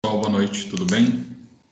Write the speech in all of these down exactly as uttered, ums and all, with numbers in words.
Boa noite, tudo bem?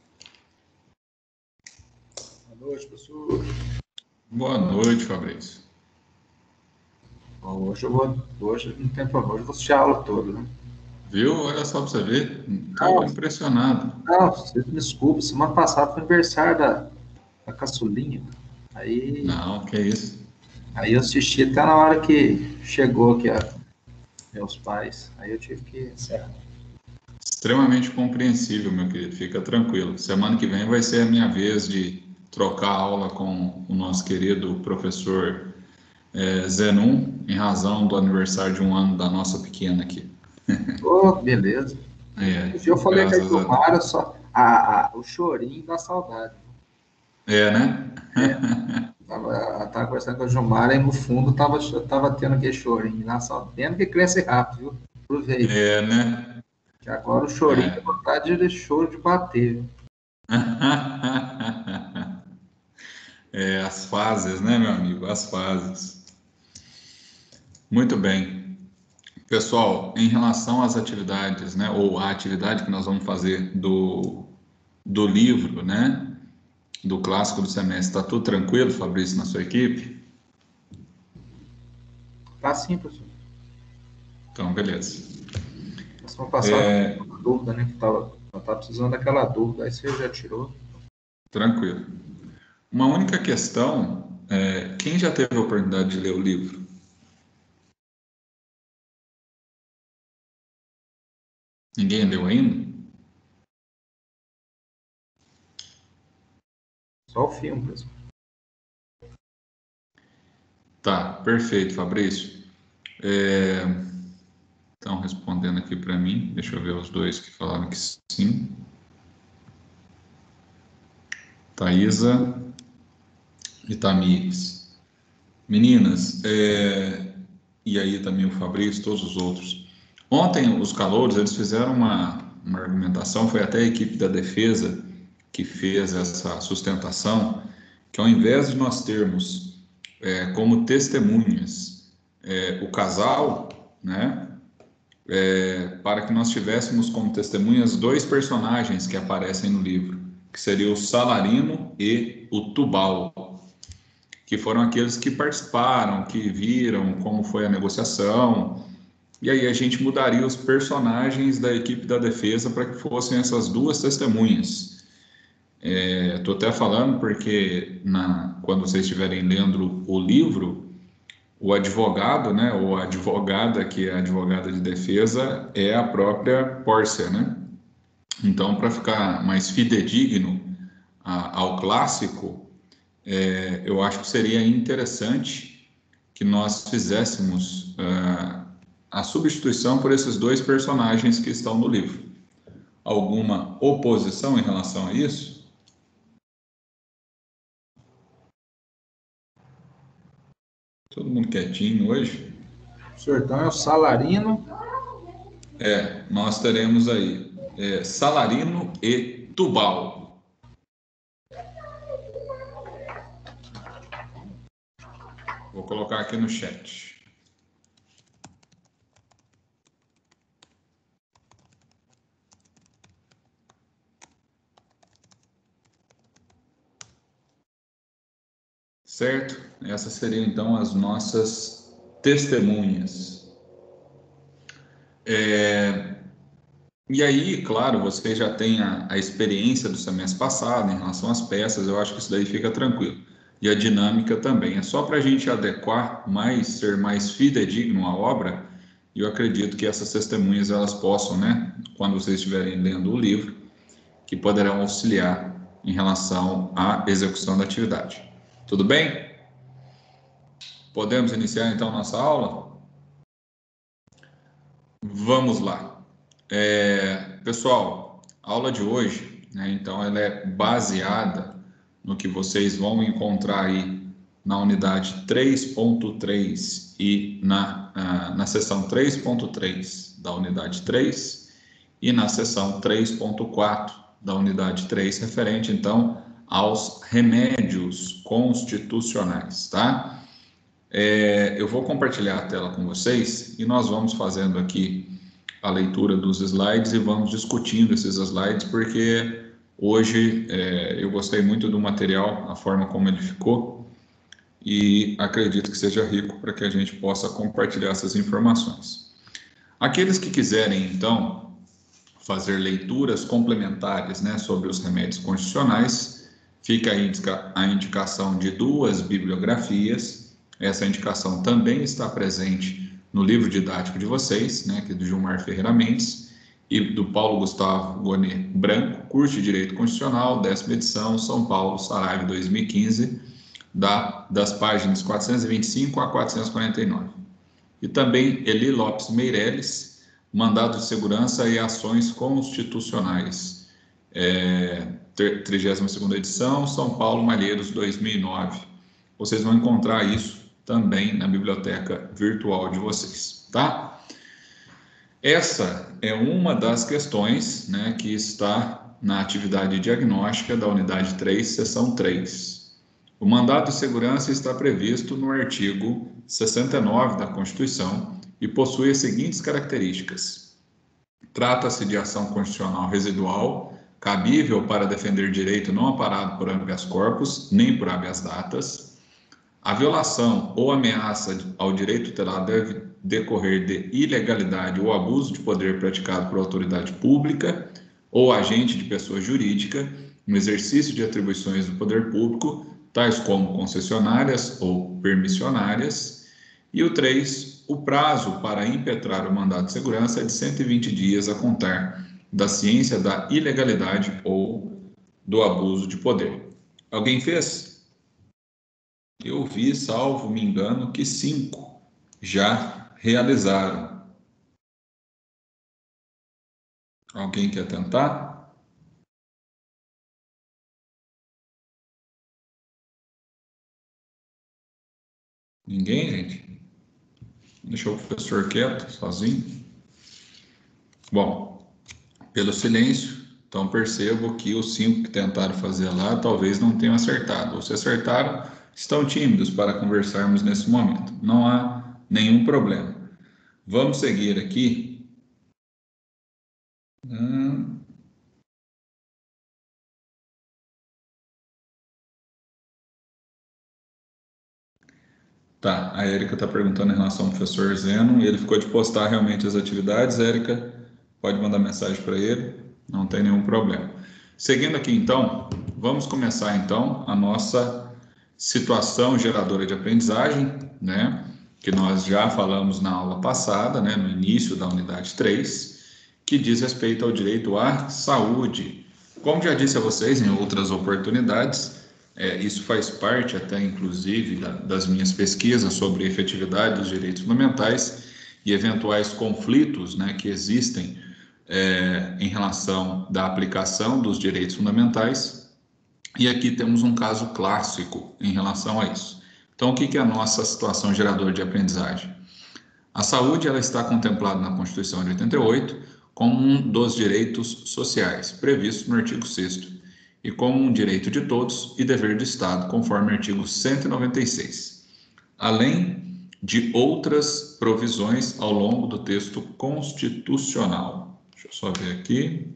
Boa noite, professor. Boa noite, Fabrício. Bom, hoje eu vou, hoje não tem problema, hoje eu vou assistir a aula toda, né? Viu? Olha só para você ver, estou Não, impressionado. não, vocês me desculpem, semana passada foi aniversário da, da caçulinha. Aí, Não, que isso. aí eu assisti até na hora que chegou aqui a meus pais. Aí eu tive que encerrar. Extremamente compreensível, meu querido, fica tranquilo. Semana que vem vai ser a minha vez de trocar aula com o nosso querido professor é, Zenon, em razão do aniversário de um ano da nossa pequena aqui. Ô, beleza. É, Um dia eu falei com a graças a Deus. Gilmara, só a, a, o chorinho da saudade. É, né? Tava, ela tava conversando com a Gilmara e no fundo tava, tava tendo aquele chorinho na saudade. Mesmo que cresce rápido, viu? Aproveita. É, né? Que agora o chorinho é É. vontade de choro de bater, viu? É, as fases, né, meu amigo? As fases. Muito bem. Pessoal, em relação às atividades, né, ou a atividade que nós vamos fazer do, do livro, né, do clássico do semestre, está tudo tranquilo, Fabrício, na sua equipe? Tá sim, professor. Então, beleza. Na semana passada, uma dúvida, né? Que tava, eu tava precisando daquela dúvida, aí você já tirou. Tranquilo. Uma única questão, é, quem já teve a oportunidade de ler o livro? Ninguém leu ainda? Só o filme, professor. Tá, perfeito, Fabrício. É, estão respondendo aqui para mim, deixa eu ver os dois que falaram que sim. Thaisa e Tamires. Meninas, é, e aí também o Fabrício, todos os outros. Ontem, os calouros, eles fizeram uma, uma argumentação, foi até a equipe da defesa que fez essa sustentação, que ao invés de nós termos é, como testemunhas é, o casal, né, é, para que nós tivéssemos como testemunhas dois personagens que aparecem no livro, que seria o Salarino e o Tubal, que foram aqueles que participaram, que viram como foi a negociação, e aí a gente mudaria os personagens da equipe da defesa para que fossem essas duas testemunhas. Estou é, até falando porque na, quando vocês estiverem lendo o livro, o advogado, né, ou a advogada, que é a advogada de defesa, é a própria Pórcia, né? Então, para ficar mais fidedigno a, ao clássico, é, eu acho que seria interessante que nós fizéssemos uh, a substituição por esses dois personagens que estão no livro. Alguma oposição em relação a isso? Todo mundo quietinho hoje? O senhor então é o Salarino. É, nós teremos aí é, Salarino e Tubal. Vou colocar aqui no chat. Certo? Essas seriam então as nossas testemunhas. É, e aí, claro, você já tem a, a experiência do semestre passado em relação às peças, eu acho que isso daí fica tranquilo. E a dinâmica também. É só para a gente adequar mais, ser mais fidedigno à obra, e eu acredito que essas testemunhas elas possam, né, quando vocês estiverem lendo o livro, que poderão auxiliar em relação à execução da atividade. Tudo bem? Podemos iniciar então nossa aula? Vamos lá. É, pessoal, a aula de hoje, né, então, ela é baseada no que vocês vão encontrar aí na unidade três ponto três e na, uh, na seção três ponto três da unidade três e na seção três ponto quatro da unidade três, referente, então, aos remédios constitucionais, tá? É, eu vou compartilhar a tela com vocês e nós vamos fazendo aqui a leitura dos slides e vamos discutindo esses slides, porque hoje é, eu gostei muito do material, a forma como ele ficou, e acredito que seja rico para que a gente possa compartilhar essas informações. Aqueles que quiserem, então, fazer leituras complementares, né, sobre os remédios constitucionais, fica aí a indicação de duas bibliografias. Essa indicação também está presente no livro didático de vocês, né, que é do Gilmar Ferreira Mendes e do Paulo Gustavo Gonet Branco, curso de Direito Constitucional, décima edição, São Paulo, Saraiva, dois mil e quinze, da, das páginas quatrocentos e vinte e cinco a quatrocentos e quarenta e nove. E também Eli Lopes Meireles, Mandado de Segurança e Ações Constitucionais, é, trigésima segunda edição, São Paulo, Malheiros, dois mil e nove. Vocês vão encontrar isso também na biblioteca virtual de vocês, tá? Essa é uma das questões, né, que está na atividade diagnóstica da unidade três, seção três. O mandado de segurança está previsto no artigo sessenta e nove da Constituição e possui as seguintes características. Trata-se de ação constitucional residual, cabível para defender direito não amparado por habeas corpus, nem por habeas datas. A violação ou ameaça ao direito tutelado deve decorrer de ilegalidade ou abuso de poder praticado por autoridade pública ou agente de pessoa jurídica no exercício de atribuições do poder público, tais como concessionárias ou permissionárias. E o três, o prazo para impetrar o mandado de segurança é de cento e vinte dias a contar da ciência da ilegalidade ou do abuso de poder. Alguém fez? Eu vi, salvo me engano, que cinco já realizaram. Alguém quer tentar? Ninguém, gente? Deixou o professor quieto, sozinho? Bom, pelo silêncio, então percebo que os cinco que tentaram fazer lá talvez não tenham acertado. Ou se acertaram, estão tímidos para conversarmos nesse momento. Não há nenhum problema. Vamos seguir aqui. Hum. Tá, a Érica está perguntando em relação ao professor Zeno, e ele ficou de postar realmente as atividades. Érica, pode mandar mensagem para ele, não tem nenhum problema. Seguindo aqui, então, vamos começar, então, a nossa situação geradora de aprendizagem, né, que nós já falamos na aula passada, né, no início da unidade três, que diz respeito ao direito à saúde. Como já disse a vocês em outras oportunidades, É, isso faz parte até, inclusive, da, das minhas pesquisas sobre efetividade dos direitos fundamentais e eventuais conflitos, né, que existem é, em relação da aplicação dos direitos fundamentais. E aqui temos um caso clássico em relação a isso. Então, o que, que é a nossa situação geradora de aprendizagem? A saúde ela está contemplada na Constituição de oitenta e oito como um dos direitos sociais, previstos no artigo sexto, e como um direito de todos e dever do Estado, conforme o artigo cento e noventa e seis, além de outras provisões ao longo do texto constitucional. Deixa eu só ver aqui.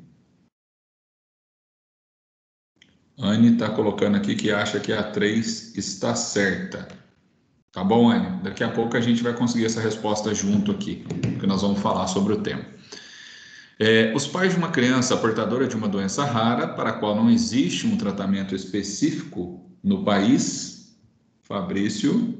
Anne está colocando aqui que acha que a três está certa. Tá bom, Anne? Daqui a pouco a gente vai conseguir essa resposta junto aqui, porque nós vamos falar sobre o tema. É, os pais de uma criança portadora de uma doença rara, para a qual não existe um tratamento específico no país, Fabrício,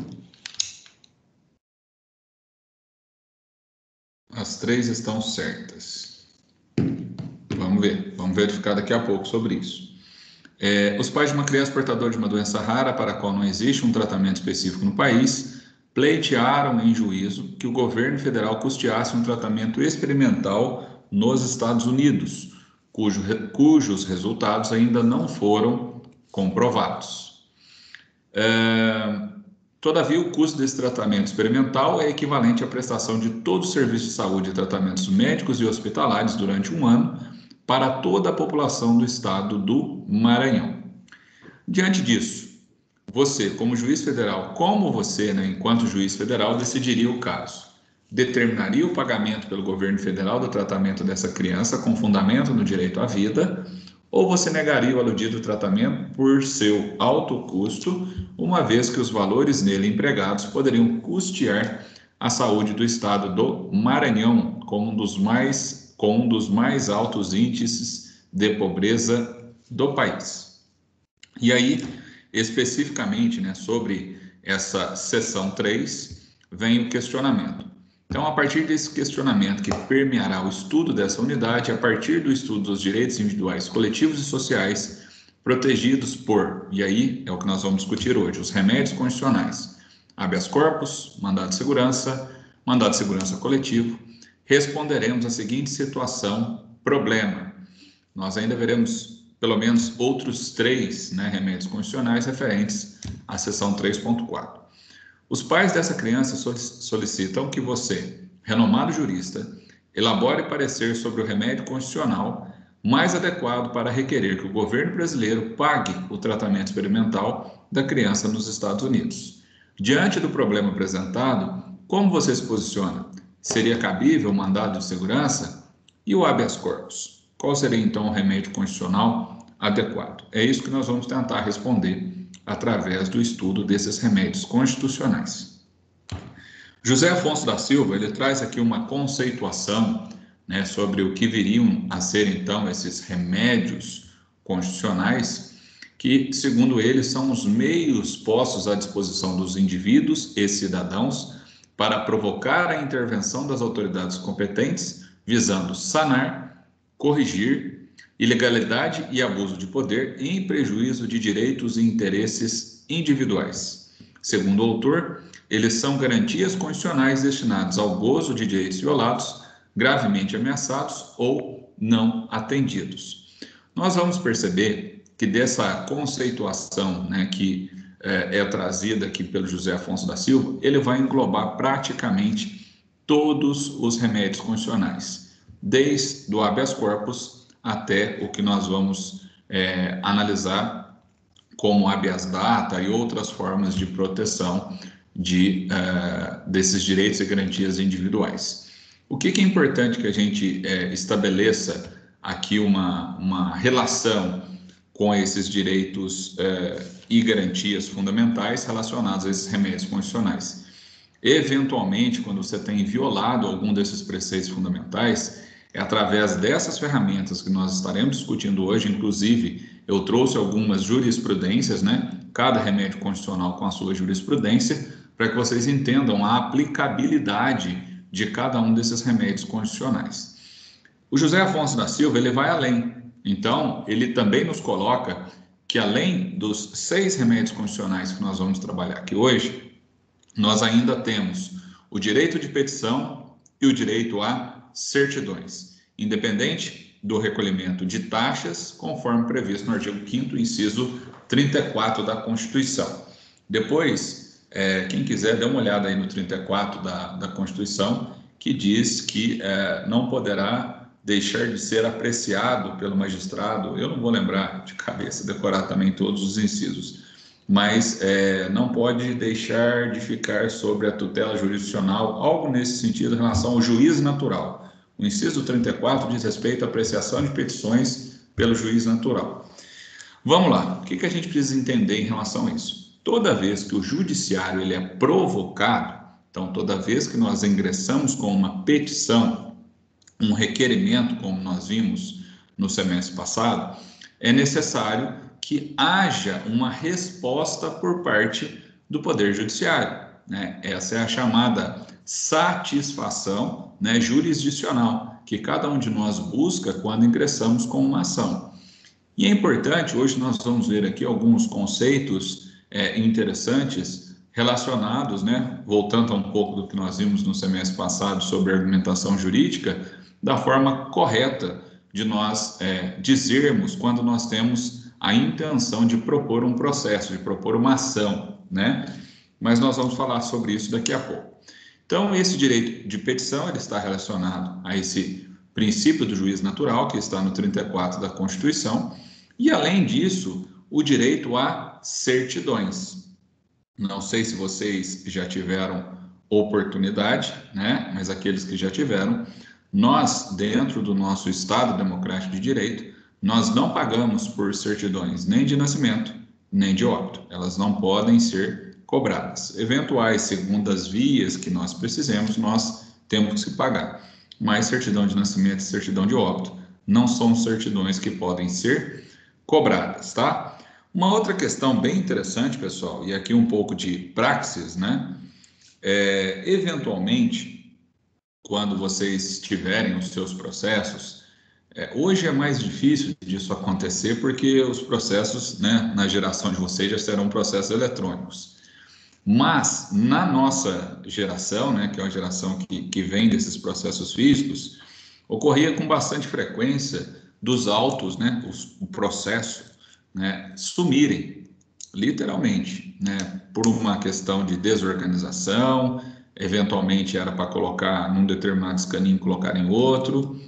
as três estão certas. Vamos ver, vamos verificar daqui a pouco sobre isso. É, os pais de uma criança portadora de uma doença rara, para a qual não existe um tratamento específico no país, pleitearam em juízo que o governo federal custeasse um tratamento experimental nos Estados Unidos, cujo, cujos resultados ainda não foram comprovados. É, todavia, o custo desse tratamento experimental é equivalente à prestação de todo o serviço de saúde e tratamentos médicos e hospitalares durante um ano para toda a população do estado do Maranhão. Diante disso, você, como juiz federal, como você, né, enquanto juiz federal, decidiria o caso? determinaria o pagamento pelo governo federal do tratamento dessa criança com fundamento no direito à vida, ou você negaria o aludido tratamento por seu alto custo, uma vez que os valores nele empregados poderiam custear a saúde do estado do Maranhão, com um dos mais, com um dos mais altos índices de pobreza do país. E aí, especificamente, né, sobre essa seção três, vem o questionamento. Então, a partir desse questionamento que permeará o estudo dessa unidade, a partir do estudo dos direitos individuais, coletivos e sociais protegidos por, e aí é o que nós vamos discutir hoje, os remédios constitucionais, habeas corpus, mandado de segurança, mandado de segurança coletivo, responderemos a seguinte situação, problema. Nós ainda veremos pelo menos outros três, né, remédios constitucionais referentes à seção três ponto quatro. Os pais dessa criança solicitam que você, renomado jurista, elabore parecer sobre o remédio constitucional mais adequado para requerer que o governo brasileiro pague o tratamento experimental da criança nos Estados Unidos. Diante do problema apresentado, como você se posiciona? Seria cabível o mandado de segurança? E o habeas corpus? Qual seria então o remédio constitucional adequado? É isso que nós vamos tentar responder através do estudo desses remédios constitucionais. José Afonso da Silva, ele traz aqui uma conceituação, né, sobre o que viriam a ser, então, esses remédios constitucionais, que, segundo ele, são os meios postos à disposição dos indivíduos e cidadãos para provocar a intervenção das autoridades competentes, visando sanar, corrigir ilegalidade e abuso de poder em prejuízo de direitos e interesses individuais. Segundo o autor, eles são garantias constitucionais destinadas ao gozo de direitos violados, gravemente ameaçados ou não atendidos. Nós vamos perceber que dessa conceituação, né, que é, é trazida aqui pelo José Afonso da Silva, ele vai englobar praticamente todos os remédios constitucionais, desde o habeas corpus até o que nós vamos é, analisar como habeas data e outras formas de proteção de, uh, desses direitos e garantias individuais. O que, que é importante que a gente é, estabeleça aqui uma, uma relação com esses direitos uh, e garantias fundamentais relacionados a esses remédios constitucionais. Eventualmente, quando você tem violado algum desses preceitos fundamentais, é através dessas ferramentas que nós estaremos discutindo hoje, inclusive eu trouxe algumas jurisprudências, né? Cada remédio constitucional com a sua jurisprudência, para que vocês entendam a aplicabilidade de cada um desses remédios constitucionais. O José Afonso da Silva, ele vai além. Então, ele também nos coloca que além dos seis remédios constitucionais que nós vamos trabalhar aqui hoje, nós ainda temos o direito de petição e o direito a certidões, independente do recolhimento de taxas, conforme previsto no artigo quinto, inciso trinta e quatro da Constituição. Depois, é, quem quiser, dê uma olhada aí no trinta e quatro da, da Constituição, que diz que é, não poderá deixar de ser apreciado pelo magistrado, eu não vou lembrar de cabeça, decorar também todos os incisos, mas é, não pode deixar de ficar sobre a tutela jurisdicional, algo nesse sentido em relação ao juiz natural. O inciso trinta e quatro diz respeito à apreciação de petições pelo juiz natural. Vamos lá, o que, que a gente precisa entender em relação a isso? Toda vez que o judiciário ele é provocado, então toda vez que nós ingressamos com uma petição, um requerimento, como nós vimos no semestre passado, é necessário que haja uma resposta por parte do Poder Judiciário, né? Essa é a chamada satisfação, né, jurisdicional, que cada um de nós busca quando ingressamos com uma ação. E é importante, hoje nós vamos ver aqui alguns conceitos é, interessantes relacionados, né, voltando a um pouco do que nós vimos no semestre passado sobre argumentação jurídica, da forma correta de nós é, dizermos quando nós temos a intenção de propor um processo, de propor uma ação, né? Mas nós vamos falar sobre isso daqui a pouco. Então, esse direito de petição ele está relacionado a esse princípio do juiz natural, que está no trinta e quatro da Constituição, e, além disso, o direito a certidões. Não sei se vocês já tiveram oportunidade, né? Mas aqueles que já tiveram, nós, dentro do nosso Estado Democrático de Direito, nós não pagamos por certidões nem de nascimento, nem de óbito. Elas não podem ser cobradas. Eventuais segundas vias que nós precisemos, nós temos que pagar. Mas certidão de nascimento e certidão de óbito não são certidões que podem ser cobradas, tá? Uma outra questão bem interessante, pessoal, e aqui um pouco de praxis, né? É, eventualmente, quando vocês tiverem os seus processos, é, hoje é mais difícil disso acontecer porque os processos, né, na geração de vocês já serão processos eletrônicos. Mas na nossa geração, né, que é uma geração que, que vem desses processos físicos, ocorria com bastante frequência dos autos, né, os, o processo, né, sumirem, literalmente, né, por uma questão de desorganização, eventualmente era para colocar num determinado escaninho e colocar em outro,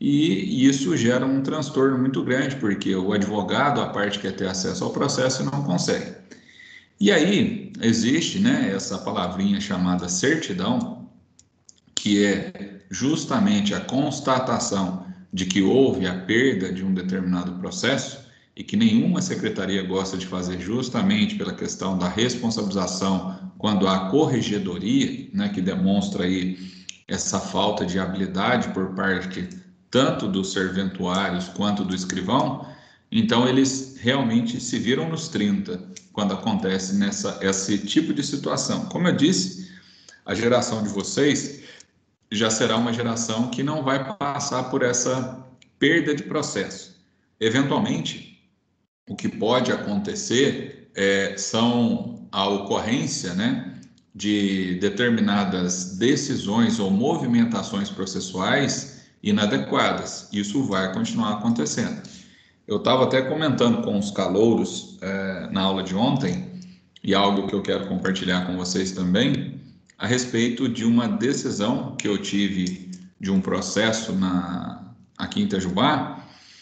e isso gera um transtorno muito grande, porque o advogado, a parte quer ter acesso ao processo e não consegue. E aí existe, né, essa palavrinha chamada certidão, que é justamente a constatação de que houve a perda de um determinado processo e que nenhuma secretaria gosta de fazer justamente pela questão da responsabilização quando há corregedoria, né, que demonstra aí essa falta de habilidade por parte tanto dos serventuários quanto do escrivão. Então eles realmente se viram nos trinta quando acontece nessa, esse tipo de situação. Como eu disse, a geração de vocês já será uma geração que não vai passar por essa perda de processo. Eventualmente, o que pode acontecer é, são a ocorrência, né, de determinadas decisões ou movimentações processuais inadequadas. Isso vai continuar acontecendo. Eu estava até comentando com os calouros é, na aula de ontem, e algo que eu quero compartilhar com vocês também, a respeito de uma decisão que eu tive de um processo na, aqui em Itajubá,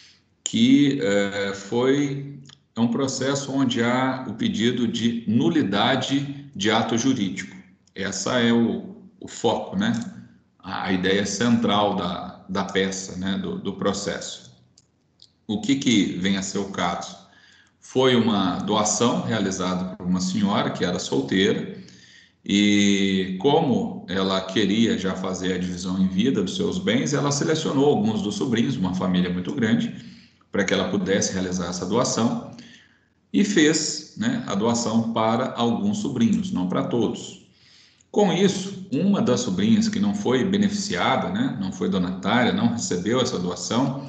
que é, foi um processo onde há o pedido de nulidade de ato jurídico. Essa é o, o foco, né? A ideia central da, da peça, né? do, do processo. O que, que vem a ser o caso? Foi uma doação realizada por uma senhora que era solteira e, como ela queria já fazer a divisão em vida dos seus bens, ela selecionou alguns dos sobrinhos, uma família muito grande, para que ela pudesse realizar essa doação e fez, né, a doação para alguns sobrinhos, não para todos. Com isso, uma das sobrinhas que não foi beneficiada, né, não foi donatária, não recebeu essa doação,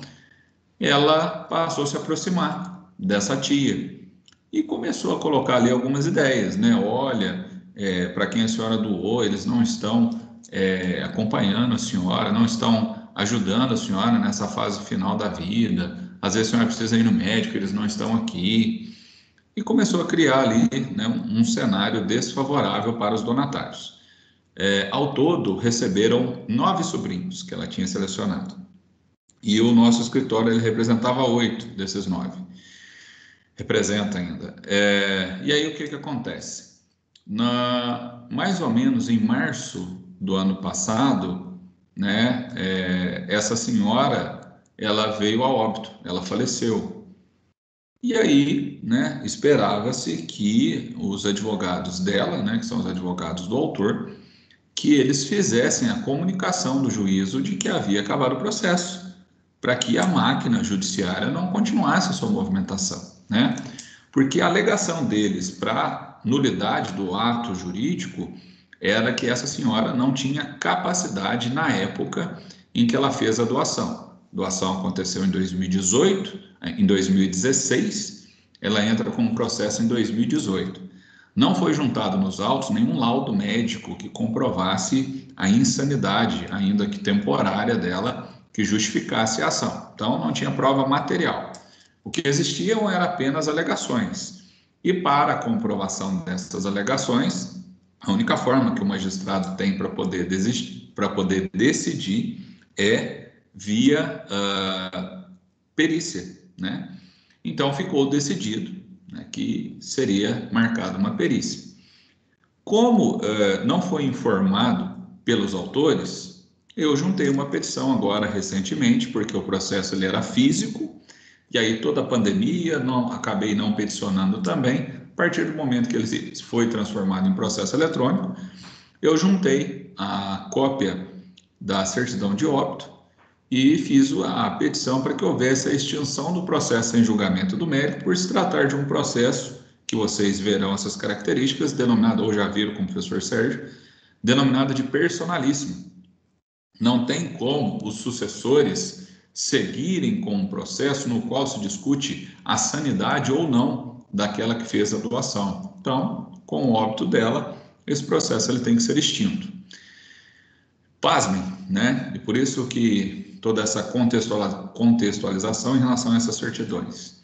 ela passou a se aproximar dessa tia e começou a colocar ali algumas ideias, né? Olha, é, para quem a senhora doou, eles não estão é, acompanhando a senhora, não estão ajudando a senhora nessa fase final da vida. Às vezes a senhora precisa ir no médico, eles não estão aqui. E começou a criar ali, né, um, um cenário desfavorável para os donatários. É, ao todo, receberam nove sobrinhos que ela tinha selecionado. E o nosso escritório ele representava oito desses nove. Representa ainda. É, e aí o que, que acontece? Na, mais ou menos em março do ano passado, né, é, essa senhora ela veio a óbito, ela faleceu. E aí, né, esperava-se que os advogados dela, né, que são os advogados do autor, que eles fizessem a comunicação do juízo de que havia acabado o processo, para que a máquina judiciária não continuasse a sua movimentação, né? Porque a alegação deles para nulidade do ato jurídico era que essa senhora não tinha capacidade na época em que ela fez a doação. A doação aconteceu em dois mil e dezoito, em dois mil e dezesseis, ela entra com um processo em dois mil e dezoito. Não foi juntado nos autos nenhum laudo médico que comprovasse a insanidade, ainda que temporária, dela, que justificasse a ação. Então, não tinha prova material. O que existiam eram apenas alegações. E para a comprovação dessas alegações, a única forma que o magistrado tem para poder, desistir, para poder decidir é via uh, perícia, né? Então, ficou decidido, né, que seria marcada uma perícia. Como eh, não foi informado pelos autores, eu juntei uma petição agora recentemente, porque o processo ele era físico, e aí toda a pandemia, não, acabei não peticionando também. A partir do momento que ele foi transformado em processo eletrônico, eu juntei a cópia da certidão de óbito e fiz a petição para que houvesse a extinção do processo em julgamento do mérito, por se tratar de um processo que vocês verão essas características, denominado, ou já viram com o professor Sérgio, denominada de personalíssimo. Não tem como os sucessores seguirem com um processo no qual se discute a sanidade ou não daquela que fez a doação. Então, com o óbito dela, esse processo ele tem que ser extinto. Pasmem, né? E por isso que toda essa contextualização em relação a essas certidões.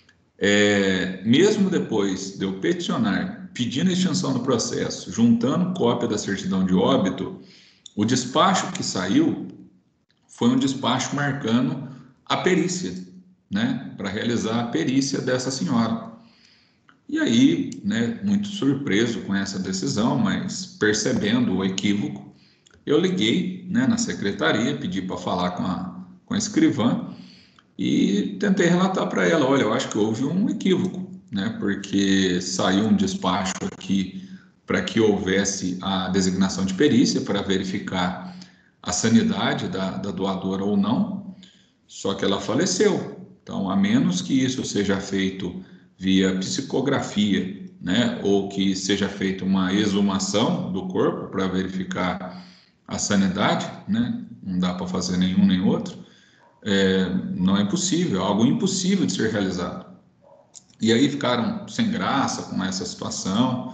É, mesmo depois de eu peticionar, pedindo a extinção do processo, juntando cópia da certidão de óbito, o despacho que saiu foi um despacho marcando a perícia, né? Para realizar a perícia dessa senhora. E aí, né, muito surpreso com essa decisão, mas percebendo o equívoco, eu liguei, né, na secretaria, pedi para falar com a, com a escrivã e tentei relatar para ela, olha, eu acho que houve um equívoco, né, porque saiu um despacho aqui para que houvesse a designação de perícia para verificar a sanidade da, da doadora ou não, só que ela faleceu. Então, a menos que isso seja feito via psicografia, né, ou que seja feita uma exumação do corpo para verificar a sanidade, né, não dá para fazer nenhum nem outro, é, não é possível, é algo impossível de ser realizado. E aí ficaram sem graça com essa situação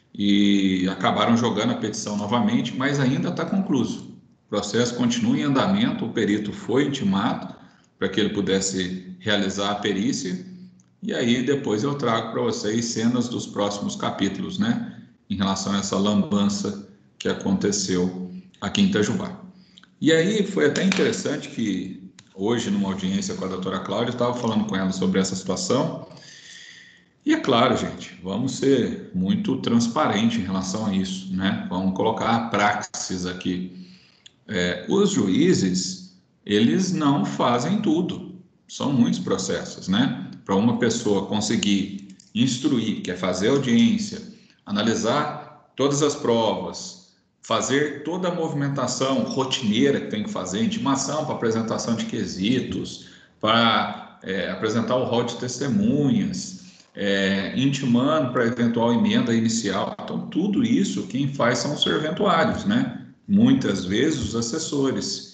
e acabaram jogando a petição novamente, mas ainda está concluso. O processo continua em andamento, o perito foi intimado para que ele pudesse realizar a perícia, e aí depois eu trago para vocês cenas dos próximos capítulos, né, em relação a essa lambança que aconteceu aqui em Itajubá. E aí foi até interessante que hoje, numa audiência com a doutora Cláudia, eu estava falando com ela sobre essa situação, e é claro, gente, vamos ser muito transparentes em relação a isso, né? Vamos colocar a praxis aqui. É, os juízes, eles não fazem tudo, são muitos processos, né? Para uma pessoa conseguir instruir, que é fazer audiência, analisar todas as provas, fazer toda a movimentação rotineira que tem que fazer, intimação para apresentação de quesitos, para é, apresentar o rol de testemunhas, é, intimando para eventual emenda inicial. Então, tudo isso quem faz são os serventuários, né? Muitas vezes os assessores.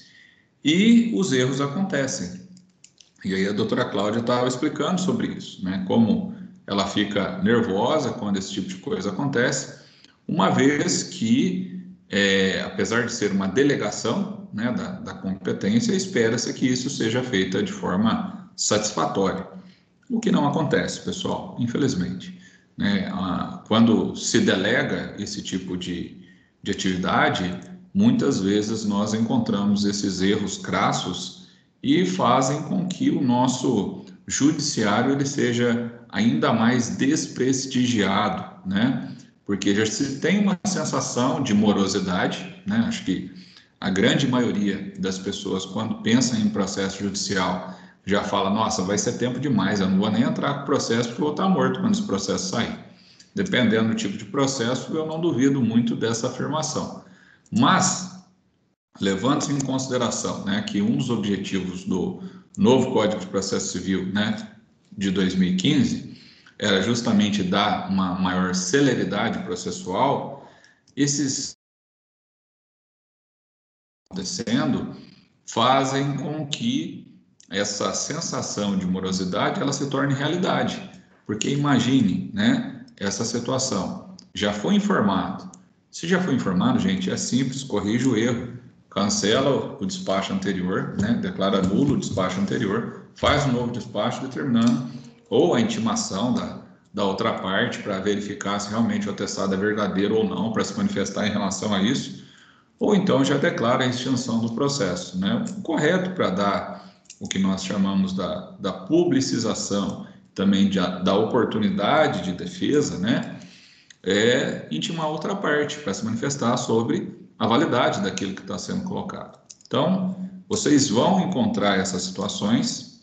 E os erros acontecem. E aí a doutora Cláudia estava explicando sobre isso, né? Como ela fica nervosa quando esse tipo de coisa acontece, uma vez que, é, apesar de ser uma delegação, né, da, da competência, espera-se que isso seja feito de forma satisfatória. O que não acontece, pessoal, infelizmente. Né? Ah, quando se delega esse tipo de, de atividade, muitas vezes nós encontramos esses erros crassos e fazem com que o nosso judiciário ele seja ainda mais desprestigiado, né? Porque já se tem uma sensação de morosidade, né? Acho que a grande maioria das pessoas, quando pensam em processo judicial, já fala, nossa, vai ser tempo demais, eu não vou nem entrar com o processo porque eu vou estar morto quando esse processo sair. Dependendo do tipo de processo, eu não duvido muito dessa afirmação. Mas, levando-se em consideração, né, que um dos objetivos do novo Código de Processo Civil, né, de dois mil e quinze era justamente dar uma maior celeridade processual, esses acontecendo fazem com que essa sensação de morosidade ela se torne realidade, porque imagine, né, essa situação, já foi informado, se já foi informado, gente, é simples, corrige o erro, cancela o despacho anterior, né, declara nulo o despacho anterior, faz um novo despacho determinando ou a intimação da, da outra parte para verificar se realmente o atestado é verdadeiro ou não, para se manifestar em relação a isso, ou então já declara a extinção do processo, né, o correto para dar o que nós chamamos da, da publicização, também de, da oportunidade de defesa, né? é intimar outra parte para se manifestar sobre a validade daquilo que está sendo colocado. Então, vocês vão encontrar essas situações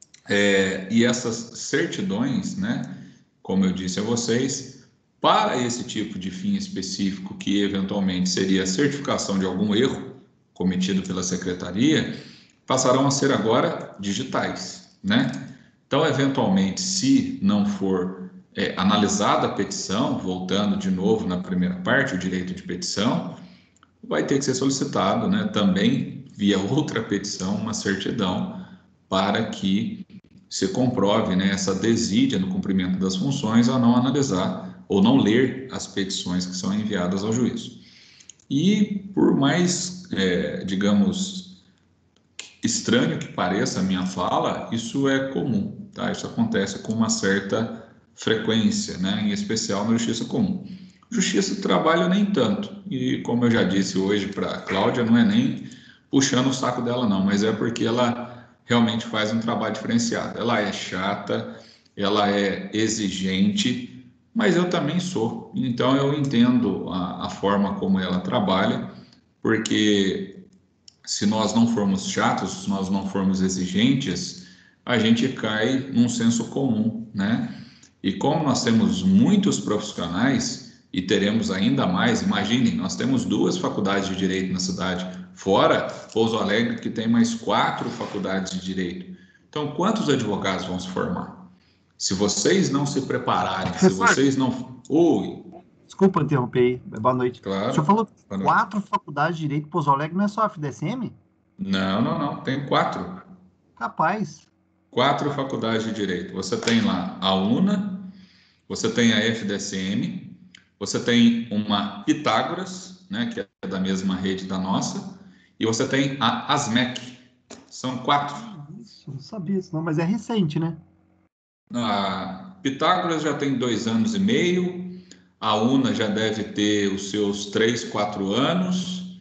é, e essas certidões, né, como eu disse a vocês, para esse tipo de fim específico, que eventualmente seria a certificação de algum erro cometido pela secretaria, passarão a ser agora digitais, né? Então, eventualmente, se não for é, analisada a petição, voltando de novo na primeira parte, o direito de petição, vai ter que ser solicitado, né, também via outra petição, uma certidão para que se comprove, né, essa desídia no cumprimento das funções ao não analisar ou não ler as petições que são enviadas ao juízo. E por mais, é, digamos, estranho que pareça a minha fala, isso é comum, tá? Isso acontece com uma certa frequência, né, em especial na justiça comum. Justiça do trabalho nem tanto, e como eu já disse hoje para a Cláudia, não é nem puxando o saco dela não, mas é porque ela realmente faz um trabalho diferenciado. Ela é chata, ela é exigente, mas eu também sou. Então eu entendo a, a forma como ela trabalha, porque se nós não formos chatos, se nós não formos exigentes, a gente cai num senso comum, né? E como nós temos muitos profissionais e teremos ainda mais, imaginem, nós temos duas faculdades de direito na cidade, fora Pouso Alegre, que tem mais quatro faculdades de direito. Então, quantos advogados vão se formar? Se vocês não se prepararem, se Professor, vocês não... Oi, desculpa interromper aí. Boa noite. O senhor claro. falou Boa noite. quatro faculdades de direito em Pouso Alegre, não é só a F D S M? Não, não, não, tem quatro. Capaz. Quatro faculdades de direito. Você tem lá a UNA, você tem a F D S M, você tem uma Pitágoras, né, que é da mesma rede da nossa, e você tem a ASMEC. São quatro. Isso, não sabia isso não, mas é recente, né? A Pitágoras já tem dois anos e meio, a UNA já deve ter os seus três, quatro anos.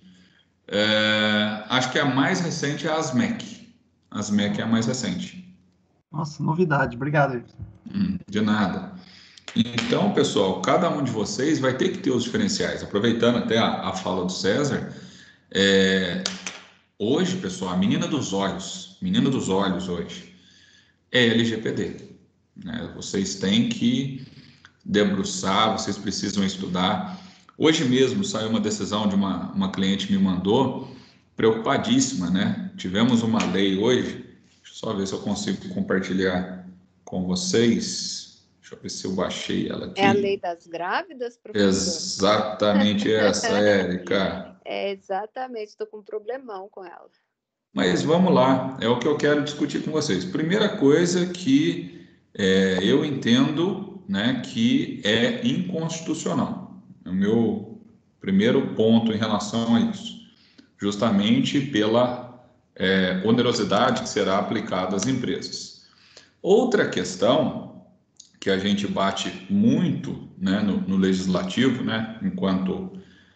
É, acho que a mais recente é a ASMEC. A ASMEC é a mais recente. Nossa, novidade. Obrigado. Hum, de nada. Então, pessoal, cada um de vocês vai ter que ter os diferenciais. Aproveitando até a, a fala do César, é, hoje, pessoal, a menina dos olhos, menina dos olhos hoje, é L G P D. Né? Vocês têm que debruçar, vocês precisam estudar. Hoje mesmo saiu uma decisão de uma, uma cliente me mandou, preocupadíssima, né? Tivemos uma lei hoje, deixa eu só ver se eu consigo compartilhar com vocês. Deixa eu ver se eu baixei ela aqui. É a lei das grávidas, professor? Exatamente essa, Érica. É, exatamente, estou com um problemão com ela. Mas vamos lá, é o que eu quero discutir com vocês. Primeira coisa que é, eu entendo, né, que é inconstitucional. É o meu primeiro ponto em relação a isso. Justamente pela é, onerosidade que será aplicada às empresas. Outra questão que a gente bate muito, né, no, no legislativo, né, enquanto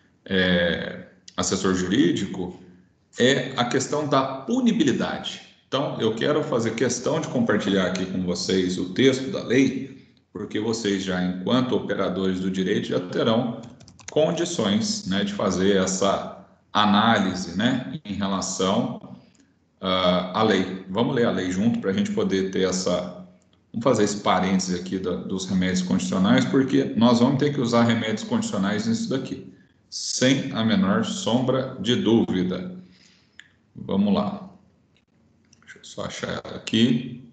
é, assessor jurídico, é a questão da punibilidade. Então, eu quero fazer questão de compartilhar aqui com vocês o texto da lei, porque vocês já, enquanto operadores do direito, já terão condições, né, de fazer essa análise, né, em relação uh, à lei. Vamos ler a lei junto para a gente poder ter essa... Vamos fazer esse parênteses aqui da, dos remédios condicionais, porque nós vamos ter que usar remédios condicionais nisso daqui, sem a menor sombra de dúvida. Vamos lá. Deixa eu só achar ela aqui.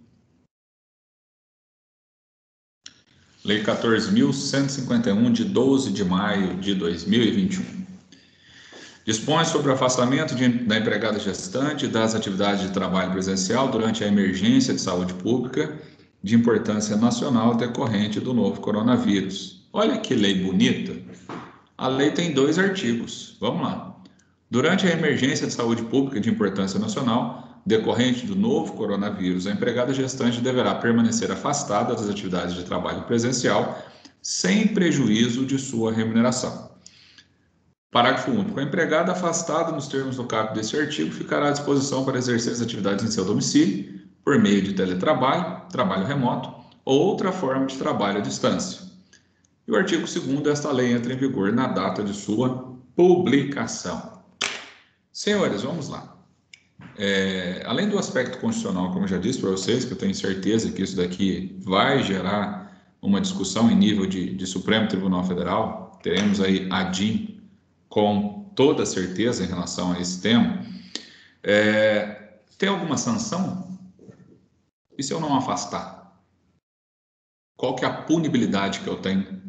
Lei quatorze mil cento e cinquenta e um, de doze de maio de dois mil e vinte e um. Dispõe sobre o afastamento de, da empregada gestante das atividades de trabalho presencial durante a emergência de saúde pública de importância nacional decorrente do novo coronavírus. Olha que lei bonita. A lei tem dois artigos. Vamos lá. Durante a emergência de saúde pública de importância nacional decorrente do novo coronavírus, a empregada gestante deverá permanecer afastada das atividades de trabalho presencial sem prejuízo de sua remuneração. Parágrafo único. A empregada afastada nos termos do caput deste artigo ficará à disposição para exercer as atividades em seu domicílio por meio de teletrabalho, trabalho remoto ou outra forma de trabalho à distância. E o artigo segundo, esta lei entra em vigor na data de sua publicação. Senhores, vamos lá. É, além do aspecto constitucional, como eu já disse para vocês, que eu tenho certeza que isso daqui vai gerar uma discussão em nível de, de Supremo Tribunal Federal, teremos aí a D I M com toda certeza em relação a esse tema. É, tem alguma sanção? E se eu não afastar? Qual que é a punibilidade que eu tenho?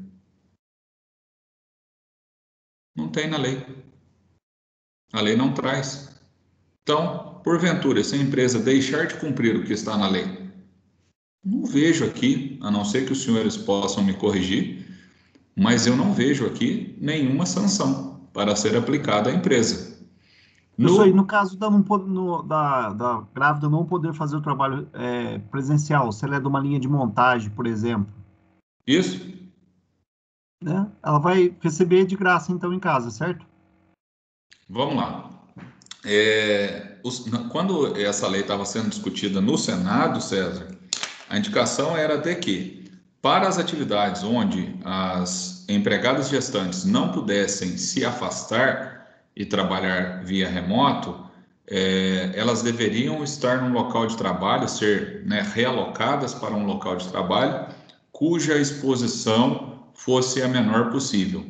Não tem na lei. A lei não traz. Então, porventura, se a empresa deixar de cumprir o que está na lei, não vejo aqui, a não ser que os senhores possam me corrigir, mas eu não vejo aqui nenhuma sanção para ser aplicada à empresa. Isso aí, No, no caso da, não, po- no- da, da grávida não poder fazer o trabalho é, presencial, se ela é de uma linha de montagem, por exemplo, isso, né? Ela vai receber de graça, então, em casa, certo? vamos lá. É, os- na- quando essa lei estava sendo discutida no Senado, César, a indicação era de que, para as atividades onde as empregadas gestantes não pudessem se afastar e trabalhar via remoto, eh, elas deveriam estar num local de trabalho, ser, né, realocadas para um local de trabalho cuja exposição fosse a menor possível.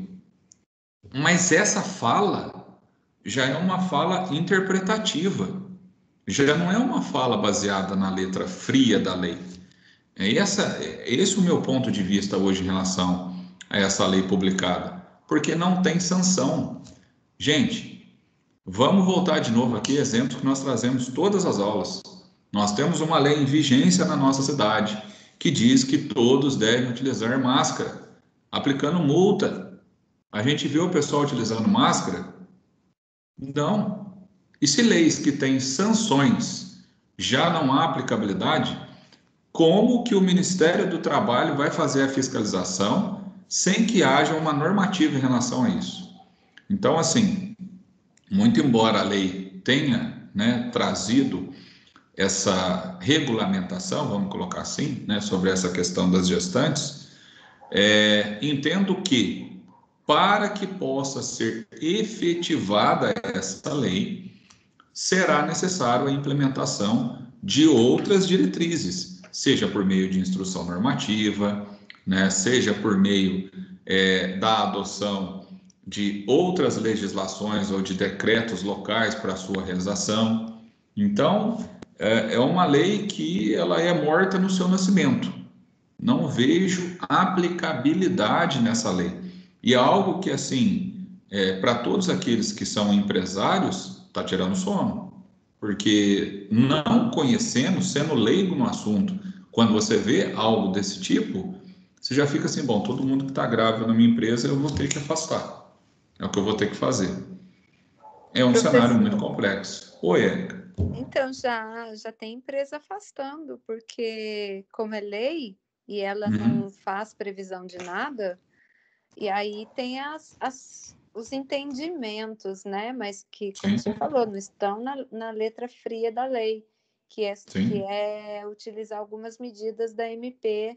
Mas essa fala já é uma fala interpretativa, já não é uma fala baseada na letra fria da lei. É essa, é esse o meu ponto de vista hoje em relação a essa lei publicada, porque não tem sanção. Gente, vamos voltar de novo aqui, exemplos que nós trazemos todas as aulas. Nós temos uma lei em vigência na nossa cidade que diz que todos devem utilizar máscara, aplicando multa. A gente vê o pessoal utilizando máscara? Não. E se leis que têm sanções já não há aplicabilidade, como que o Ministério do Trabalho vai fazer a fiscalização sem que haja uma normativa em relação a isso? Então, assim, muito embora a lei tenha, né, trazido essa regulamentação, vamos colocar assim, né, sobre essa questão das gestantes, é, entendo que para que possa ser efetivada essa lei, será necessário a implementação de outras diretrizes, seja por meio de instrução normativa, né, seja por meio é, da adoção de outras legislações ou de decretos locais para a sua realização. Então, é, é uma lei que ela é morta no seu nascimento. Não vejo aplicabilidade nessa lei. E é algo que, assim, é, para todos aqueles que são empresários, está tirando sono. Porque não conhecendo, sendo leigo no assunto, quando você vê algo desse tipo, você já fica assim, bom, todo mundo que está grávido na minha empresa, eu vou ter que afastar. É o que eu vou ter que fazer. É um cenário muito Professor, complexo. Oi, Érica. então já, já tem empresa afastando, porque como é lei e ela Uhum. não faz previsão de nada, e aí tem as, as, os entendimentos, né? Mas que, como Sim, você falou, não estão na, na letra fria da lei, que é, que sim, é utilizar algumas medidas da M P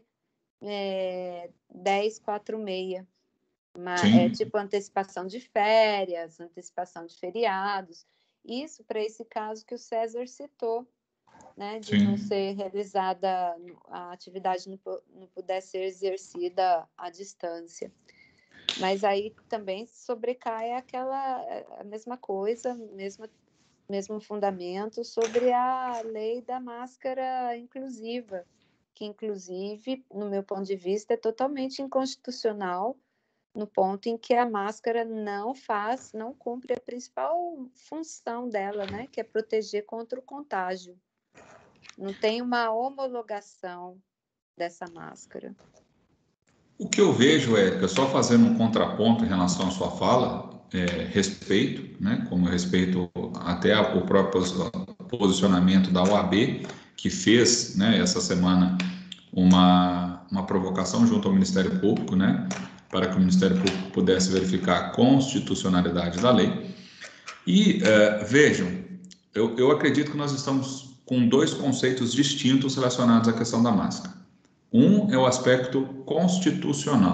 é, dez quarenta e seis. Uma, é sim, tipo antecipação de férias, antecipação de feriados. Isso para esse caso que o César citou, né, de não sim. ser realizada, a atividade não, não puder ser exercida à distância. Mas aí também sobrecai aquela a mesma coisa, mesmo, mesmo fundamento sobre a lei da máscara inclusiva, que inclusive, no meu ponto de vista, é totalmente inconstitucional, no ponto em que a máscara não faz, não cumpre a principal função dela, né, que é proteger contra o contágio. Não tem uma homologação dessa máscara. O que eu vejo, Érica, só fazendo um contraponto em relação à sua fala, é, respeito, né, como eu respeito até o próprio posicionamento da O A B, que fez, né, essa semana uma, uma provocação junto ao Ministério Público, né, para que o Ministério Público pudesse verificar a constitucionalidade da lei. E uh, vejam, eu, eu acredito que nós estamos com dois conceitos distintos relacionados à questão da máscara. Um é o aspecto constitucional,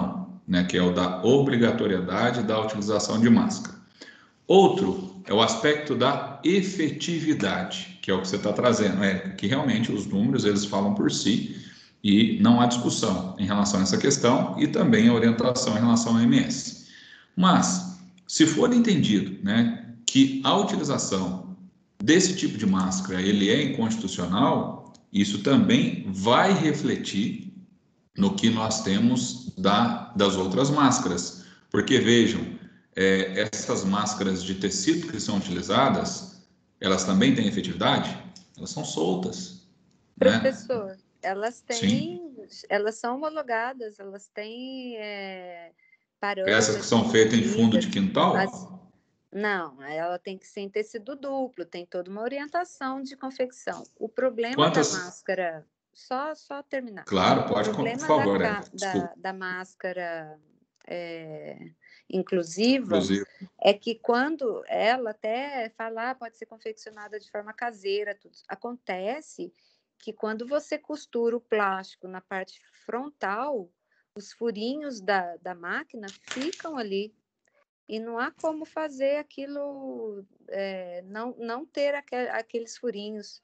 né, que é o da obrigatoriedade da utilização de máscara. Outro é o aspecto da efetividade, que é o que você está trazendo, é que realmente os números eles falam por si e não há discussão em relação a essa questão e também a orientação em relação ao O M S. Mas, se for entendido, né, que a utilização desse tipo de máscara ele é inconstitucional, isso também vai refletir no que nós temos da, das outras máscaras. Porque, vejam, é, essas máscaras de tecido que são utilizadas, elas também têm efetividade? Elas são soltas, né? Professor, elas têm, Sim. elas são homologadas, elas têm é, parâmetros. Essas que são feitas em fundo de quintal? As, não, ela tem que ser em tecido duplo, tem toda uma orientação de confecção. O problema Quantas... da máscara, só, só terminar. Claro, pode, o problema por favor. Da, É. da, da máscara é, inclusiva Inclusive. é que quando ela até falar, pode ser confeccionada de forma caseira, tudo. Acontece que quando você costura o plástico na parte frontal, os furinhos da, da máquina ficam ali. E não há como fazer aquilo, é, não, não ter aquel, aqueles furinhos.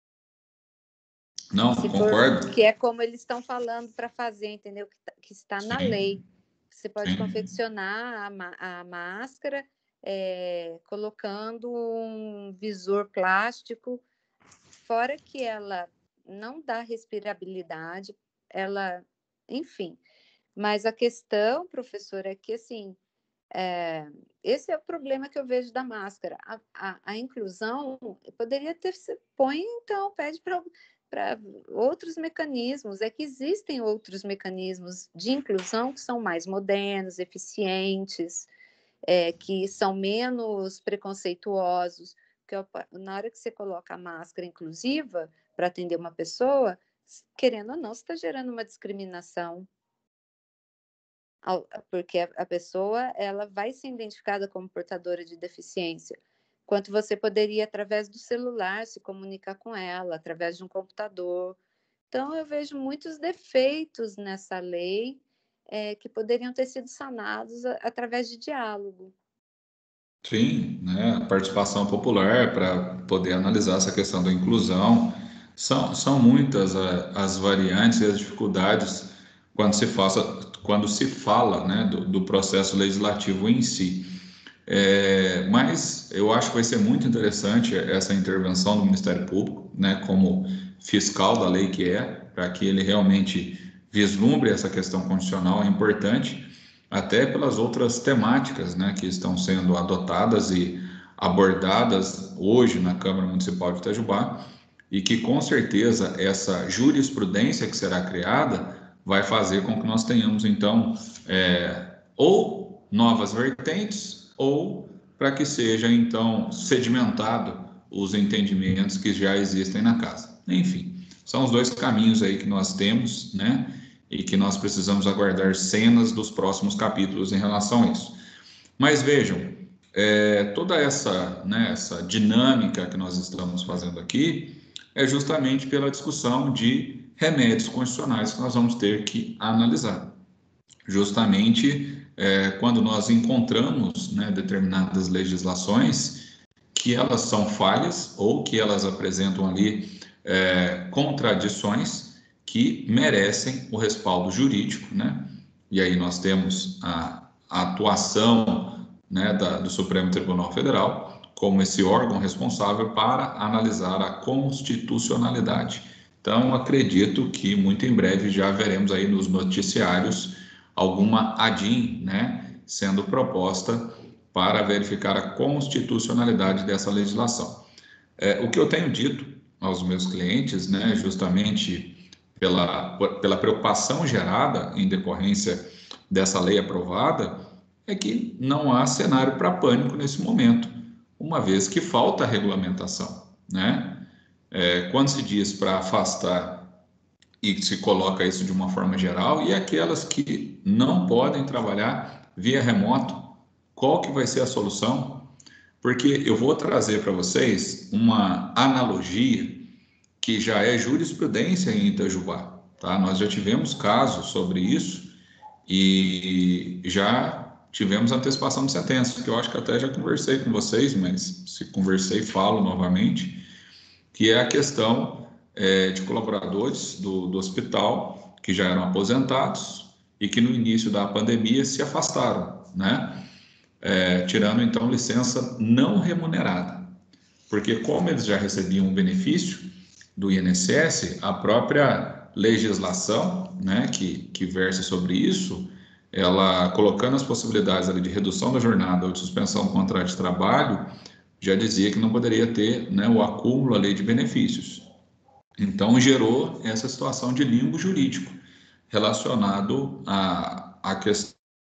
Não, Se concordo. For, que é como eles estão falando para fazer, entendeu? Que, que está Sim. na lei. Você pode Sim. confeccionar a, a máscara é, colocando um visor plástico, fora que ela não dá respirabilidade, ela, enfim. Mas a questão, professor, é que assim, é, esse é o problema que eu vejo da máscara. A, a, a inclusão poderia ter, põe então, pede para para outros mecanismos, é que existem outros mecanismos de inclusão que são mais modernos, eficientes, é, que são menos preconceituosos, porque na hora que você coloca a máscara inclusiva para atender uma pessoa, querendo ou não, você está gerando uma discriminação, porque a pessoa ela vai ser identificada como portadora de deficiência, enquanto você poderia, através do celular, se comunicar com ela, através de um computador. Então, eu vejo muitos defeitos nessa lei é, que poderiam ter sido sanados a, através de diálogo. Sim, né? A participação popular para poder analisar essa questão da inclusão. São, são muitas a, as variantes e as dificuldades quando se, faça, quando se fala, né, do, do processo legislativo em si. É, mas eu acho que vai ser muito interessante essa intervenção do Ministério Público, né, como fiscal da lei que é, para que ele realmente vislumbre essa questão constitucional, é importante, até pelas outras temáticas, né, que estão sendo adotadas e abordadas hoje na Câmara Municipal de Itajubá, e que com certeza essa jurisprudência que será criada vai fazer com que nós tenhamos, então, é, ou novas vertentes, ou para que seja, então, sedimentado os entendimentos que já existem na casa. Enfim, são os dois caminhos aí que nós temos, né? E que nós precisamos aguardar cenas dos próximos capítulos em relação a isso. Mas vejam, é, toda essa, né, essa dinâmica que nós estamos fazendo aqui é justamente pela discussão de remédios constitucionais que nós vamos ter que analisar. Justamente é, quando nós encontramos, né, determinadas legislações que elas são falhas ou que elas apresentam ali é, contradições que merecem o respaldo jurídico, né? E aí nós temos a, a atuação, né, da, do Supremo Tribunal Federal como esse órgão responsável para analisar a constitucionalidade. Então, acredito que muito em breve já veremos aí nos noticiários alguma A D I M, né, sendo proposta para verificar a constitucionalidade dessa legislação. É, o que eu tenho dito aos meus clientes, né, justamente pela, pela preocupação gerada em decorrência dessa lei aprovada, é que não há cenário para pânico nesse momento, uma vez que falta regulamentação, né? É, quando se diz para afastar e se coloca isso de uma forma geral, e aquelas que não podem trabalhar via remoto, qual que vai ser a solução? Porque eu vou trazer para vocês uma analogia que já é jurisprudência em Itajubá, tá? Nós já tivemos casos sobre isso E já tivemos antecipação de sentença, que eu acho que até já conversei com vocês, mas se conversei, falo novamente, que é a questão é, de colaboradores do, do hospital que já eram aposentados e que no início da pandemia se afastaram, né? É, tirando então licença não remunerada. Porque como eles já recebiam um benefício do I N S S, a própria legislação, né, que, que versa sobre isso, ela colocando as possibilidades ali de redução da jornada ou de suspensão do contrato de trabalho, já dizia que não poderia ter, né, o acúmulo ali de benefícios. Então gerou essa situação de limbo jurídico relacionado à, à questão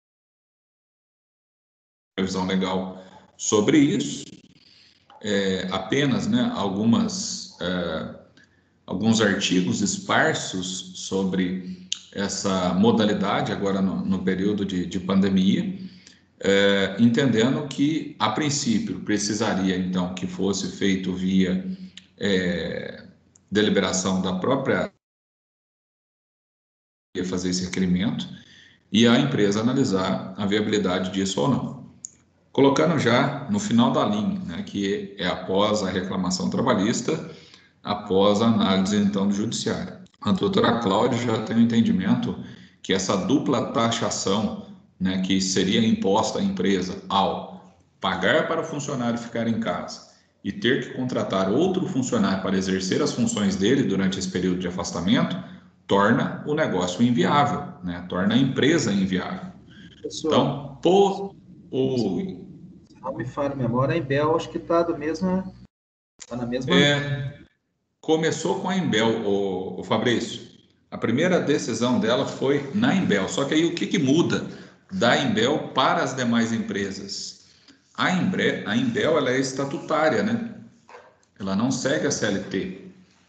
da previsão legal sobre isso. É, apenas, né, algumas, é, alguns artigos esparsos sobre essa modalidade agora no, no período de, de pandemia, é, entendendo que, a princípio, precisaria, então, que fosse feito via é, deliberação da própria fazer esse requerimento e a empresa analisar a viabilidade disso ou não. Colocando já no final da linha, né, que é após a reclamação trabalhista, após a análise, então, do judiciário. A doutora Cláudia já tem o entendimento que essa dupla taxação, né, que seria imposta à empresa ao pagar para o funcionário ficar em casa e ter que contratar outro funcionário para exercer as funções dele durante esse período de afastamento, torna o negócio inviável, né, torna a empresa inviável. Pessoal, Então, por o... se não me falha a memória, a Embel acho que está do mesmo, tá na mesma. É, começou com a Embel, o, o Fabrício. A primeira decisão dela foi na Embel. Só que aí o que, que muda da Embel para as demais empresas? A Embel, a Embel ela é estatutária, né? Ela não segue a C L T.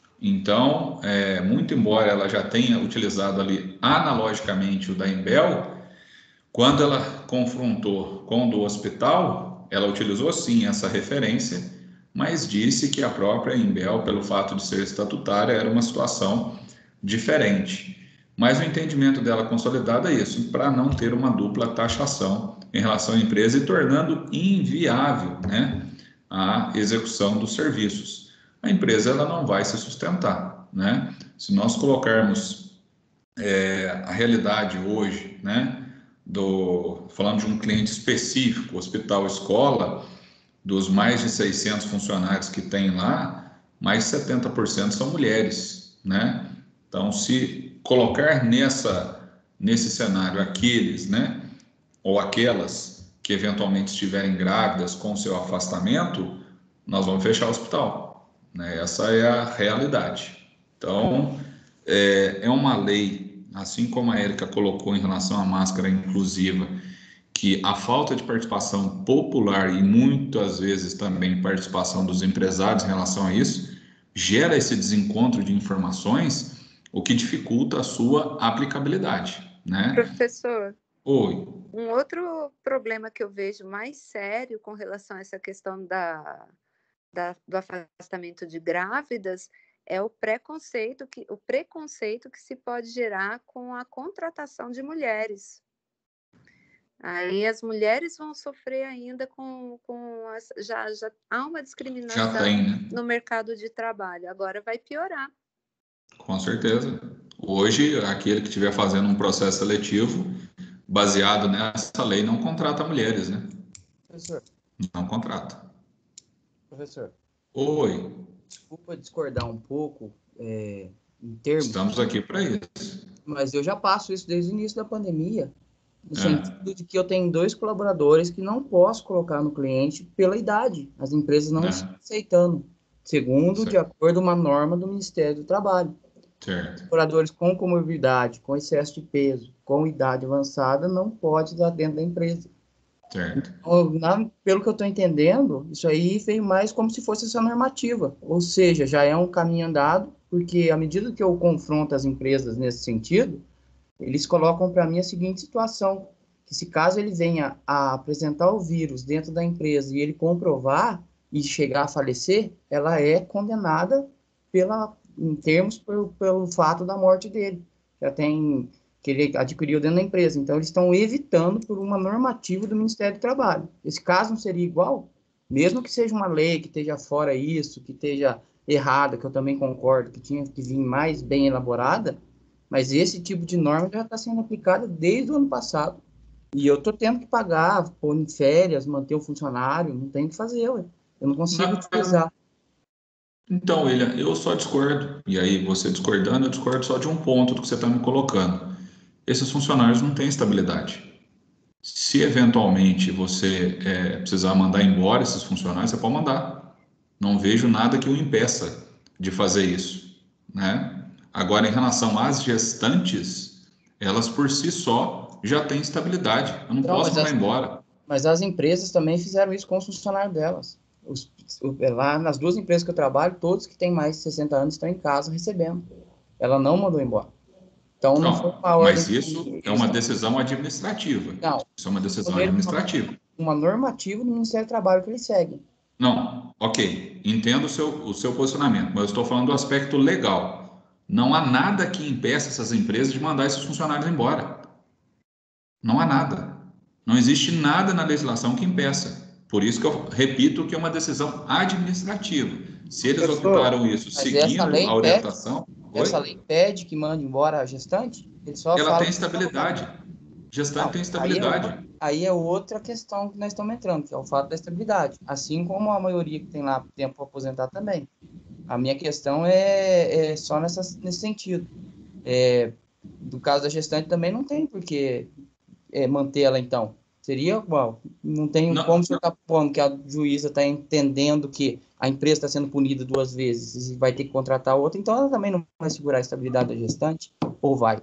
Então, é, muito embora ela já tenha utilizado ali analogicamente o da Embel, quando ela confrontou com o do hospital, ela utilizou sim essa referência, mas disse que a própria Embel, pelo fato de ser estatutária, era uma situação diferente. Mas o entendimento dela consolidado é isso, para não ter uma dupla taxação em relação à empresa e tornando inviável, né, a execução dos serviços. A empresa ela não vai se sustentar, né? Se nós colocarmos é, a realidade hoje, né, do, falando de um cliente específico, hospital, escola, dos mais de seiscentos funcionários que tem lá, mais de setenta por cento são mulheres, né? Então, se colocar nessa, nesse cenário aqueles, né, ou aquelas que eventualmente estiverem grávidas com seu afastamento, nós vamos fechar o hospital, né? Essa é a realidade. Então, é, é uma lei, assim como a Érica colocou em relação à máscara inclusiva, que a falta de participação popular e muitas vezes também participação dos empresários em relação a isso, gera esse desencontro de informações, o que dificulta a sua aplicabilidade, né? Professor, Oi. um outro problema que eu vejo mais sério com relação a essa questão da, da, do afastamento de grávidas é o preconceito que, o preconceito que se pode gerar com a contratação de mulheres. Aí as mulheres vão sofrer ainda com, com as, já, já há uma discriminação Já tem, né? no mercado de trabalho, agora vai piorar. Com certeza. Hoje, aquele que estiver fazendo um processo seletivo baseado nessa lei não contrata mulheres, né? Professor, Não contrata. professor, Oi, desculpa discordar um pouco é, em termos, estamos aqui para isso. mas eu já passo isso desde o início da pandemia, no É. sentido de que eu tenho dois colaboradores que não posso colocar no cliente pela idade. As empresas não É. estão aceitando, segundo, Certo. de acordo com uma norma do Ministério do Trabalho. Certo. Colaboradores com comorbidade, com excesso de peso, com idade avançada, não pode estar dentro da empresa. Certo. Então, na- pelo que eu estou entendendo, isso aí veio mais como se fosse essa normativa, ou seja, já é um caminho andado, porque à medida que eu confronto as empresas nesse sentido, eles colocam para mim a seguinte situação, que se caso ele venha a apresentar o vírus dentro da empresa e ele comprovar e chegar a falecer, ela é condenada pela, em termos pelo, pelo fato da morte dele. Já tem que ele adquiriu dentro da empresa. Então, eles estão evitando por uma normativa do Ministério do Trabalho. Esse caso não seria igual? Mesmo que seja uma lei que esteja fora isso, que esteja errada, que eu também concordo, que tinha que vir mais bem elaborada, mas esse tipo de norma já está sendo aplicada desde o ano passado. E eu estou tendo que pagar, pôr em férias, manter o funcionário, não tenho o que fazer, ué. Eu não consigo utilizar. Então, William, eu só discordo, e aí você discordando, eu discordo só de um ponto do que você está me colocando. Esses funcionários não têm estabilidade. Se eventualmente você é, precisar mandar embora esses funcionários, você pode mandar. Não vejo nada que o impeça de fazer isso, né? Agora, em relação às gestantes, elas por si só já têm estabilidade. Eu não, não posso mandar as, embora. Mas as empresas também fizeram isso com os funcionários delas. Os, lá nas duas empresas que eu trabalho, todos que têm mais de sessenta anos estão em casa recebendo. Ela não mandou embora. Então, não, não foi uma ordem. Mas isso de... é uma decisão administrativa. Não. Isso é uma decisão administrativa. Uma normativa do Ministério do Trabalho que eles seguem. Não, ok. Entendo o seu, o seu posicionamento, mas eu estou falando do aspecto legal. Não há nada que impeça essas empresas de mandar esses funcionários embora. Não há nada. Não existe nada na legislação que impeça. Por isso que eu repito que é uma decisão administrativa. Se eles Professor, optaram isso seguindo a orientação... Pede, essa lei pede que mande embora a gestante? Ele só Ela tem estabilidade. Gestante Não, tem estabilidade. Aí é, aí é outra questão que nós estamos entrando, que é o fato da estabilidade. Assim como a maioria que tem lá tempo para aposentar também. A minha questão é, é só nessa, nesse sentido. É, do caso da gestante também não tem por que é, manter ela, então. Seria igual. Não tem não, como você estar tá pondo que a juíza está entendendo que a empresa está sendo punida duas vezes e vai ter que contratar outra, então ela também não vai segurar a estabilidade da gestante, ou vai?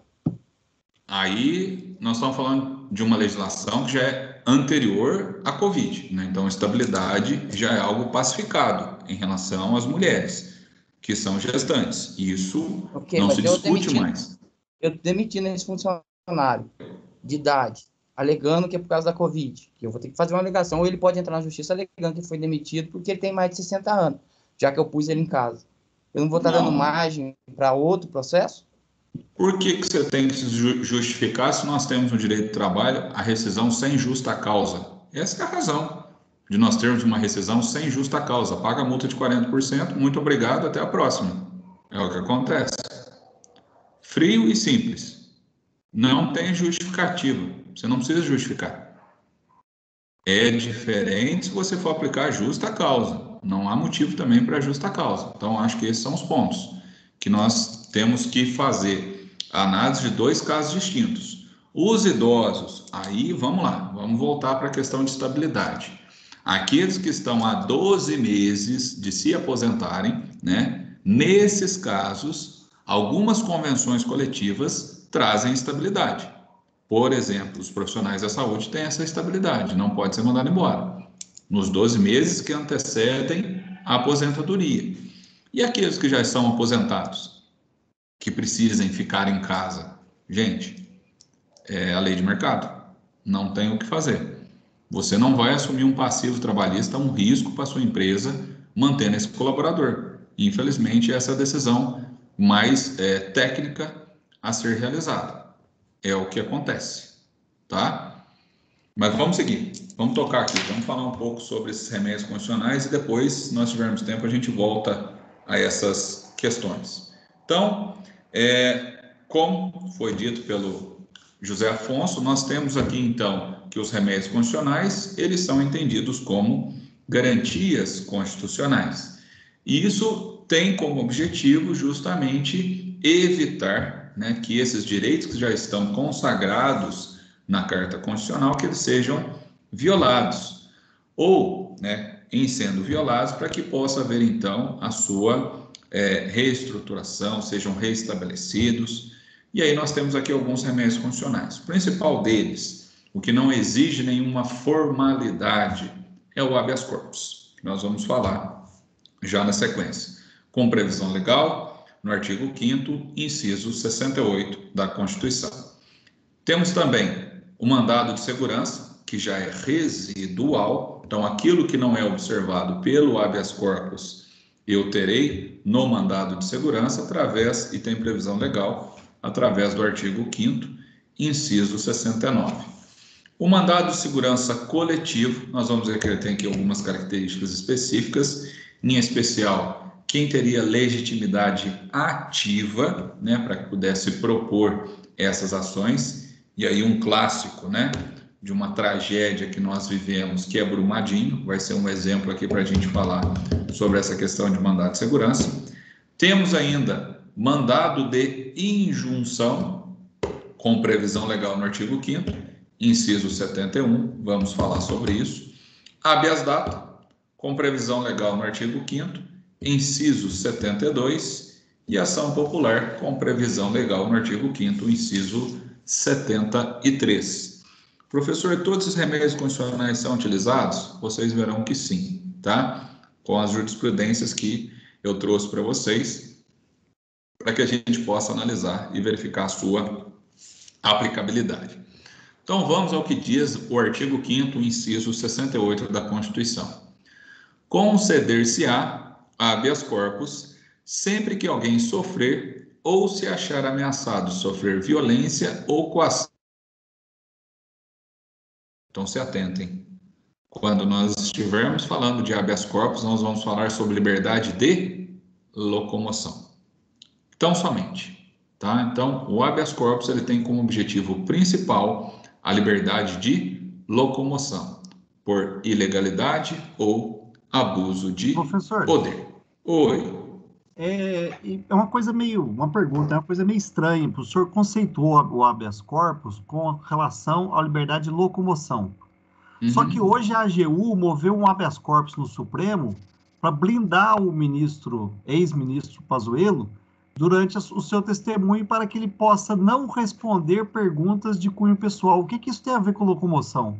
Aí nós estamos falando de uma legislação que já é anterior à Covid, né? Então, estabilidade já é algo pacificado em relação às mulheres que são gestantes. Isso okay, não se discute demiti, mais. Eu demitindo esse funcionário de idade, alegando que é por causa da Covid, que eu vou ter que fazer uma alegação, ou ele pode entrar na justiça alegando que foi demitido porque ele tem mais de sessenta anos, já que eu pus ele em casa. Eu não vou estar não. dando margem para outro processo? Por que, que você tem que se justificar se nós temos no direito do trabalho a rescisão sem justa causa? Essa é a razão de nós termos uma rescisão sem justa causa. Paga a multa de quarenta por cento, muito obrigado, até a próxima. É o que acontece. Frio e simples. Não tem justificativa. Você não precisa justificar. É diferente se você for aplicar justa causa. Não há motivo também para justa causa. Então, acho que esses são os pontos que nós temos que fazer a análise de dois casos distintos. Os idosos, aí vamos lá, vamos voltar para a questão de estabilidade. Aqueles que estão há doze meses de se aposentarem, né? Nesses casos, algumas convenções coletivas trazem estabilidade. Por exemplo, os profissionais da saúde têm essa estabilidade, não pode ser mandado embora, nos doze meses que antecedem a aposentadoria. E aqueles que já estão aposentados, que precisem ficar em casa? Gente, é a lei de mercado, não tem o que fazer. Você não vai assumir um passivo trabalhista, um risco para a sua empresa, mantendo esse colaborador. Infelizmente, essa é a decisão mais é, técnica a ser realizada. É o que acontece, tá? Mas vamos seguir, vamos tocar aqui, vamos falar um pouco sobre esses remédios constitucionais e depois, se nós tivermos tempo, a gente volta a essas questões. Então, é, como foi dito pelo José Afonso, nós temos aqui, então, que os remédios constitucionais, eles são entendidos como garantias constitucionais. E isso tem como objetivo justamente evitar, né, que esses direitos que já estão consagrados na Carta Constitucional, que eles sejam violados. Ou, né, em sendo violados, para que possa haver, então, a sua é, reestruturação, sejam reestabelecidos. E aí nós temos aqui alguns remédios constitucionais. O principal deles, o que não exige nenhuma formalidade, é o habeas corpus, que nós vamos falar já na sequência. Com previsão legal, no artigo quinto, inciso sessenta e oito da Constituição. Temos também o mandado de segurança, que já é residual. Então, aquilo que não é observado pelo habeas corpus, eu terei no mandado de segurança, através, e tem previsão legal, através do artigo quinto, inciso sessenta e nove. O mandado de segurança coletivo, nós vamos ver que ele tem aqui algumas características específicas, em especial, quem teria legitimidade ativa, né, para que pudesse propor essas ações, e aí um clássico, né, de uma tragédia que nós vivemos, que é Brumadinho, vai ser um exemplo aqui para a gente falar sobre essa questão de mandado de segurança. Temos ainda mandado de injunção, com previsão legal no artigo quinto, inciso setenta e um, vamos falar sobre isso. Habeas data, com previsão legal no artigo quinto, inciso setenta e dois, e ação popular, com previsão legal no artigo quinto, inciso setenta e três. Professor, todos os remédios constitucionais são utilizados? Vocês verão que sim, tá? Com as jurisprudências que eu trouxe para vocês, para que a gente possa analisar e verificar a sua aplicabilidade. Então, vamos ao que diz o artigo quinto, inciso sessenta e oito da Constituição. Conceder-se-á habeas corpus sempre que alguém sofrer ou se achar ameaçado de sofrer violência ou coação. Então, se atentem. Quando nós estivermos falando de habeas corpus, nós vamos falar sobre liberdade de locomoção. Então, somente. Tá? Então, o habeas corpus ele tem como objetivo principal a liberdade de locomoção, por ilegalidade ou abuso de Professor, poder. Oi. É, é uma coisa meio, uma pergunta, é uma coisa meio estranha. O professor conceituou o habeas corpus com relação à liberdade de locomoção. Uhum. Só que hoje a A G U moveu um habeas corpus no Supremo para blindar o ministro, ex-ministro Pazuello, durante o seu testemunho para que ele possa não responder perguntas de cunho pessoal. O que, que isso tem a ver com locomoção?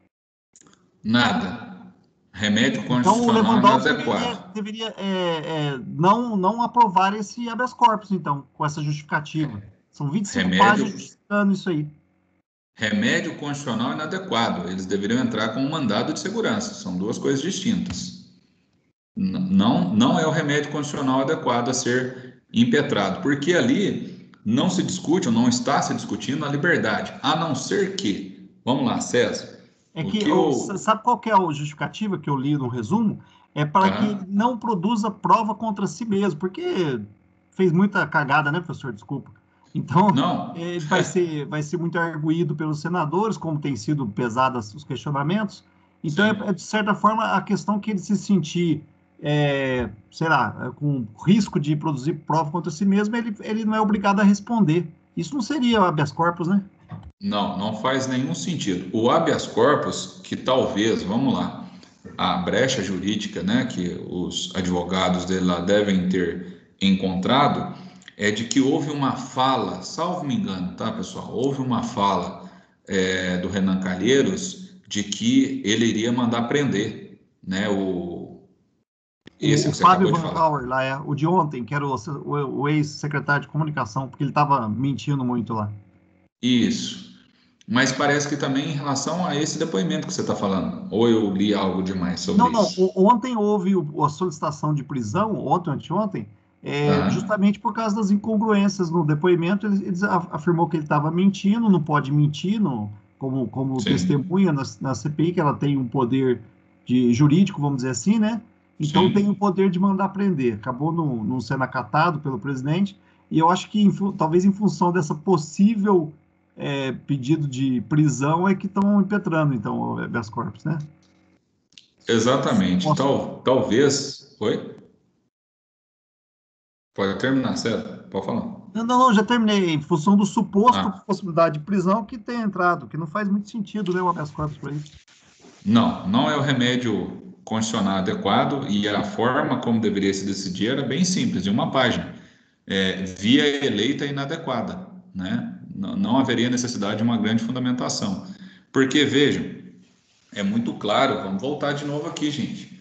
Nada. Remédio Então, o constitucional Lewandowski inadequado. deveria, deveria é, é, não, não aprovar esse habeas corpus, então, com essa justificativa. São vinte e cinco Remédio- páginas justificando isso aí. Remédio constitucional inadequado. Eles deveriam entrar com um mandado de segurança. São duas coisas distintas. N- Não, não é o remédio constitucional adequado a ser impetrado, porque ali não se discute ou não está se discutindo a liberdade, a não ser que, vamos lá, César, É o que, que o- eu- sabe qual que é a justificativa que eu li no resumo? É para Tá. que ele não produza prova contra si mesmo, porque fez muita cagada, né, professor? Desculpa. Então, Não, ele vai ser, vai ser muito arguído pelos senadores, como tem sido pesados os questionamentos. Então, Sim. é, é, de certa forma, a questão que ele se sentir, é, sei lá, com risco de produzir prova contra si mesmo, ele, ele não é obrigado a responder. Isso não seria habeas corpus, né? não, não faz nenhum sentido. O habeas corpus, que talvez, vamos lá, a brecha jurídica, né, que os advogados dele lá devem ter encontrado, é de que houve uma fala, salvo me engano, tá, pessoal? Houve uma fala é, do Renan Calheiros de que ele iria mandar prender, né, o... Esse o que você Fábio acabou de Van falar. Hauer, lá, é, o de ontem, que era o, o, o ex-secretário de comunicação, porque ele estava mentindo muito lá. Isso. Mas parece que também em relação a esse depoimento que você está falando, ou eu li algo demais sobre Não, não, isso? o- ontem houve o- a solicitação de prisão, ontem, anteontem, é, Aham. justamente por causa das incongruências no depoimento. Ele, ele a- afirmou que ele estava mentindo, não pode mentir, no, como, como Sim. testemunha na, na C P I, que ela tem um poder de, jurídico, vamos dizer assim, né? Então Sim. tem o poder de mandar prender. Acabou não, não sendo acatado pelo presidente, e eu acho que em fu- talvez em função dessa possível é, pedido de prisão é que estão impetrando, então, o habeas corpus, né? Exatamente. Posso- Tal, talvez. Oi? Pode terminar, certo? Pode falar. Não, não, não, já terminei. Em função do suposto Ah. possibilidade de prisão que tem entrado, que não faz muito sentido, né, o habeas corpus para isso. Não, não é o remédio constitucional adequado e a forma como deveria se decidir era bem simples, de uma página. É, via eleita inadequada, né? Não, não haveria necessidade de uma grande fundamentação. Porque, vejam, é muito claro, vamos voltar de novo aqui, gente.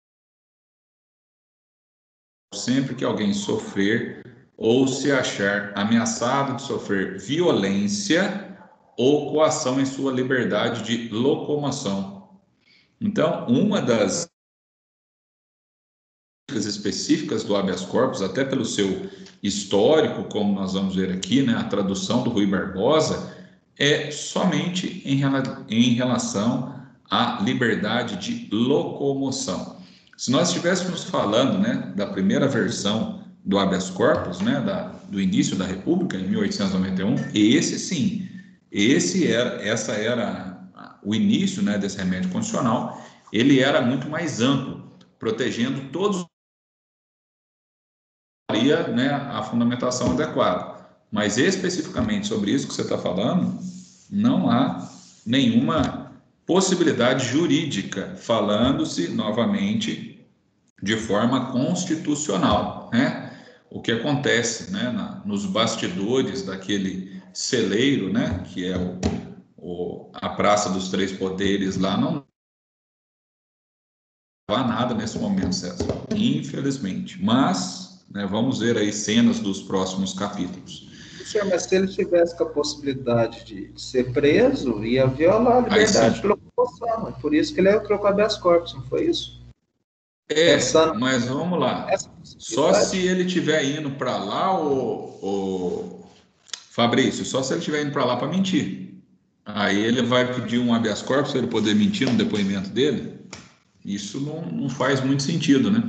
Sempre que alguém sofrer ou se achar ameaçado de sofrer violência ou coação em sua liberdade de locomoção. Então, uma das específicas do habeas corpus, até pelo seu histórico, como nós vamos ver aqui, né, a tradução do Rui Barbosa, é somente em, rela em relação à liberdade de locomoção. Se nós estivéssemos falando, né, da primeira versão do habeas corpus, né, da, do início da República, em mil oitocentos e noventa e um, esse sim, esse era, essa era o início, né, desse remédio constitucional, ele era muito mais amplo, protegendo todos, né, a fundamentação adequada. Mas especificamente sobre isso que você está falando, não há nenhuma possibilidade jurídica, falando-se novamente de forma constitucional, né? O que acontece, né, na, nos bastidores daquele celeiro, né, que é o, o, a Praça dos Três Poderes lá, não há nada nesse momento, César, infelizmente. Mas, né, vamos ver aí cenas dos próximos capítulos. Senhor, mas se ele tivesse com a possibilidade de ser preso, ia violar a liberdade de locomoção. É por isso que ele entrou com habeas corpus, não foi isso? É, Pensando mas vamos lá. Só se ele estiver indo para lá, o, o Fabrício, só se ele estiver indo para lá para mentir. Aí ele vai pedir um habeas corpus para ele poder mentir no depoimento dele. Isso não, não faz muito sentido, né?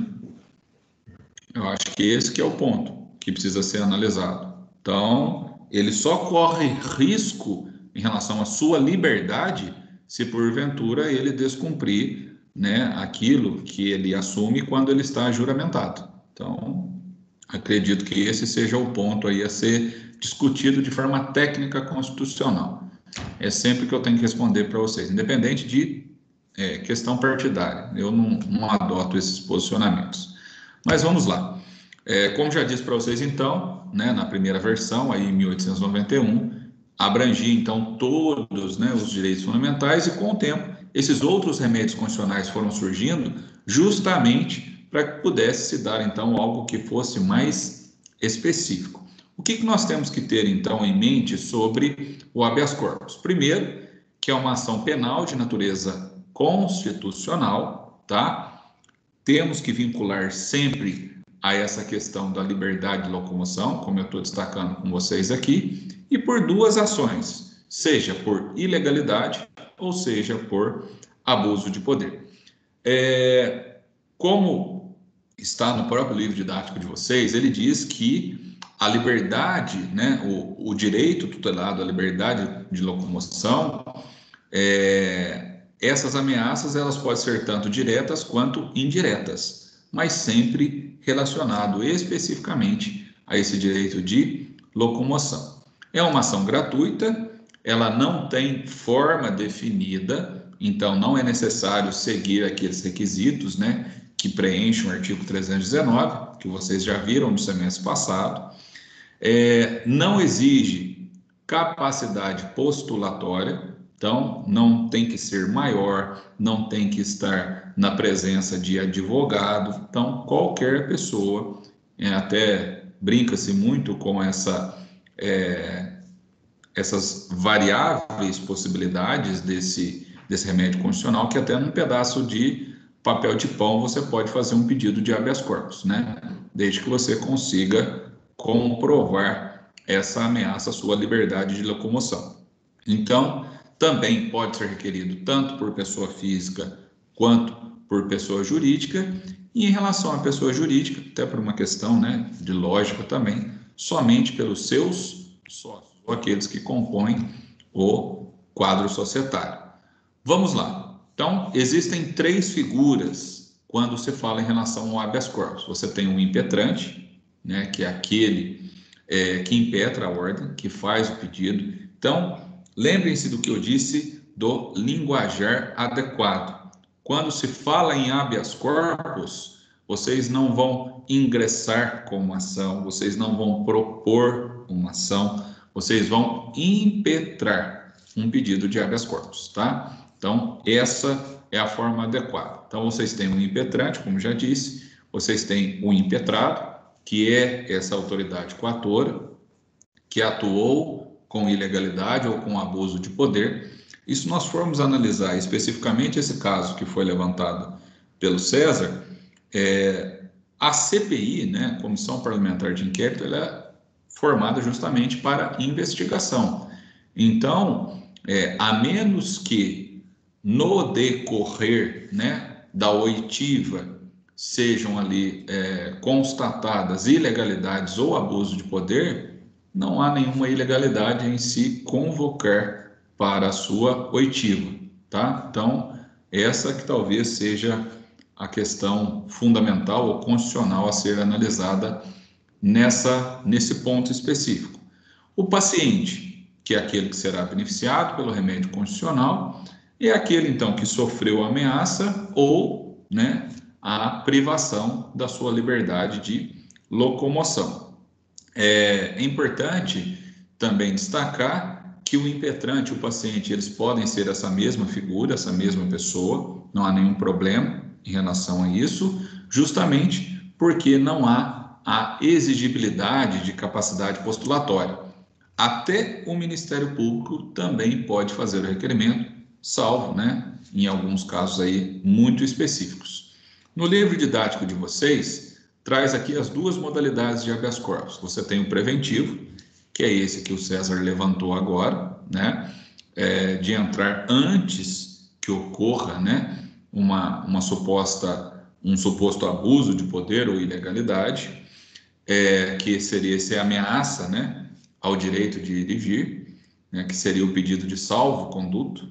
Eu acho que esse que é o ponto que precisa ser analisado. Então, ele só corre risco em relação à sua liberdade se porventura ele descumprir, né, aquilo que ele assume quando ele está juramentado. Então, acredito que esse seja o ponto aí a ser discutido de forma técnica constitucional. É sempre que eu tenho que responder para vocês, independente de é, questão partidária. Eu não, não adoto esses posicionamentos. Mas vamos lá. É, como já disse para vocês, então, né, na primeira versão, aí em mil oitocentos e noventa e um, abrangia, então, todos, né, os direitos fundamentais, e com o tempo, esses outros remédios constitucionais foram surgindo justamente para que pudesse se dar, então, algo que fosse mais específico. O que, que nós temos que ter, então, em mente sobre o habeas corpus? Primeiro, que é uma ação penal de natureza constitucional, tá? Temos que vincular sempre a essa questão da liberdade de locomoção, como eu estou destacando com vocês aqui, e por duas ações, seja por ilegalidade ou seja por abuso de poder. É, como está no próprio livro didático de vocês, ele diz que a liberdade, né, o, o direito tutelado à liberdade de locomoção, é, essas ameaças elas podem ser tanto diretas quanto indiretas, mas sempre relacionado especificamente a esse direito de locomoção. É uma ação gratuita, ela não tem forma definida, então não é necessário seguir aqueles requisitos, né, que preenchem o artigo trezentos e dezenove, que vocês já viram no semestre passado. É, não exige capacidade postulatória, então não tem que ser maior, não tem que estar na presença de advogado, então qualquer pessoa, é, até brinca-se muito com essa, é, essas variáveis possibilidades desse, desse remédio constitucional, que até num pedaço de papel de pão você pode fazer um pedido de habeas corpus, né? Desde que você consiga comprovar essa ameaça à sua liberdade de locomoção. Então, também pode ser requerido tanto por pessoa física quanto por pessoa jurídica, e em relação à pessoa jurídica, até por uma questão, né, de lógica também, somente pelos seus sócios, ou aqueles que compõem o quadro societário. Vamos lá. Então, existem três figuras quando se fala em relação ao habeas corpus. Você tem um impetrante, né, que é aquele é, que impetra a ordem, que faz o pedido. Então, lembrem-se do que eu disse do linguajar adequado. Quando se fala em habeas corpus, vocês não vão ingressar com uma ação, vocês não vão propor uma ação, vocês vão impetrar um pedido de habeas corpus, tá? Então, essa é a forma adequada. Então, vocês têm um impetrante, como já disse, vocês têm o impetrado, que é essa autoridade coatora, que atuou com ilegalidade ou com abuso de poder. E se nós formos analisar especificamente esse caso que foi levantado pelo César, é, a C P I, né, Comissão Parlamentar de Inquérito, ela é formada justamente para investigação. Então, é, a menos que no decorrer, né, da oitiva sejam ali é, constatadas ilegalidades ou abuso de poder, não há nenhuma ilegalidade em se convocar para a sua oitiva, tá? Então, essa que talvez seja a questão fundamental ou constitucional a ser analisada nessa, nesse ponto específico. O paciente, que é aquele que será beneficiado pelo remédio constitucional, é aquele, então, que sofreu a ameaça ou, né, a privação da sua liberdade de locomoção. É, é importante também destacar que o impetrante e o paciente, eles podem ser essa mesma figura, essa mesma pessoa, não há nenhum problema em relação a isso, justamente porque não há a exigibilidade de capacidade postulatória. Até o Ministério Público também pode fazer o requerimento, salvo, né, em alguns casos aí muito específicos. No livro didático de vocês, traz aqui as duas modalidades de habeas corpus. Você tem o preventivo, que é esse que o César levantou agora, né, é, de entrar antes que ocorra, né, uma, uma suposta, um suposto abuso de poder ou ilegalidade, é, que seria essa ameaça, né, ao direito de ir e vir, né, que seria o pedido de salvo-conduto.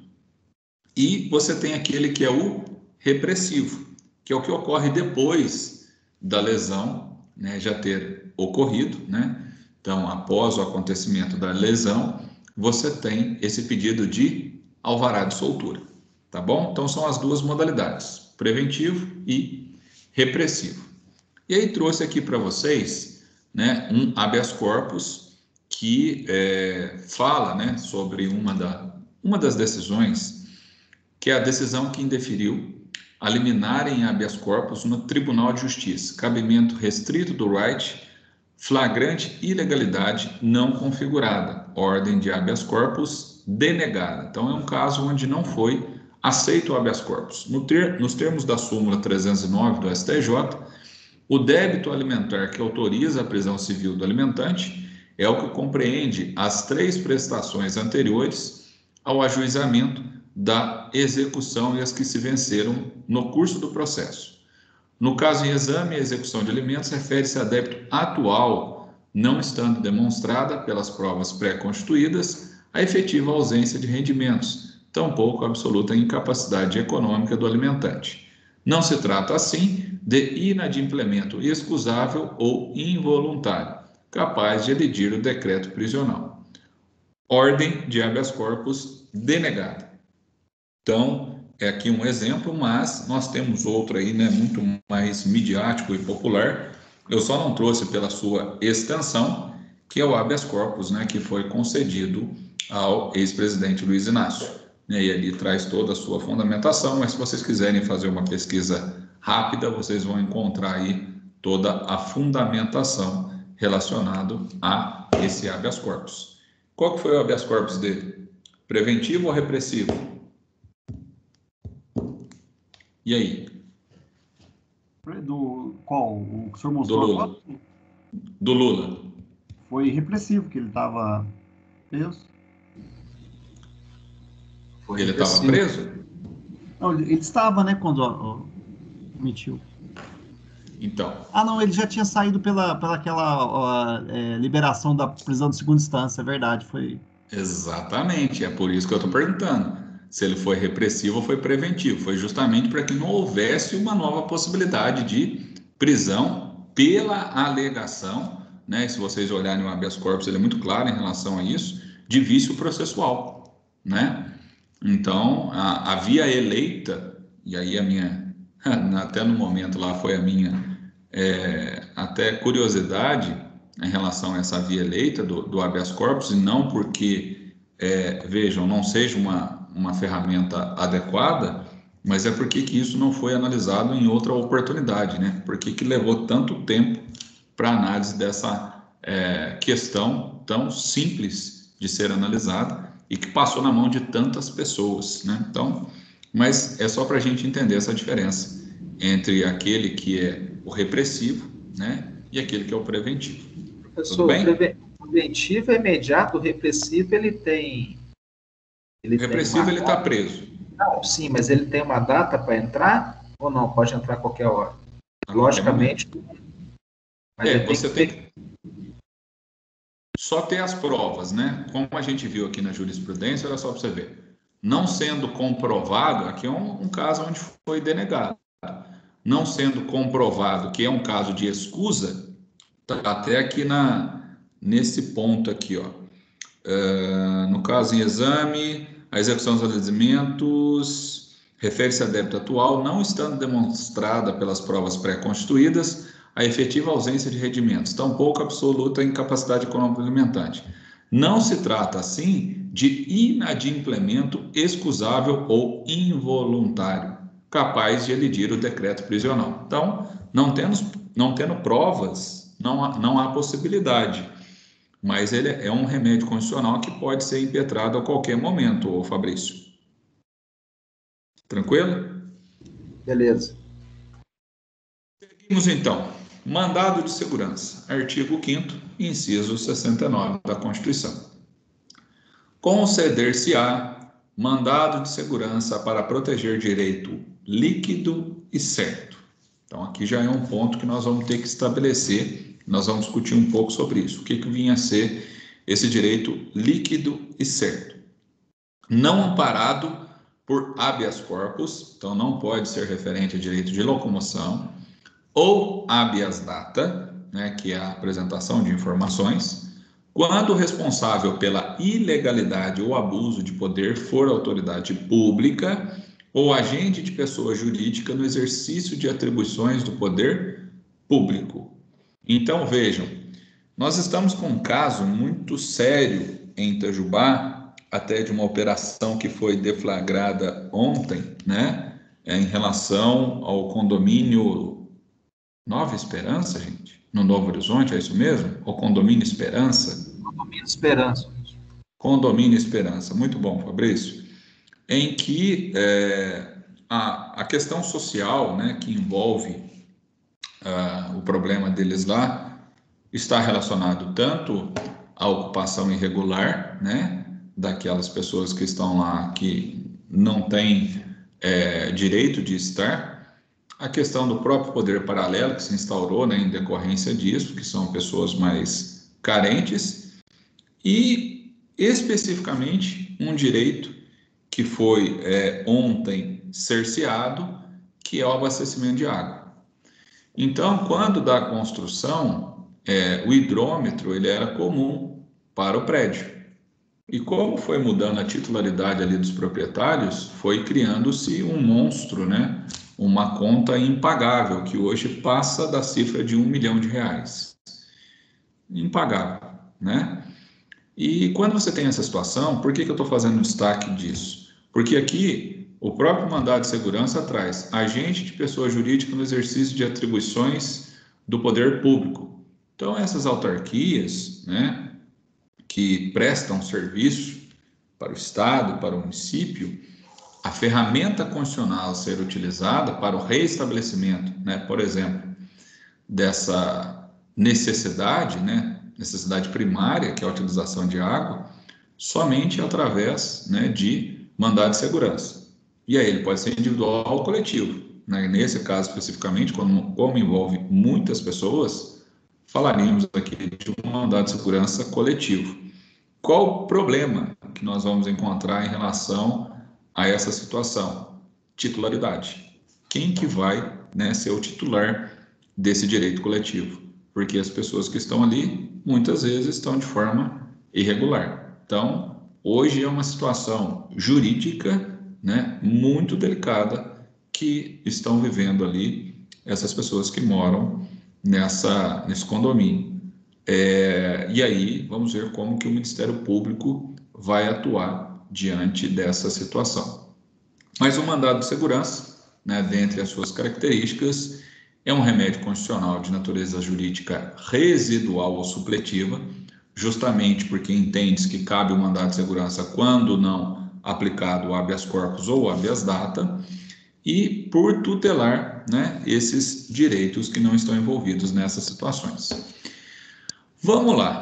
E você tem aquele que é o repressivo, que é o que ocorre depois da lesão, né, já ter ocorrido, né? Então, após o acontecimento da lesão, você tem esse pedido de alvará de soltura, tá bom? Então, são as duas modalidades, preventivo e repressivo. E aí trouxe aqui para vocês, né, um habeas corpus que é, fala, né, sobre uma, da, uma das decisões, que é a decisão que indeferiu a liminar em habeas corpus no Tribunal de Justiça, cabimento restrito do right, flagrante ilegalidade não configurada, ordem de habeas corpus denegada. Então, é um caso onde não foi aceito o habeas corpus. No ter, nos termos da súmula trezentos e nove do S T J, o débito alimentar que autoriza a prisão civil do alimentante é o que compreende as três prestações anteriores ao ajuizamento da execução e as que se venceram no curso do processo. No caso em exame, a execução de alimentos refere-se a débito atual, não estando demonstrada pelas provas pré-constituídas a efetiva ausência de rendimentos, tampouco a absoluta incapacidade econômica do alimentante. Não se trata, assim, de inadimplemento excusável ou involuntário, capaz de elidir o decreto prisional. Ordem de habeas corpus denegada. Então, é aqui um exemplo, mas nós temos outro aí, né, muito mais midiático e popular. Eu só não trouxe pela sua extensão, que é o habeas corpus, né, que foi concedido ao ex-presidente Luiz Inácio. E ali traz toda a sua fundamentação, mas se vocês quiserem fazer uma pesquisa rápida, vocês vão encontrar aí toda a fundamentação relacionada a esse habeas corpus. Qual que foi o habeas corpus dele? Preventivo ou repressivo? E aí? Do qual? O que o senhor mostrou do Lula. agora? Do Lula. Foi repressivo, que ele estava preso. Foi ele estava preso? Não, ele estava, né, quando ó, emitiu. Então. Ah, não, ele já tinha saído pela, pela aquela ó, é, liberação da prisão de segunda instância, é verdade, foi. Exatamente, é por isso que eu estou perguntando. Se ele foi repressivo ou foi preventivo. Foi justamente para que não houvesse uma nova possibilidade de prisão pela alegação, né? Se vocês olharem o habeas corpus, ele é muito claro em relação a isso, de vício processual, né? Então, a, a via eleita, e aí a minha, até no momento lá foi a minha é, até curiosidade em relação a essa via eleita do, do habeas corpus, e não porque, é, vejam, não seja uma uma ferramenta adequada, mas é porque que isso não foi analisado em outra oportunidade, né? Por que que levou tanto tempo para análise dessa é, questão tão simples de ser analisada e que passou na mão de tantas pessoas, né? Então, mas é só para a gente entender essa diferença entre aquele que é o repressivo, né, e aquele que é o preventivo. Professor, Tudo bem? preve... preventivo é imediato, o repressivo ele tem... Ele o repressivo ele está preso. Não, sim, mas ele tem uma data para entrar ou não? Pode entrar a qualquer hora. A Logicamente... Mas é, você tem que... só ter as provas, né? Como a gente viu aqui na jurisprudência, olha só para você ver. Não sendo comprovado, aqui é um, um caso onde foi denegado. Não sendo comprovado que é um caso de escusa, tá até aqui na, nesse ponto aqui, ó. Uh, no caso em exame, a execução dos alimentos refere-se a débito atual, não estando demonstrada pelas provas pré-constituídas a efetiva ausência de rendimentos, tampouco absoluta incapacidade econômica alimentante. Não se trata, assim, de inadimplemento excusável ou involuntário, capaz de elidir o decreto prisional. Então, não tendo, não tendo provas, não há, não há possibilidade, mas ele é um remédio constitucional que pode ser impetrado a qualquer momento, ô Fabrício. Tranquilo? Beleza. Seguimos então. Mandado de segurança, artigo quinto, inciso sessenta e nove da Constituição. Conceder-se-á mandado de segurança para proteger direito líquido e certo. Então, aqui já é um ponto que nós vamos ter que estabelecer, nós vamos discutir um pouco sobre isso. O que, que vinha a ser esse direito líquido e certo? Não amparado por habeas corpus, então não pode ser referente a direito de locomoção, ou habeas data, né, que é a apresentação de informações, quando o responsável pela ilegalidade ou abuso de poder for autoridade pública ou agente de pessoa jurídica no exercício de atribuições do poder público. Então, vejam, nós estamos com um caso muito sério em Itajubá, até de uma operação que foi deflagrada ontem, né, em relação ao condomínio Nova Esperança, gente? No Novo Horizonte, é isso mesmo? Ou Condomínio Esperança? Condomínio Esperança. Condomínio Esperança, muito bom, Fabrício. Em que é, a, a questão social, né, que envolve uh, o problema deles lá, está relacionado tanto à ocupação irregular, né, daquelas pessoas que estão lá que não têm é, direito de estar, a questão do próprio poder paralelo que se instaurou, né, em decorrência disso, que são pessoas mais carentes, e especificamente um direito que foi é, ontem cerceado, que é o abastecimento de água. Então, quando da construção, é, o hidrômetro ele era comum para o prédio. E como foi mudando a titularidade ali dos proprietários, foi criando-se um monstro, né? Uma conta impagável, que hoje passa da cifra de um milhão de reais. Impagável, né? E quando você tem essa situação, por que, que eu estou fazendo destaque disso? Porque aqui o próprio mandado de segurança traz agente de pessoa jurídica no exercício de atribuições do poder público. Então, essas autarquias, né, que prestam serviço para o Estado, para o município, a ferramenta constitucional a ser utilizada para o reestabelecimento, né, por exemplo, dessa necessidade, né, necessidade primária, que é a utilização de água, somente através, né, de mandado de segurança. E aí ele pode ser individual ou coletivo. Né? Nesse caso especificamente, como, como envolve muitas pessoas, falaríamos aqui de um mandado de segurança coletivo. Qual o problema que nós vamos encontrar em relação a essa situação? Titularidade. Quem que vai, né, ser o titular desse direito coletivo? Porque as pessoas que estão ali, muitas vezes, estão de forma irregular. Então, hoje é uma situação jurídica, né, muito delicada que estão vivendo ali essas pessoas que moram nessa, nesse condomínio. É, e aí, vamos ver como que o Ministério Público vai atuar diante dessa situação. Mas o mandado de segurança, né, dentre as suas características, é um remédio constitucional de natureza jurídica residual ou supletiva, justamente porque entende-se que cabe o mandado de segurança quando não aplicado o habeas corpus ou o habeas data, e por tutelar, né, esses direitos que não estão envolvidos nessas situações. Vamos lá.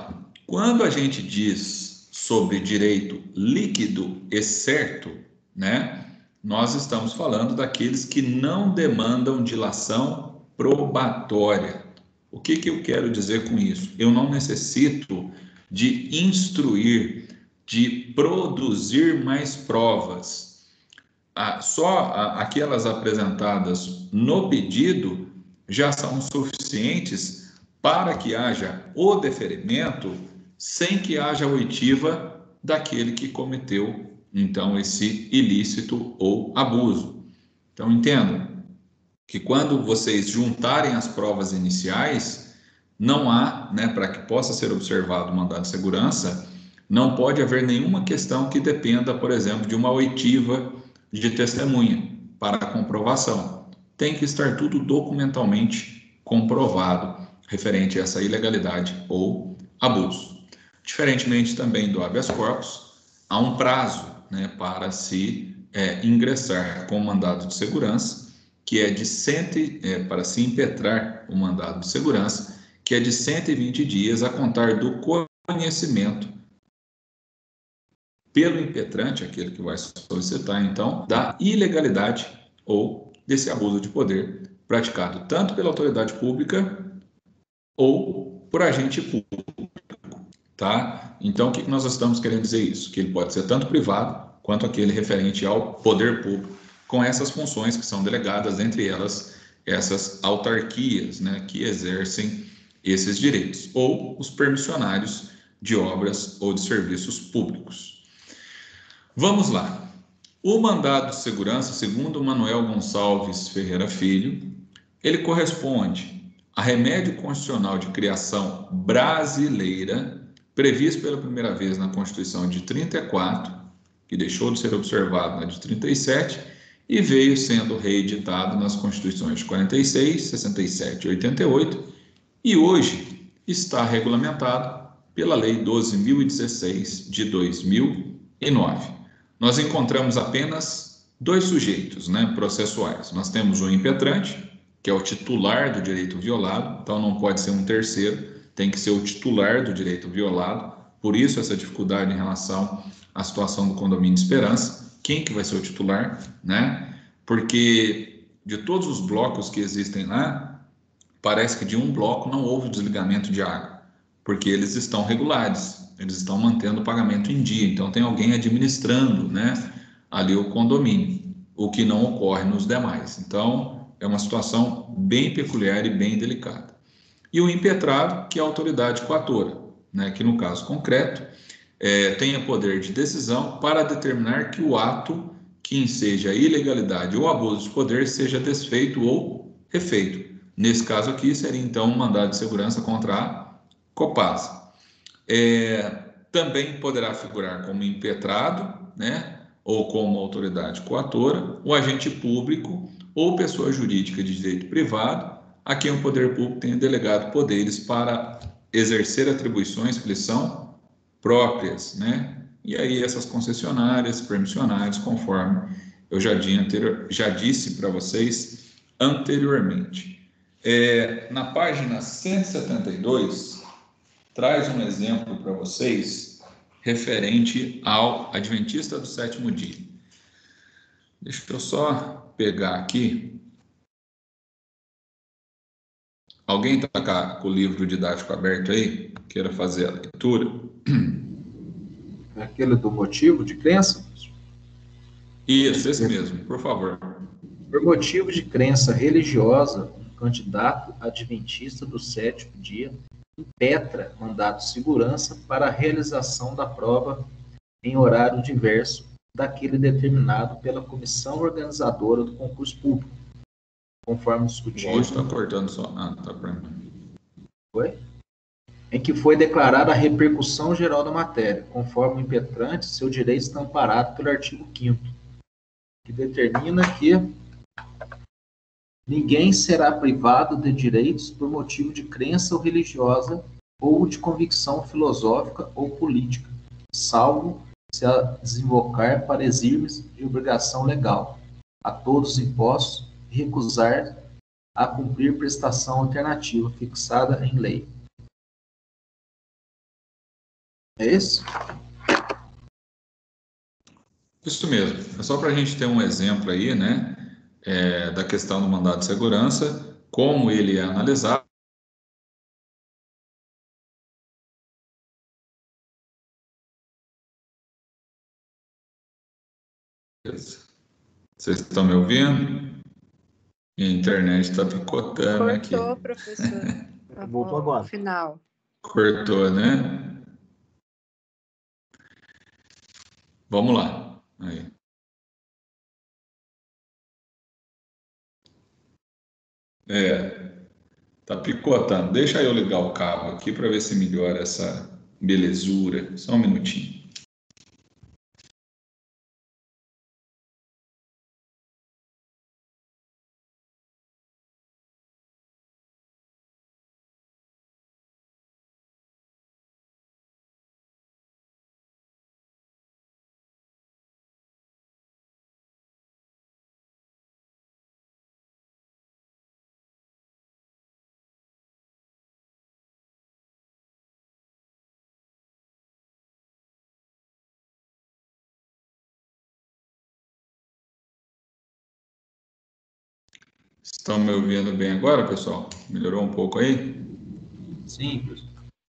Quando a gente diz sobre direito líquido e certo, né, nós estamos falando daqueles que não demandam dilação probatória. O que que eu quero dizer com isso? Eu não necessito de instruir, de produzir mais provas. Ah, só ah, aquelas apresentadas no pedido já são suficientes para que haja o deferimento sem que haja oitiva daquele que cometeu, então, esse ilícito ou abuso. Então, entendam que quando vocês juntarem as provas iniciais, não há, né, para que possa ser observado o mandado de segurança, não pode haver nenhuma questão que dependa, por exemplo, de uma oitiva de testemunha para a comprovação. Tem que estar tudo documentalmente comprovado referente a essa ilegalidade ou abuso. Diferentemente também do habeas corpus, há um prazo, né, para se é, ingressar com o mandado de segurança, que é de cento, é, para se impetrar o mandado de segurança, que é de cento e vinte dias a contar do conhecimento pelo impetrante, aquele que vai solicitar, então, da ilegalidade ou desse abuso de poder praticado tanto pela autoridade pública ou por agente público, tá? Então, o que nós estamos querendo dizer isso? Que ele pode ser tanto privado quanto aquele referente ao poder público, com essas funções que são delegadas, entre elas, essas autarquias, né, que exercem esses direitos, ou os permissionários de obras ou de serviços públicos. Vamos lá. O mandado de segurança, segundo Manuel Gonçalves Ferreira Filho, ele corresponde a remédio constitucional de criação brasileira, previsto pela primeira vez na Constituição de trinta e quatro, que deixou de ser observado na de trinta e sete, e veio sendo reeditado nas Constituições de quarenta e seis, sessenta e sete e oitenta e oito, e hoje está regulamentado pela Lei doze mil e dezesseis de dois mil e nove. Nós encontramos apenas dois sujeitos, né, processuais. Nós temos o impetrante, que é o titular do direito violado, então não pode ser um terceiro, tem que ser o titular do direito violado, por isso essa dificuldade em relação à situação do condomínio de Esperança. Quem que vai ser o titular, né? Porque de todos os blocos que existem lá, parece que de um bloco não houve desligamento de água, porque eles estão regulares, eles estão mantendo o pagamento em dia, então tem alguém administrando, né, ali o condomínio, o que não ocorre nos demais. Então, é uma situação bem peculiar e bem delicada. E o impetrado, que é a autoridade coatora, né, que no caso concreto, é, tenha poder de decisão para determinar que o ato que enseja ilegalidade ou abuso de poder seja desfeito ou refeito. Nesse caso aqui, seria então um mandado de segurança contra a Copasa. É, também poderá figurar como impetrado, né, ou como autoridade coatora, o agente público ou pessoa jurídica de direito privado, a quem o poder público tenha delegado poderes para exercer atribuições que lhe são próprias, né? E aí essas concessionárias, permissionários, conforme eu já, anterior, já disse para vocês anteriormente. É, na página cento e setenta e dois, traz um exemplo para vocês referente ao adventista do sétimo dia. Deixa eu só pegar aqui. Alguém está com o livro didático aberto aí? Queira fazer a leitura? Aquele do motivo de crença? Isso, esse mesmo, por favor. Por motivo de crença religiosa, um candidato adventista do sétimo dia impetra mandato de segurança para a realização da prova em horário diverso daquele determinado pela comissão organizadora do concurso público, conforme discutido. Hoje está cortando só. Ah, tá para mim. Foi? Em que foi declarada a repercussão geral da matéria, conforme o impetrante, seu direito está amparado pelo artigo quinto, que determina que ninguém será privado de direitos por motivo de crença ou religiosa ou de convicção filosófica ou política, salvo se a desinvocar para exime-se de obrigação legal, a todos os impostos, e recusar a cumprir prestação alternativa fixada em lei. É esse? Isso mesmo. É só para a gente ter um exemplo aí, né, é, da questão do mandado de segurança, como ele é analisado. Vocês estão me ouvindo? Minha internet está picotando aqui. Cortou, professor. Voltou O agora. final. Cortou, né? Vamos lá. Aí. É, tá picotando. Deixa eu ligar o cabo aqui para ver se melhora essa belezura. Só um minutinho. Estão me ouvindo bem agora, pessoal? Melhorou um pouco aí? Sim, professor.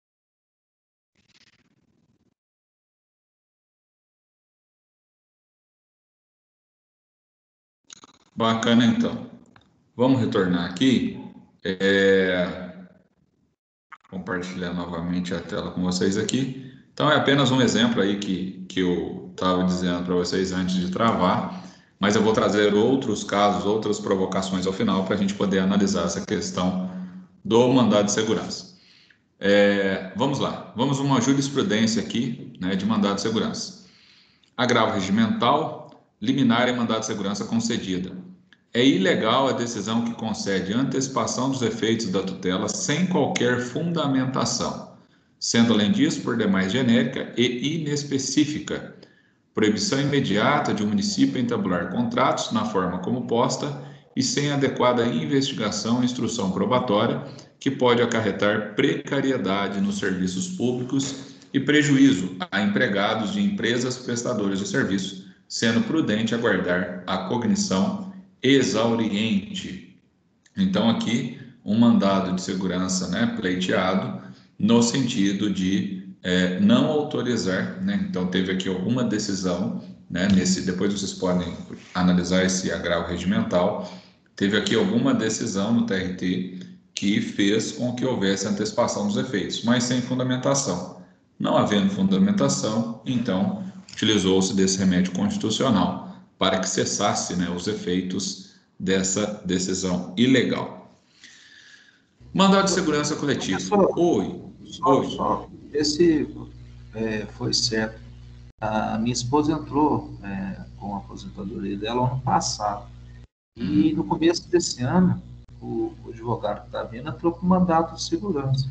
Bacana, então. Vamos retornar aqui. É... Compartilhar novamente a tela com vocês aqui. Então, é apenas um exemplo aí que, que eu estava dizendo para vocês antes de travar, mas eu vou trazer outros casos, outras provocações ao final para a gente poder analisar essa questão do mandado de segurança. É, vamos lá, vamos uma jurisprudência aqui, né, de mandado de segurança. Agravo regimental, liminar e mandado de segurança concedida. É ilegal a decisão que concede antecipação dos efeitos da tutela sem qualquer fundamentação, sendo além disso por demais genérica e inespecífica. Proibição imediata de um município entabular contratos na forma como posta e sem adequada investigação e instrução probatória, que pode acarretar precariedade nos serviços públicos e prejuízo a empregados de empresas prestadoras de serviço, sendo prudente aguardar a cognição exauriente. Então, aqui, um mandado de segurança, né, pleiteado, no sentido de é, não autorizar, né, então teve aqui alguma decisão, né, nesse, depois vocês podem analisar esse agravo regimental, teve aqui alguma decisão no T R T que fez com que houvesse antecipação dos efeitos, mas sem fundamentação. Não havendo fundamentação, então, utilizou-se desse remédio constitucional para que cessasse, né, os efeitos dessa decisão ilegal. Mandado de segurança coletivo. Professor, Oi. Só, Oi. só esse é, foi certo. A minha esposa entrou é, com a aposentadoria dela ano passado. E no começo desse ano, o, o advogado que está vindo entrou com mandato de segurança.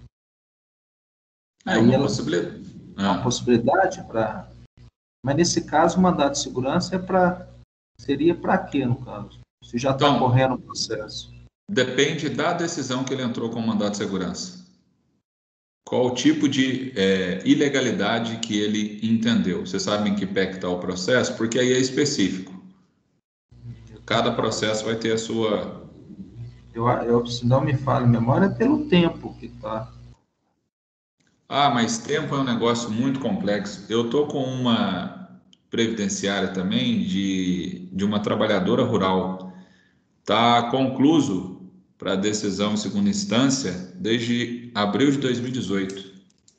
É Aí uma ela possibilidade. é uma Ah. possibilidade para. Mas nesse caso, o mandato de segurança é para. Seria para quê, no caso? Se já está Então, correndo o processo. Depende da decisão que ele entrou com o mandado de segurança. Qual o tipo de é, ilegalidade que ele entendeu? Vocês sabem em que pé que está o processo? Porque aí é específico. Cada processo vai ter a sua... Eu, eu, se não me falha a memória, é pelo tempo que está. Ah, mas tempo é um negócio muito complexo. Eu estou com uma previdenciária também de, de uma trabalhadora rural. Está concluso para decisão em segunda instância desde abril de dois mil e dezoito.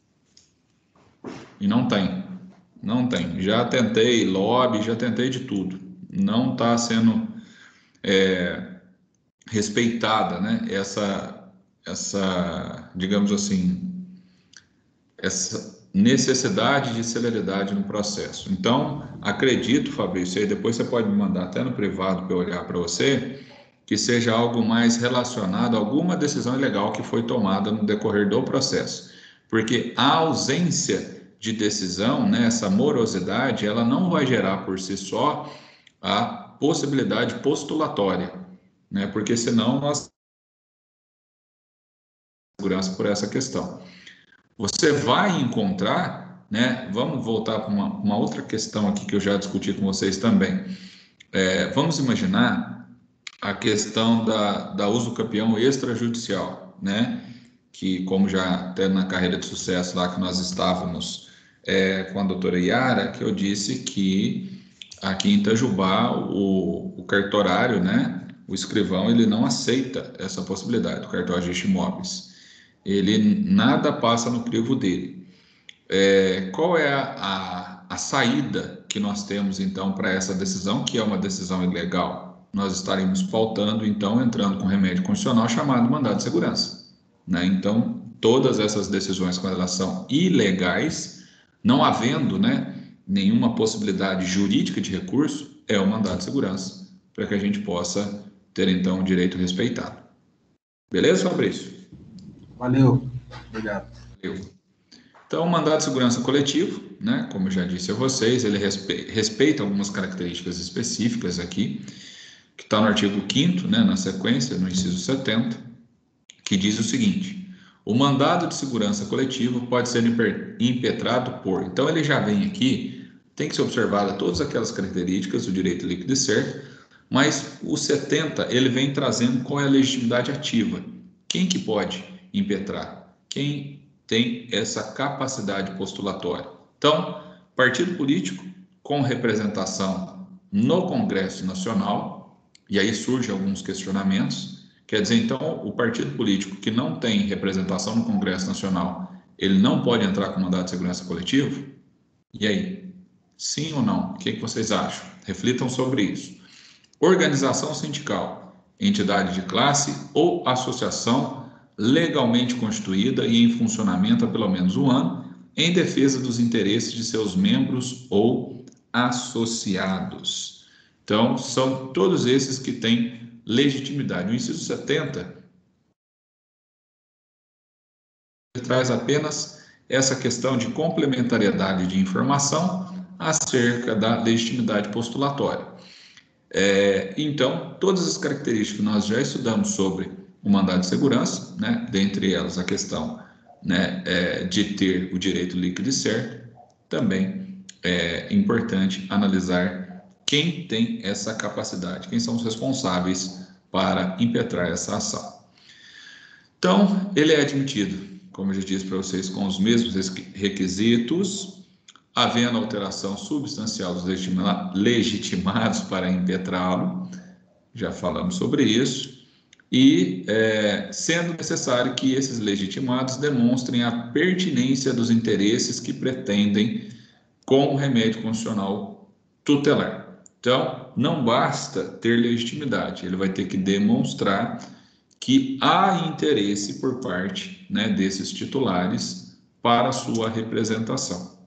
E não tem. Não tem. Já tentei lobby, já tentei de tudo. Não está sendo é, respeitada, né? Essa, essa, digamos assim, essa necessidade de celeridade no processo. Então, acredito, Fabrício, e aí depois você pode me mandar até no privado para eu olhar para você, que seja algo mais relacionado a alguma decisão ilegal que foi tomada no decorrer do processo. Porque a ausência de decisão, né, essa morosidade, ela não vai gerar por si só a possibilidade postulatória, né, porque senão nós segurança por essa questão. você vai encontrar, né? Vamos voltar para uma, uma outra questão aqui que eu já discuti com vocês também. É, vamos imaginar a questão da, da uso campeão extrajudicial, né? Que, como já até na carreira de sucesso lá que nós estávamos é, com a doutora Yara, que eu disse que aqui em Itajubá o, o cartorário, né? O escrivão, ele não aceita essa possibilidade, o cartório de registro de imóveis. Ele nada passa no crivo dele. É, qual é a, a, a saída que nós temos, então, para essa decisão, que é uma decisão ilegal? Nós estaremos pautando, então, entrando com remédio constitucional chamado mandado de segurança, né? Então, todas essas decisões com relação ilegais, não havendo, né, nenhuma possibilidade jurídica de recurso, é o mandado de segurança, para que a gente possa ter, então, o direito respeitado. Beleza, Fabrício? Valeu. Obrigado. Valeu. Então, o mandado de segurança coletivo, né, como eu já disse a vocês, ele respe- respeita algumas características específicas aqui, que está no artigo quinto, né, na sequência, no inciso setenta, que diz o seguinte: o mandado de segurança coletivo pode ser impetrado por... Então, ele já vem aqui, tem que ser observada todas aquelas características do direito líquido e certo, mas o setenta, ele vem trazendo qual é a legitimidade ativa. Quem que pode impetrar? Quem tem essa capacidade postulatória? Então, partido político com representação no Congresso Nacional, e aí surgem alguns questionamentos, quer dizer, então, o partido político que não tem representação no Congresso Nacional, ele não pode entrar com mandado de segurança coletivo? E aí? Sim ou não? O que, que vocês acham? Reflitam sobre isso. Organização sindical, entidade de classe ou associação legalmente constituída e em funcionamento há pelo menos um ano, em defesa dos interesses de seus membros ou associados. Então, são todos esses que têm legitimidade. O inciso setenta traz apenas essa questão de complementariedade de informação acerca da legitimidade postulatória. É, então, todas as características que nós já estudamos sobre o mandado de segurança, né, dentre elas a questão, né, é, de ter o direito líquido e certo, também é importante analisar quem tem essa capacidade, quem são os responsáveis para impetrar essa ação. Então, ele é admitido, como eu já disse para vocês, com os mesmos requisitos, havendo alteração substancial dos legitima- legitimados para impetrá-lo, já falamos sobre isso, e é, sendo necessário que esses legitimados demonstrem a pertinência dos interesses que pretendem com o remédio constitucional tutelar. Então, não basta ter legitimidade, ele vai ter que demonstrar que há interesse por parte, né, desses titulares para a sua representação.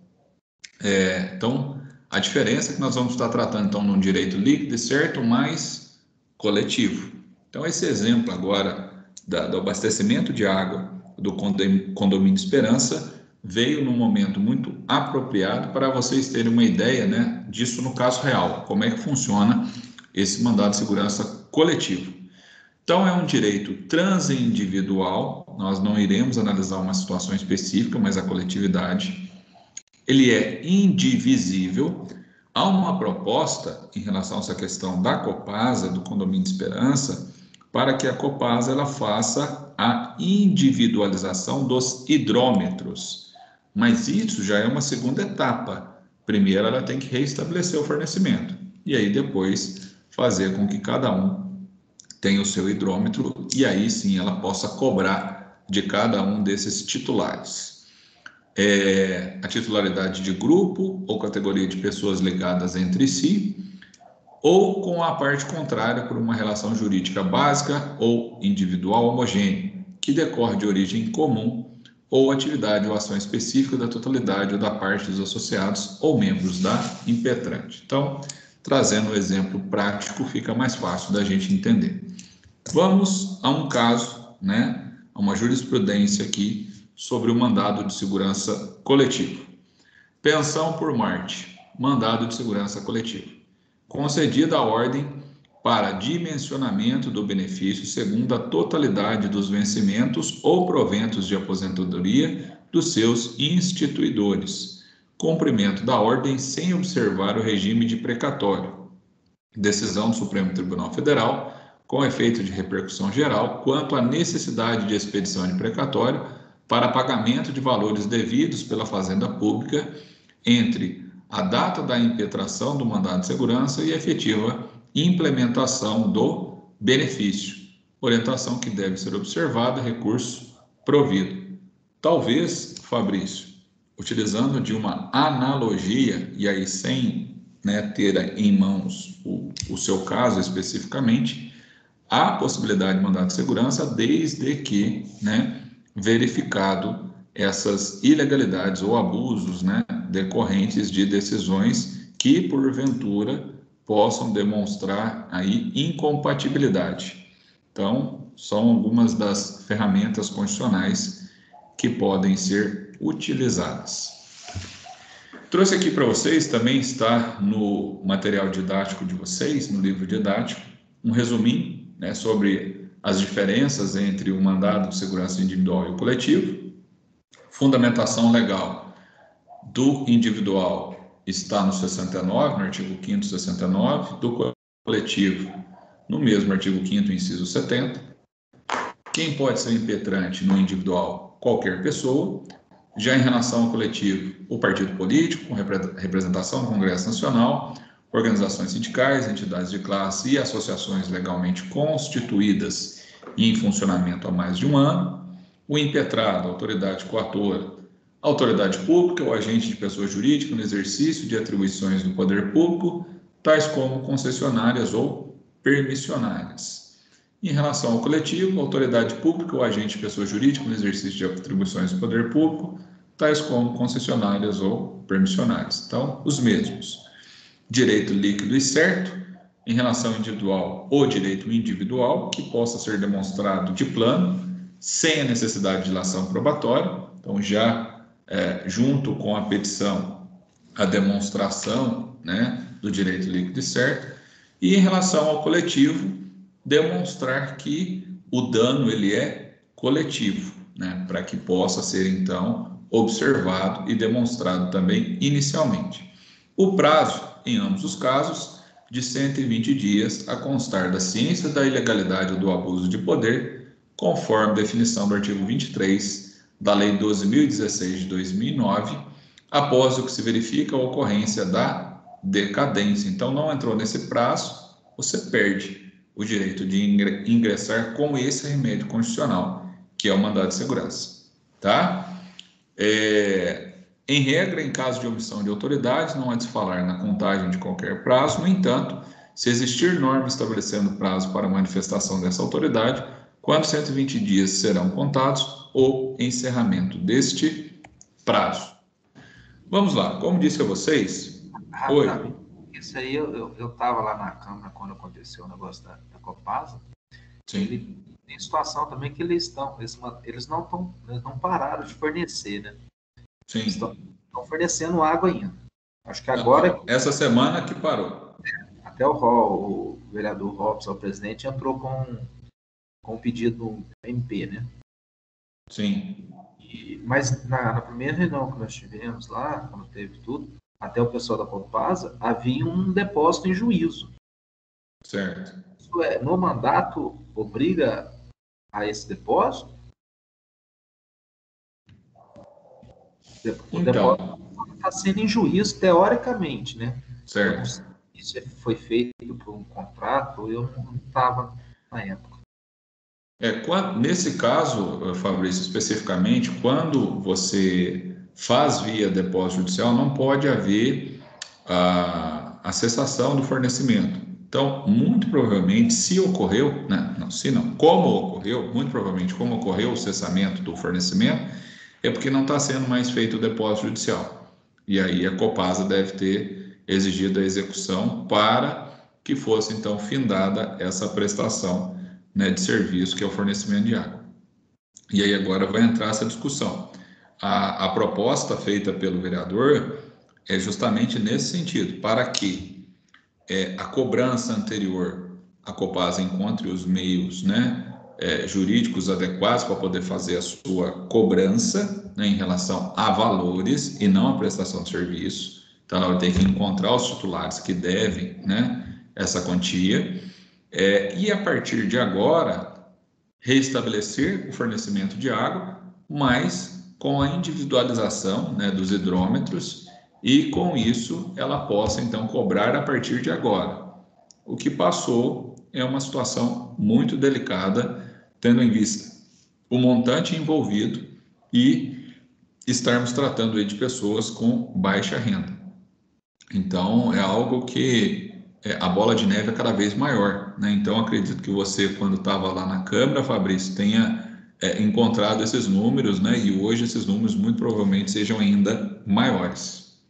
É, então, a diferença é que nós vamos estar tratando, então, num direito líquido e certo, mais coletivo. Então, esse exemplo agora da, do abastecimento de água do condomínio Esperança veio num momento muito apropriado para vocês terem uma ideia, né, disso no caso real, como é que funciona esse mandado de segurança coletivo. Então, é um direito transindividual, nós não iremos analisar uma situação específica, mas a coletividade. Ele é indivisível. Há uma proposta em relação a essa questão da Copasa, do Condomínio de Esperança, para que a Copasa ela faça a individualização dos hidrômetros. Mas isso já é uma segunda etapa. Primeiro, ela tem que reestabelecer o fornecimento. E aí, depois, fazer com que cada um tenha o seu hidrômetro e aí sim ela possa cobrar de cada um desses titulares. É, a titularidade de grupo ou categoria de pessoas ligadas entre si, ou com a parte contrária por uma relação jurídica básica ou individual homogênea, que decorre de origem comum ou atividade ou ação específica da totalidade ou da parte dos associados ou membros da impetrante. Então, trazendo um exemplo prático, fica mais fácil da gente entender. Vamos a um caso, né, a uma jurisprudência aqui, sobre o mandado de segurança coletivo. Pensão por morte, mandado de segurança coletivo. Concedida a ordem para dimensionamento do benefício segundo a totalidade dos vencimentos ou proventos de aposentadoria dos seus instituidores. Cumprimento da ordem sem observar o regime de precatório. Decisão do Supremo Tribunal Federal, com efeito de repercussão geral, quanto à necessidade de expedição de precatório para pagamento de valores devidos pela Fazenda Pública entre a data da impetração do mandado de segurança e a efetiva implementação do benefício. Orientação que deve ser observada, recurso provido. Talvez, Fabrício, utilizando de uma analogia, e aí sem, né, ter em mãos o, o seu caso especificamente, há possibilidade de mandado de segurança desde que, né, verificado essas ilegalidades ou abusos, né, decorrentes de decisões que, porventura, possam demonstrar aí incompatibilidade. Então, são algumas das ferramentas constitucionais que podem ser utilizadas. Trouxe aqui para vocês, também está no material didático de vocês, no livro didático, um resuminho, né, sobre as diferenças entre o mandado de segurança individual e o coletivo. Fundamentação legal do individual está no sessenta e nove, no artigo quinto, sessenta e nove, do coletivo, no mesmo artigo quinto, inciso setenta. Quem pode ser impetrante no individual? Qualquer pessoa. Já em relação ao coletivo, o partido político, com representação no Congresso Nacional, organizações sindicais, entidades de classe e associações legalmente constituídas e em funcionamento há mais de um ano. O impetrado, autoridade coatora, autoridade pública ou agente de pessoa jurídica no exercício de atribuições do poder público, tais como concessionárias ou permissionárias. Em relação ao coletivo, autoridade pública ou agente de pessoa jurídica no exercício de atribuições do poder público, tais como concessionárias ou permissionárias. Então, os mesmos. Direito líquido e certo, em relação individual ou direito individual, que possa ser demonstrado de plano, sem a necessidade de ilação probatória. Então, já é, junto com a petição, a demonstração, né, do direito líquido e certo. E em relação ao coletivo, demonstrar que o dano ele é coletivo, né, para que possa ser, então, observado e demonstrado também inicialmente. O prazo, em ambos os casos, de cento e vinte dias, a constar da ciência da ilegalidade ou do abuso de poder, conforme definição do artigo vinte e três da Lei doze mil e dezesseis de dois mil e nove, após o que se verifica a ocorrência da decadência. Então, não entrou nesse prazo, você perde o direito de ingressar com esse remédio constitucional, que é o mandado de segurança. Tá? É... Em regra, em caso de omissão de autoridade, não há de se falar na contagem de qualquer prazo. No entanto, se existir norma estabelecendo prazo para manifestação dessa autoridade, quando cento e vinte dias serão contados ou encerramento deste prazo. Vamos lá, como disse a vocês... Oi. Isso aí, eu estava lá na Câmara quando aconteceu o negócio da, da Copasa. Sim. Ele, tem situação também que eles estão, eles, eles não estão, eles não pararam de fornecer, né? Sim. Estão, estão fornecendo água ainda. Acho que agora... Essa semana que parou. Até o, o vereador Robson, o presidente, entrou com, com um pedido do M P, né? Sim. E, mas na, na primeira reunião que nós tivemos lá, quando teve tudo, até o pessoal da Copasa, havia um depósito em juízo. Certo. Isso é, no mandato, obriga a esse depósito? O Então, depósito está sendo em juízo, teoricamente, né? Certo. Isso foi feito por um contrato, eu não estava na época. É, quando, nesse caso, Fabrício, especificamente, quando você faz via depósito judicial, não pode haver a, a cessação do fornecimento. Então, muito provavelmente, se ocorreu, né, não, se não, como ocorreu, muito provavelmente, como ocorreu o cessamento do fornecimento, é porque não está sendo mais feito o depósito judicial. E aí a Copasa deve ter exigido a execução para que fosse, então, findada essa prestação, né, de serviço, que é o fornecimento de água. E aí agora vai entrar essa discussão. A, a proposta feita pelo vereador é justamente nesse sentido, para que é, a cobrança anterior, a Copasa encontre os meios, né, é, jurídicos adequados para poder fazer a sua cobrança, né, em relação a valores e não a prestação de serviço. Então, ela vai ter que encontrar os titulares que devem, né, essa quantia, é, e a partir de agora, reestabelecer o fornecimento de água, mas com a individualização, né, dos hidrômetros, e com isso ela possa então cobrar a partir de agora. O que passou é uma situação muito delicada, tendo em vista o montante envolvido e estarmos tratando aí de pessoas com baixa renda. Então, é algo que é, a bola de neve é cada vez maior, né? Então, acredito que você, quando estava lá na Câmara, Fabrício, tenha é, encontrado esses números, né? E hoje esses números muito provavelmente sejam ainda maiores.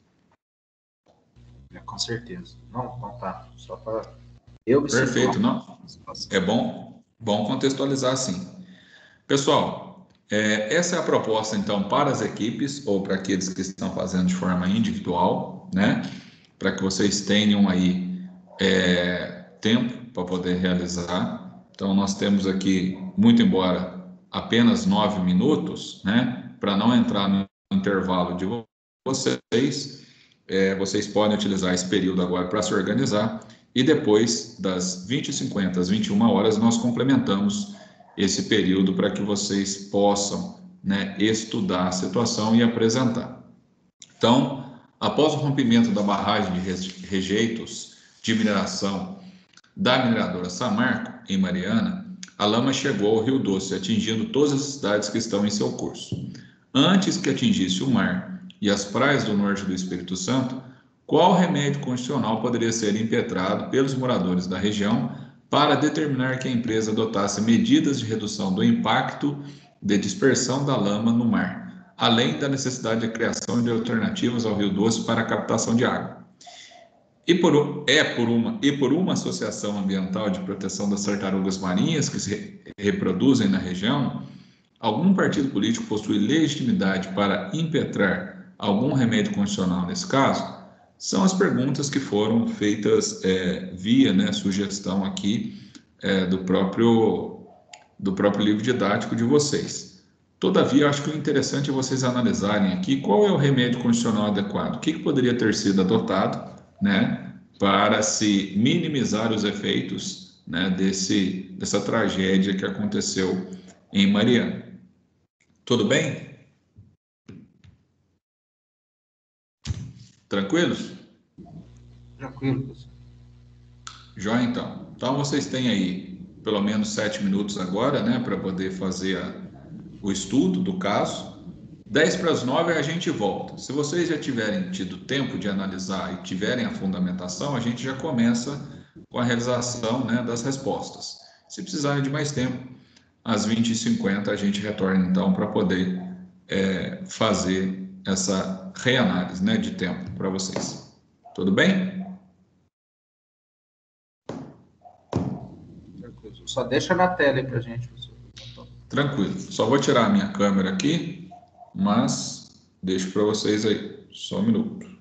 É, com certeza. Não, não tá. Só para eu me Perfeito, situar. não? É bom, bom contextualizar assim. Pessoal, é, essa é a proposta, então, para as equipes ou para aqueles que estão fazendo de forma individual, né? Para que vocês tenham aí é, tempo para poder realizar. Então, nós temos aqui, muito embora apenas nove minutos, né? Para não entrar no intervalo de vocês, é, vocês podem utilizar esse período agora para se organizar e depois das vinte e cinquenta às vinte e uma horas nós complementamos esse período para que vocês possam, né, estudar a situação e apresentar. Então, após o rompimento da barragem de rejeitos de mineração da mineradora Samarco, em Mariana, a lama chegou ao Rio Doce, atingindo todas as cidades que estão em seu curso. Antes que atingisse o mar e as praias do norte do Espírito Santo, qual remédio constitucional poderia ser impetrado pelos moradores da região para determinar que a empresa adotasse medidas de redução do impacto de dispersão da lama no mar, além da necessidade de criação de alternativas ao Rio Doce para a captação de água? E por, é por uma, e por uma associação ambiental de proteção das tartarugas marinhas que se reproduzem na região, algum partido político possui legitimidade para impetrar algum remédio constitucional nesse caso? São as perguntas que foram feitas é, via, né, sugestão aqui é, do próprio do próprio livro didático de vocês. Todavia, acho que o interessante é vocês analisarem aqui qual é o remédio constitucional adequado, o que, que poderia ter sido adotado, né, para se minimizar os efeitos, né, desse, dessa tragédia que aconteceu em Mariana. Tudo bem? Tranquilos? Tranquilo, professor. Joia, então. Então, vocês têm aí pelo menos sete minutos agora, né, para poder fazer a, o estudo do caso. Dez para as nove a gente volta. Se vocês já tiverem tido tempo de analisar e tiverem a fundamentação, a gente já começa com a realização, né, das respostas. Se precisarem de mais tempo, às vinte e cinquenta a gente retorna então para poder é, fazer essa reanálise, né, de tempo para vocês. Tudo bem? Tranquilo. Só deixa na tela aí pra gente, professor. Tranquilo. Só vou tirar a minha câmera aqui, mas deixo para vocês aí. Só um minuto.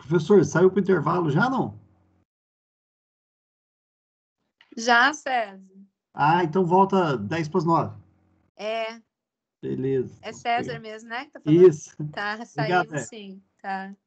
Professor, saiu para o intervalo já, não? Já, César? Ah, então volta dez para as nove. É, Beleza. é César mesmo, né, que tá falando? Isso. Tá, Obrigado, saímos Zé. sim, tá.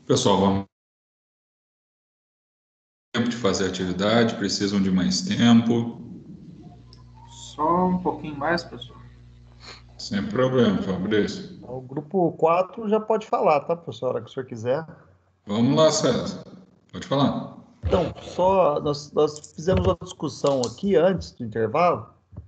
Pessoal, vamos tempo de fazer atividade, precisam de mais tempo. Só um pouquinho mais, pessoal. Sem problema, Fabrício. O grupo quatro já pode falar, tá, professor? A hora que o senhor quiser. Vamos lá, César. Pode falar. Então, só nós, nós fizemos uma discussão aqui antes do intervalo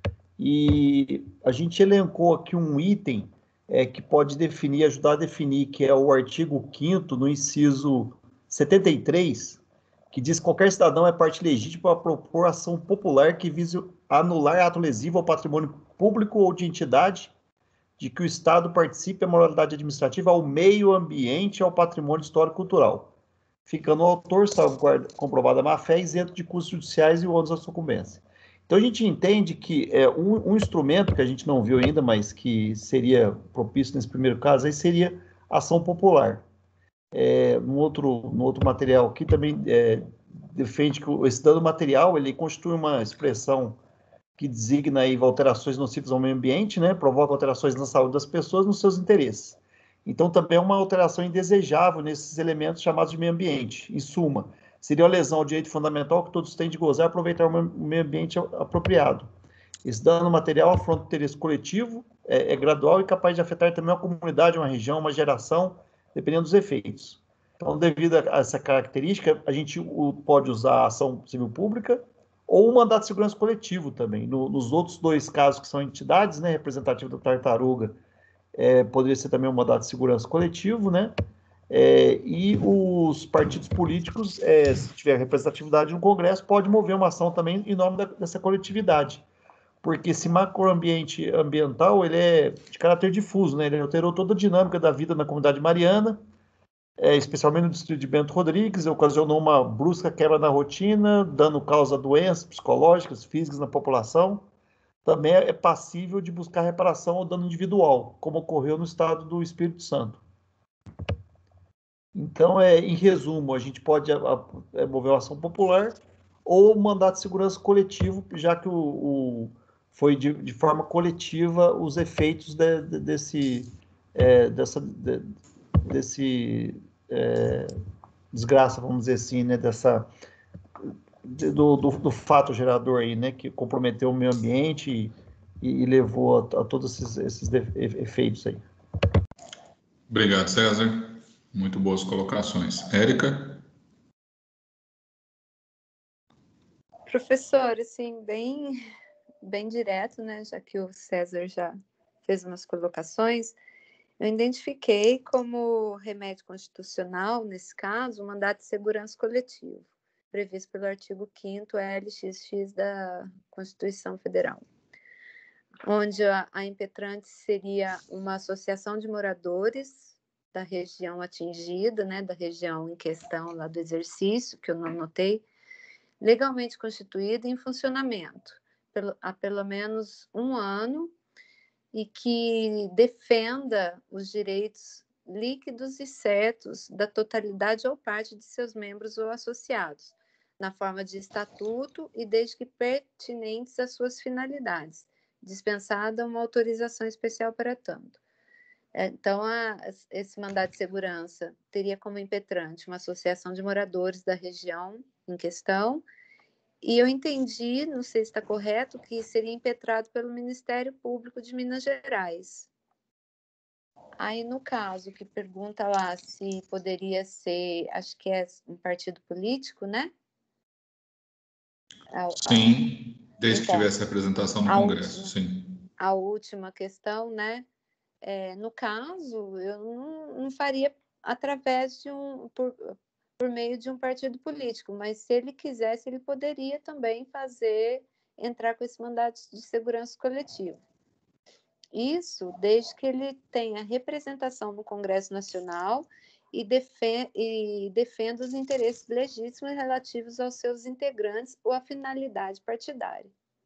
e a gente elencou aqui um item é, que pode definir, ajudar a definir, que é o artigo quinto, no inciso setenta e três, que diz que qualquer cidadão é parte legítima para propor ação popular que vise anular ato lesivo ao patrimônio público ou de entidade de que o Estado participe a moralidade administrativa, ao meio ambiente e ao patrimônio histórico-cultural, ficando o autor, salvo comprovada a má-fé, isento de custos judiciais e o ônus da sucumbência. Então, a gente entende que é, um, um instrumento que a gente não viu ainda, mas que seria propício nesse primeiro caso, aí seria ação popular. É, no, outro, no outro material aqui também é, defende que esse dano material ele constitui uma expressão que designa aí alterações nocivas ao meio ambiente, né, provoca alterações na saúde das pessoas nos seus interesses. Então, também é uma alteração indesejável nesses elementos chamados de meio ambiente. Em suma, seria uma lesão ao direito fundamental que todos têm de gozar e aproveitar o meio ambiente apropriado. Esse dano material afronta o interesse coletivo, é, é gradual e capaz de afetar também uma comunidade, uma região, uma geração, dependendo dos efeitos. Então, devido a essa característica, a gente pode usar a ação civil pública ou o mandato de segurança coletivo também. No, nos outros dois casos, que são entidades, né, representativa da tartaruga, é, poderia ser também um mandato de segurança coletivo, né? É, e os partidos políticos, é, se tiver representatividade no Congresso, pode mover uma ação também em nome da, dessa coletividade. Porque esse macroambiente ambiental, ele é de caráter difuso, né? Ele alterou toda a dinâmica da vida na comunidade mariana, é, especialmente no distrito de Bento Rodrigues, ocasionou uma brusca quebra na rotina, dando causa a doenças psicológicas, físicas na população. Também é passível de buscar reparação ao dano individual, como ocorreu no estado do Espírito Santo. Então, é, em resumo, a gente pode a, a, mover uma ação popular ou mandato de segurança coletivo, já que o, o foi de, de forma coletiva os efeitos de, de, desse, é, dessa, de, desse é, desgraça, vamos dizer assim, né, dessa, do, do, do fato gerador aí, né, que comprometeu o meio ambiente e, e levou a, a todos esses, esses efeitos aí. Obrigado, César. Muito boas colocações. Érica? Professor, assim, bem, bem direto, né, já que o César já fez umas colocações, eu identifiquei como remédio constitucional, nesse caso, o mandato de segurança coletivo, previsto pelo artigo quinto L X X da Constituição Federal, onde a, a impetrante seria uma associação de moradores da região atingida, né, da região em questão lá do exercício, que eu não anotei, legalmente constituída em funcionamento pelo, há pelo menos um ano e que defenda os direitos líquidos e certos da totalidade ou parte de seus membros ou associados, na forma de estatuto e desde que pertinentes às suas finalidades, dispensada uma autorização especial para tanto. Então, a, esse mandato de segurança teria como impetrante uma associação de moradores da região em questão, e eu entendi, não sei se está correto, que seria impetrado pelo Ministério Público de Minas Gerais. Aí, no caso, que pergunta lá se poderia ser, acho que é um partido político, né? A, sim, desde então, que tivesse representação no Congresso, última, sim. A última questão, né? É, no caso, eu não, não faria através de um... Por, por meio de um partido político, mas se ele quisesse, ele poderia também fazer, entrar com esse mandato de segurança coletivo. Isso desde que ele tenha representação no Congresso Nacional e, defe e defenda os interesses legítimos relativos aos seus integrantes ou à finalidade partidária.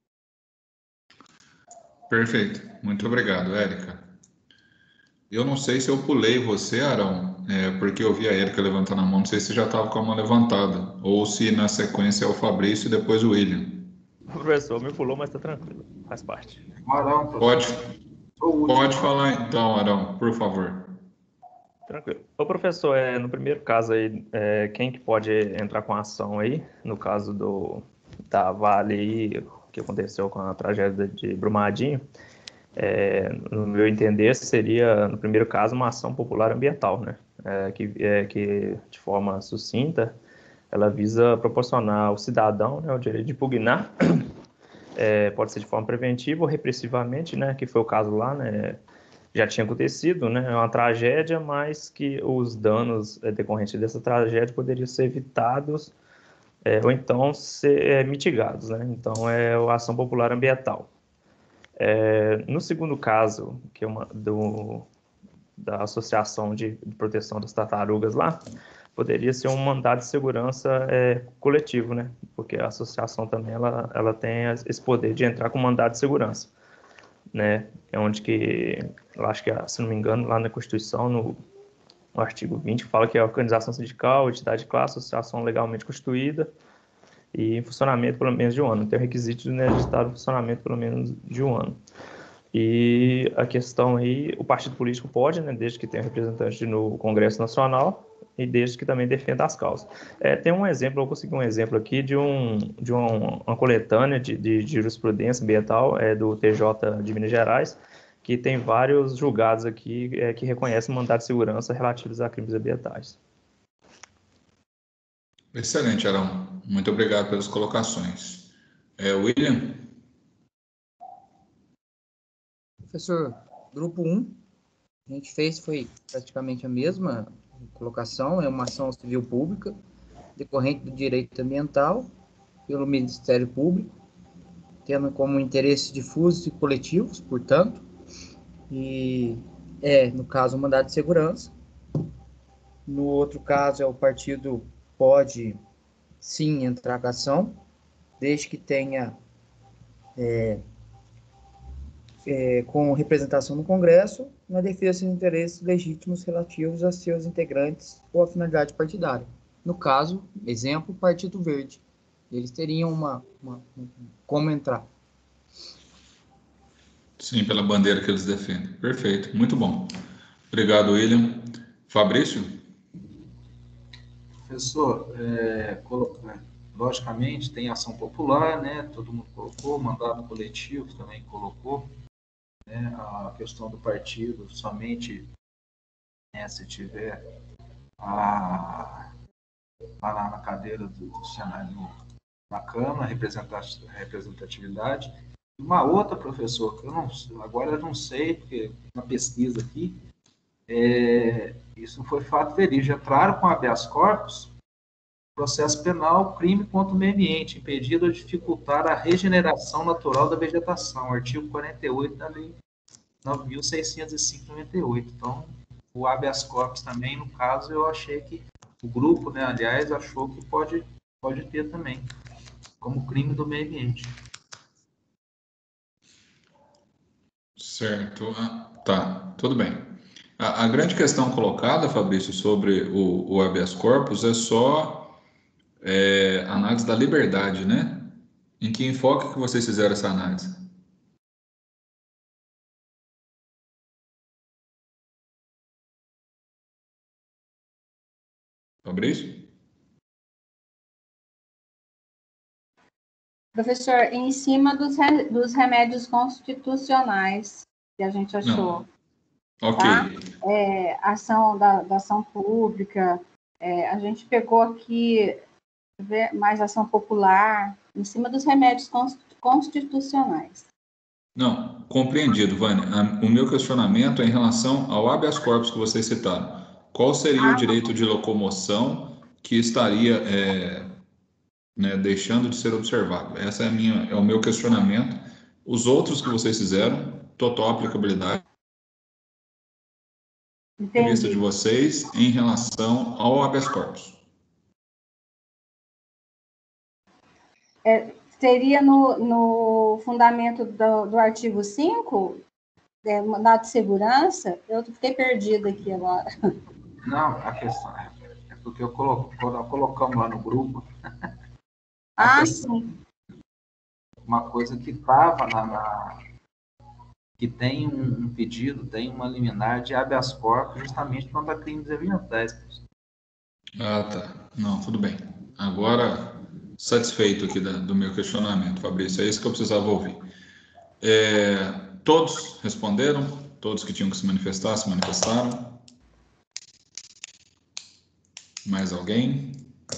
Perfeito. Muito obrigado, Érica. Eu não sei se eu pulei você, Arão, é, porque eu vi a Érica levantando a mão, não sei se já estava com a mão levantada, ou se na sequência é o Fabrício e depois o William. O professor me pulou, mas está tranquilo, faz parte. Arão, pode, pode falar então, Arão, por favor. Tranquilo. Ô, professor, é, no primeiro caso aí, é, quem que pode entrar com a ação aí? No caso do, da Vale aí, o que aconteceu com a tragédia de Brumadinho, é, no meu entender, seria, no primeiro caso, uma ação popular ambiental, né? É, que, é, que, de forma sucinta, ela visa proporcionar ao cidadão, né, o direito de impugnar, é, pode ser de forma preventiva ou repressivamente, né, que foi o caso lá, né, já tinha acontecido, né, é uma tragédia, mas que os danos é, decorrentes dessa tragédia poderiam ser evitados é, ou então ser é, mitigados, né, então é a ação popular ambiental. É, no segundo caso, que é uma do, da Associação de, de Proteção das Tartarugas lá, poderia ser um mandado de segurança é, coletivo, né? Porque a associação também ela, ela tem esse poder de entrar com mandado de segurança, né? É onde que, eu acho que, se não me engano, lá na Constituição, no, no artigo vinte, fala que é a organização sindical, entidade de classe, associação legalmente constituída e em funcionamento pelo menos de um ano. Tem o requisito, né, de estar em funcionamento pelo menos de um ano. E a questão aí, o partido político pode, né, desde que tenha representante no Congresso Nacional e desde que também defenda as causas. É, tem um exemplo, eu consegui um exemplo aqui de, um, de um, uma coletânea de, de, de jurisprudência ambiental é, do T J de Minas Gerais, que tem vários julgados aqui é, que reconhecem mandados de segurança relativos a crimes ambientais. Excelente, Arão. Muito obrigado pelas colocações. É, William? Professor, grupo um, a gente fez foi praticamente a mesma colocação, é uma ação civil pública decorrente do direito ambiental pelo Ministério Público, tendo como interesse difusos e coletivos, portanto, e é, no caso, um mandado de segurança. No outro caso, é o partido pode, sim, entrar com a ação, desde que tenha é, é, com representação no Congresso, na defesa dos interesses legítimos relativos a seus integrantes ou a finalidade partidária. No caso, exemplo, Partido Verde. Eles teriam uma, uma, uma como entrar. Sim, pela bandeira que eles defendem. Perfeito, muito bom. Obrigado, William. Fabrício? Professor, é, logicamente tem ação popular, né? Todo mundo colocou, mandato coletivo também colocou, né? A questão do partido somente, né, se tiver a, lá na cadeira do, do Senado, na Câmara, representatividade. Uma outra, professor, que eu não, agora eu não sei, porque na pesquisa aqui, é, isso foi fato verídico. Entraram com habeas corpus, processo penal, crime contra o meio ambiente, impedido de dificultar a regeneração natural da vegetação, artigo quarenta e oito da Lei nove mil seiscentos e cinco de noventa e oito. Então, o habeas corpus também, no caso, eu achei que o grupo, né, aliás, achou que pode, pode ter também, como crime do meio ambiente. Certo. Ah, tá, tudo bem. A, a grande questão colocada, Fabrício, sobre o, o habeas corpus é só é, análise da liberdade, né? Em que enfoque que vocês fizeram essa análise? Fabrício? Professor, em cima dos, re, dos remédios constitucionais que a gente achou. Não. Ok. Tá? É, ação da, da ação pública, é, a gente pegou aqui mais ação popular, em cima dos remédios constitucionais. Não, compreendido, Vânia. O meu questionamento é em relação ao habeas corpus que vocês citaram. Qual seria ah, o direito de locomoção que estaria é, né, deixando de ser observado? Essa é, a minha, é o meu questionamento. Os outros que vocês fizeram, total aplicabilidade da vista de vocês em relação ao habeas corpus. É, seria no, no fundamento do, do artigo cinco, é, mandado de segurança? Eu fiquei perdida aqui agora. Não, a questão é, é porque eu coloco, colocamos lá no grupo. Ah, questão, sim. Uma coisa que estava na, na, que tem um, um pedido, tem uma liminar de habeas corpus justamente contra crimes ambientais. Ah, tá. Não, tudo bem. Agora, satisfeito aqui da, do meu questionamento, Fabrício, é isso que eu precisava ouvir. É, todos responderam? Todos que tinham que se manifestar, se manifestaram? Mais alguém?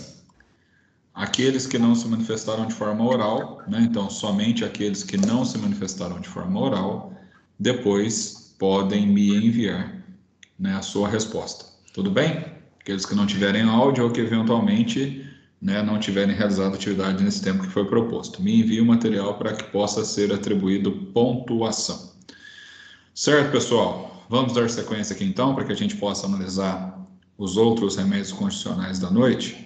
Aqueles que não se manifestaram de forma oral, né? Então, somente aqueles que não se manifestaram de forma oral, depois podem me enviar, né, a sua resposta. Tudo bem? Aqueles que não tiverem áudio ou que eventualmente, né, não tiverem realizado atividade nesse tempo que foi proposto. Me envie o material para que possa ser atribuído pontuação. Certo, pessoal? Vamos dar sequência aqui então, para que a gente possa analisar os outros remédios constitucionais da noite.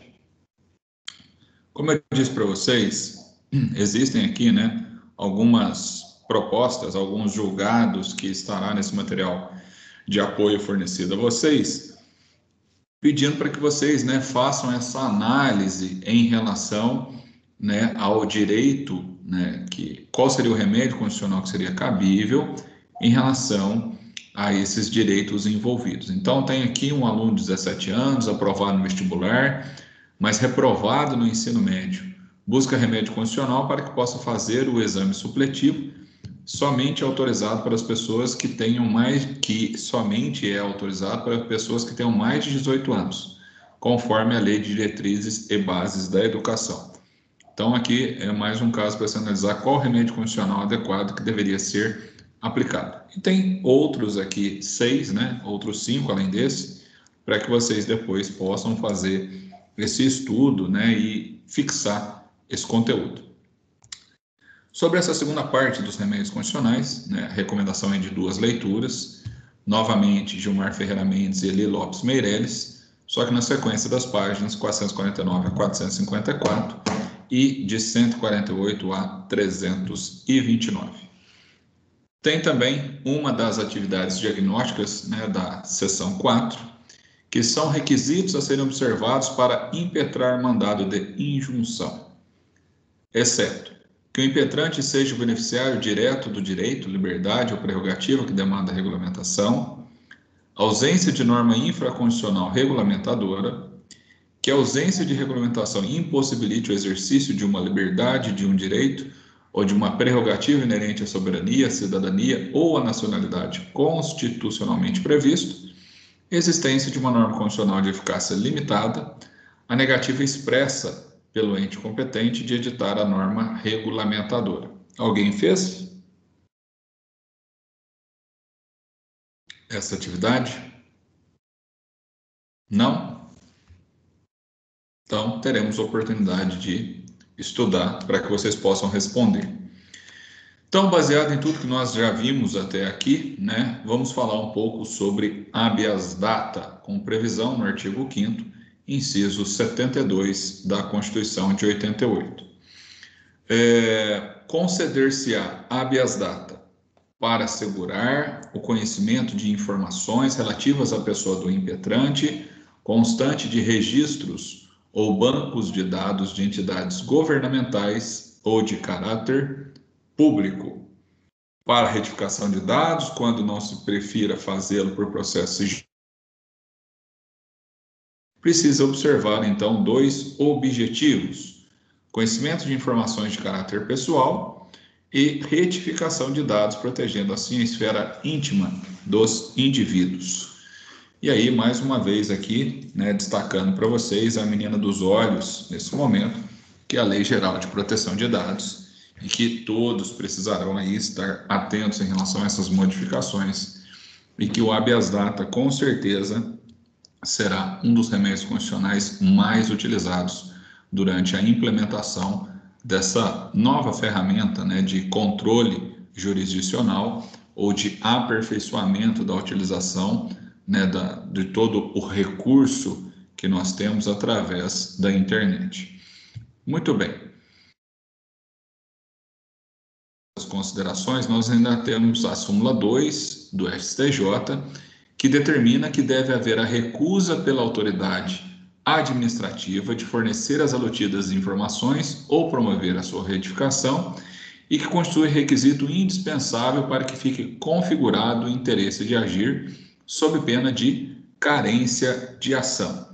Como eu disse para vocês, existem aqui, né, algumas propostas, alguns julgados que estará nesse material de apoio fornecido a vocês, pedindo para que vocês, né, façam essa análise em relação, né, ao direito, né, que, qual seria o remédio constitucional que seria cabível em relação a esses direitos envolvidos. Então, tem aqui um aluno de dezessete anos, aprovado no vestibular, mas reprovado no ensino médio, busca remédio constitucional para que possa fazer o exame supletivo, somente autorizado para as pessoas que tenham mais, que somente é autorizado para pessoas que tenham mais de dezoito anos, conforme a Lei de Diretrizes e Bases da Educação. Então, aqui é mais um caso para se analisar qual remédio constitucional adequado que deveria ser aplicado. E tem outros aqui, seis, né? Outros cinco além desse, para que vocês depois possam fazer esse estudo, né, e fixar esse conteúdo. Sobre essa segunda parte dos remédios constitucionais, né, a recomendação é de duas leituras, novamente Gilmar Ferreira Mendes e Eli Lopes Meirelles, só que na sequência das páginas quatrocentos e quarenta e nove a quatrocentos e cinquenta e quatro e de cento e quarenta e oito a trezentos e vinte e nove. Tem também uma das atividades diagnósticas, né, da seção quatro, que são requisitos a serem observados para impetrar mandado de injunção, exceto que o impetrante seja o beneficiário direto do direito, liberdade ou prerrogativa que demanda a regulamentação, ausência de norma infraconstitucional regulamentadora, que a ausência de regulamentação impossibilite o exercício de uma liberdade, de um direito ou de uma prerrogativa inerente à soberania, à cidadania ou à nacionalidade constitucionalmente previsto, existência de uma norma constitucional de eficácia limitada, a negativa expressa pelo ente competente de editar a norma regulamentadora. Alguém fez essa atividade? Não? Então, teremos oportunidade de estudar para que vocês possam responder. Então, baseado em tudo que nós já vimos até aqui, né, vamos falar um pouco sobre habeas data, com previsão no artigo quinto, inciso setenta e dois da Constituição de oitenta e oito. É, conceder-se-á habeas data para assegurar o conhecimento de informações relativas à pessoa do impetrante, constante de registros ou bancos de dados de entidades governamentais ou de caráter público, para retificação de dados, quando não se prefira fazê-lo por processo sigiloso. Precisa observar, então, dois objetivos: conhecimento de informações de caráter pessoal e retificação de dados, protegendo assim a esfera íntima dos indivíduos. E aí, mais uma vez aqui, né, destacando para vocês a menina dos olhos, nesse momento, que é a Lei Geral de Proteção de Dados, e que todos precisarão aí estar atentos em relação a essas modificações, e que o habeas data, com certeza, será um dos remédios constitucionais mais utilizados durante a implementação dessa nova ferramenta, né, de controle jurisdicional ou de aperfeiçoamento da utilização, né, da, de todo o recurso que nós temos através da internet. Muito bem. As considerações, nós ainda temos a súmula dois do S T J, que determina que deve haver a recusa pela autoridade administrativa de fornecer as alutidas informações ou promover a sua retificação, e que constitui requisito indispensável para que fique configurado o interesse de agir sob pena de carência de ação.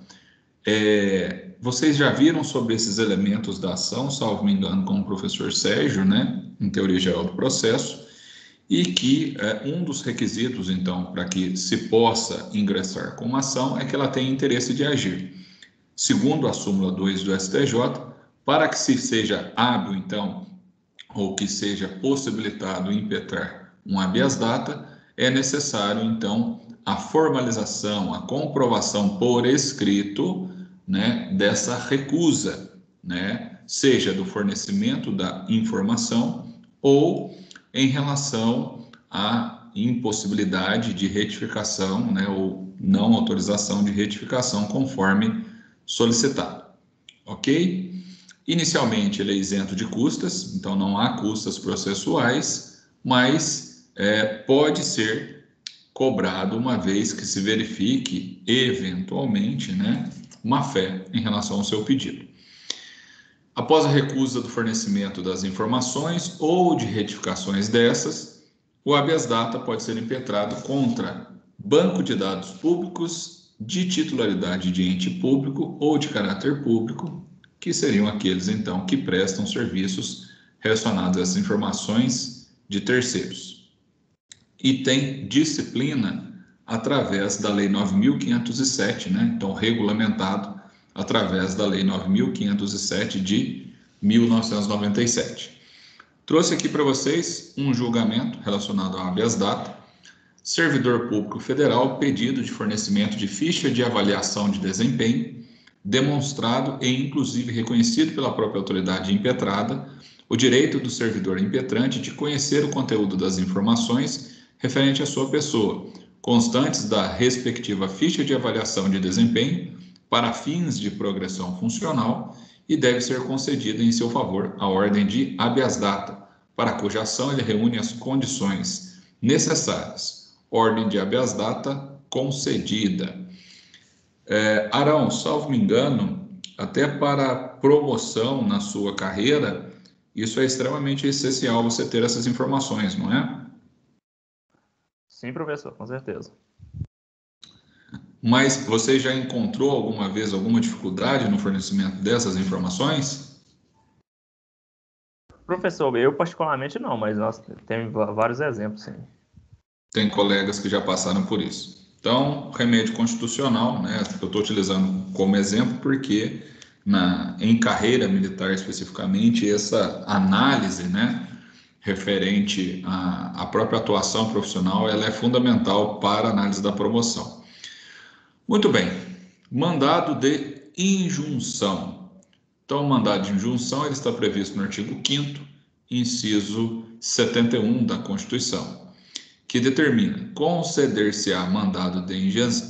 É, vocês já viram sobre esses elementos da ação, salvo me engano, com o professor Sérgio, né, em Teoria Geral do Processo, e que é, um dos requisitos, então, para que se possa ingressar com uma ação é que ela tenha interesse de agir. Segundo a súmula dois do S T J, para que se seja hábil, então, ou que seja possibilitado impetrar um habeas data, é necessário, então, a formalização, a comprovação por escrito, né, dessa recusa, né, seja do fornecimento da informação ou em relação à impossibilidade de retificação, né, ou não autorização de retificação conforme solicitado. Ok? Inicialmente ele é isento de custas, então não há custas processuais, mas é, pode ser cobrado uma vez que se verifique eventualmente, né, uma fé em relação ao seu pedido. Após a recusa do fornecimento das informações ou de retificações dessas, o habeas data pode ser impetrado contra banco de dados públicos de titularidade de ente público ou de caráter público, que seriam aqueles, então, que prestam serviços relacionados a essas informações de terceiros. E tem disciplina através da Lei nove mil quinhentos e sete, né? Então, regulamentado através da Lei nove mil quinhentos e sete de mil novecentos e noventa e sete. Trouxe aqui para vocês um julgamento relacionado ao habeas data. Servidor Público Federal, pedido de fornecimento de ficha de avaliação de desempenho, demonstrado e inclusive reconhecido pela própria autoridade impetrada o direito do servidor impetrante de conhecer o conteúdo das informações referente à sua pessoa, constantes da respectiva ficha de avaliação de desempenho para fins de progressão funcional, e deve ser concedida em seu favor a ordem de habeas data, para cuja ação ele reúne as condições necessárias. Ordem de habeas data concedida. É, Arão, salvo me engano, até para promoção na sua carreira, isso é extremamente essencial você ter essas informações, não é? Sim, professor, com certeza. Mas você já encontrou alguma vez alguma dificuldade no fornecimento dessas informações? Professor, eu particularmente não, mas nós temos vários exemplos, sim. Tem colegas que já passaram por isso. Então, remédio constitucional, né, eu estou utilizando como exemplo porque na, em carreira militar especificamente, essa análise, né, referente à, à própria atuação profissional, ela é fundamental para a análise da promoção. Muito bem, mandado de injunção. Então, o mandado de injunção ele está previsto no artigo quinto, inciso setenta e um da Constituição, que determina conceder-se-á mandado de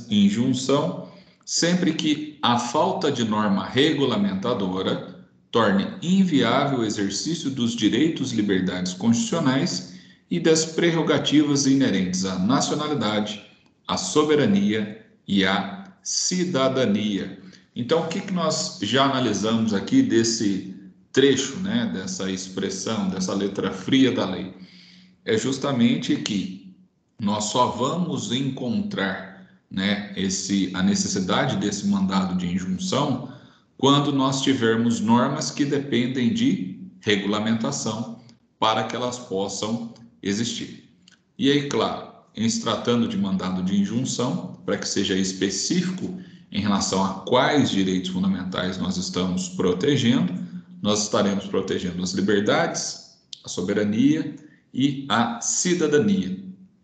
injunção sempre que a falta de norma regulamentadora torne inviável o exercício dos direitos e liberdades constitucionais e das prerrogativas inerentes à nacionalidade, à soberania e à cidadania. Então, o que, que nós já analisamos aqui desse trecho, né, dessa expressão, dessa letra fria da lei? É justamente que nós só vamos encontrar, né, esse, a necessidade desse mandado de injunção quando nós tivermos normas que dependem de regulamentação para que elas possam existir. E aí, claro, em se tratando de mandado de injunção, para que seja específico em relação a quais direitos fundamentais nós estamos protegendo, nós estaremos protegendo as liberdades, a soberania e a cidadania.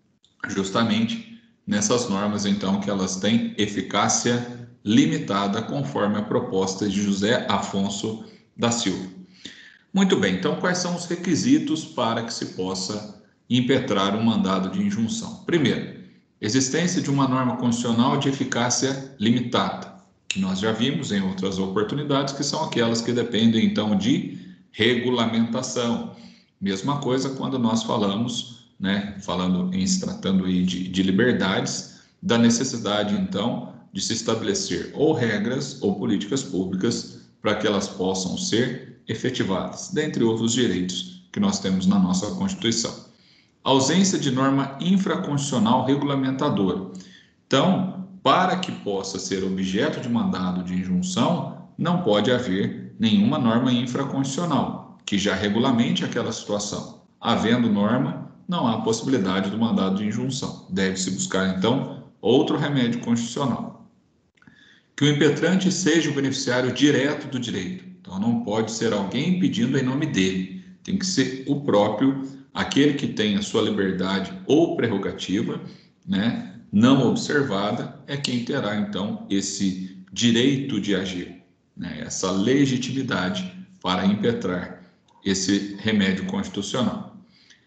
Justamente nessas normas, então, que elas têm eficácia limitada, conforme a proposta de José Afonso da Silva. Muito bem, então, quais são os requisitos para que se possa impetrar um mandado de injunção? Primeiro, existência de uma norma constitucional de eficácia limitada, que nós já vimos em outras oportunidades, que são aquelas que dependem, então, de regulamentação. Mesma coisa quando nós falamos, né, falando em se tratando aí de, de liberdades, da necessidade, então, de se estabelecer ou regras ou políticas públicas para que elas possam ser efetivadas, dentre outros direitos que nós temos na nossa Constituição. Ausência de norma infraconstitucional regulamentadora. Então, para que possa ser objeto de mandado de injunção, não pode haver nenhuma norma infraconstitucional que já regulamente aquela situação. Havendo norma, não há possibilidade do mandado de injunção. Deve-se buscar, então, outro remédio constitucional. Que o impetrante seja o beneficiário direto do direito. Então, não pode ser alguém pedindo em nome dele. Tem que ser o próprio, aquele que tem a sua liberdade ou prerrogativa, né, não observada, é quem terá, então, esse direito de agir, né, essa legitimidade para impetrar esse remédio constitucional.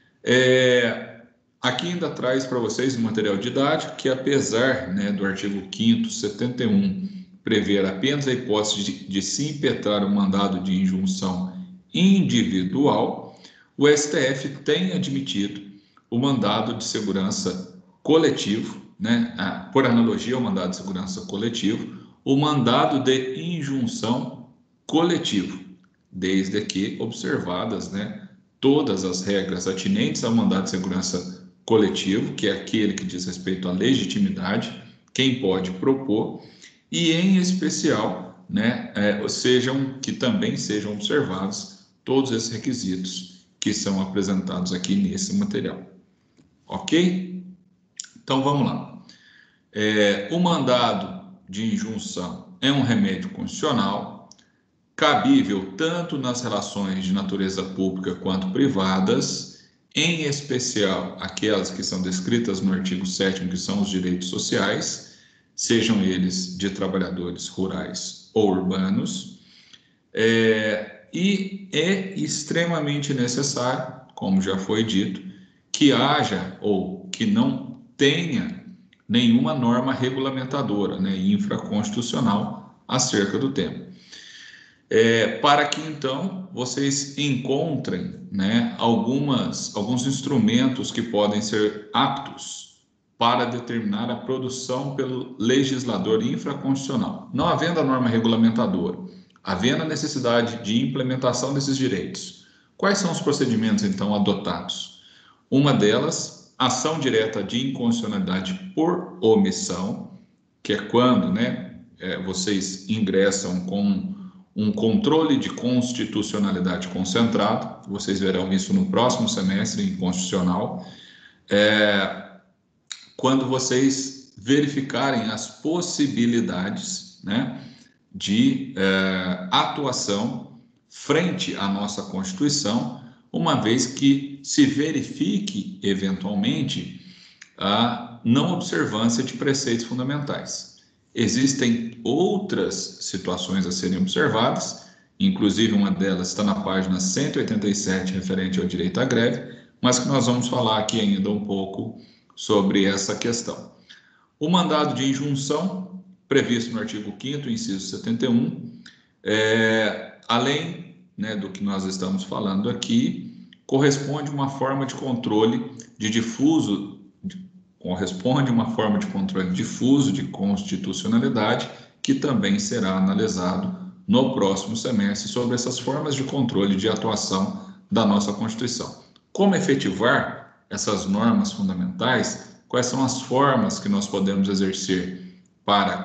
É, aqui ainda traz para vocês um material didático que, apesar, né, do artigo quinto, setenta e um, prever apenas a hipótese de, de se impetrar o mandado de injunção individual, o S T F tem admitido o mandado de segurança coletivo, né, ah, por analogia ao mandado de segurança coletivo, o mandado de injunção coletivo, desde que observadas, né, todas as regras atinentes ao mandado de segurança coletivo, que é aquele que diz respeito à legitimidade, quem pode propor, e em especial, né, é, sejam, que também sejam observados todos esses requisitos que são apresentados aqui nesse material. Ok? Então, vamos lá. É, o mandado de injunção é um remédio constitucional, cabível tanto nas relações de natureza pública quanto privadas, em especial aquelas que são descritas no artigo sétimo, que são os direitos sociais, sejam eles de trabalhadores rurais ou urbanos, é, e é extremamente necessário, como já foi dito, que haja ou que não tenha nenhuma norma regulamentadora, né, infraconstitucional acerca do tema. É, para que, então, vocês encontrem, né, algumas, alguns instrumentos que podem ser aptos para determinar a produção pelo legislador infraconstitucional. Não havendo a norma regulamentadora, havendo a necessidade de implementação desses direitos, quais são os procedimentos, então, adotados? Uma delas, ação direta de inconstitucionalidade por omissão, que é quando, né, é, vocês ingressam com um controle de constitucionalidade concentrado, vocês verão isso no próximo semestre em constitucional, é, quando vocês verificarem as possibilidades, né, de é, atuação frente à nossa Constituição, uma vez que se verifique, eventualmente, a não observância de preceitos fundamentais. Existem outras situações a serem observadas, inclusive uma delas está na página cento e oitenta e sete, referente ao direito à greve, mas que nós vamos falar aqui ainda um pouco sobre essa questão. O mandado de injunção, previsto no artigo quinto, inciso setenta e um, é, além, né, do que nós estamos falando aqui, corresponde uma forma de controle de difuso, de, corresponde uma forma de controle difuso de constitucionalidade, que também será analisado no próximo semestre sobre essas formas de controle de atuação da nossa Constituição. Como efetivar essas normas fundamentais? Quais são as formas que nós podemos exercer para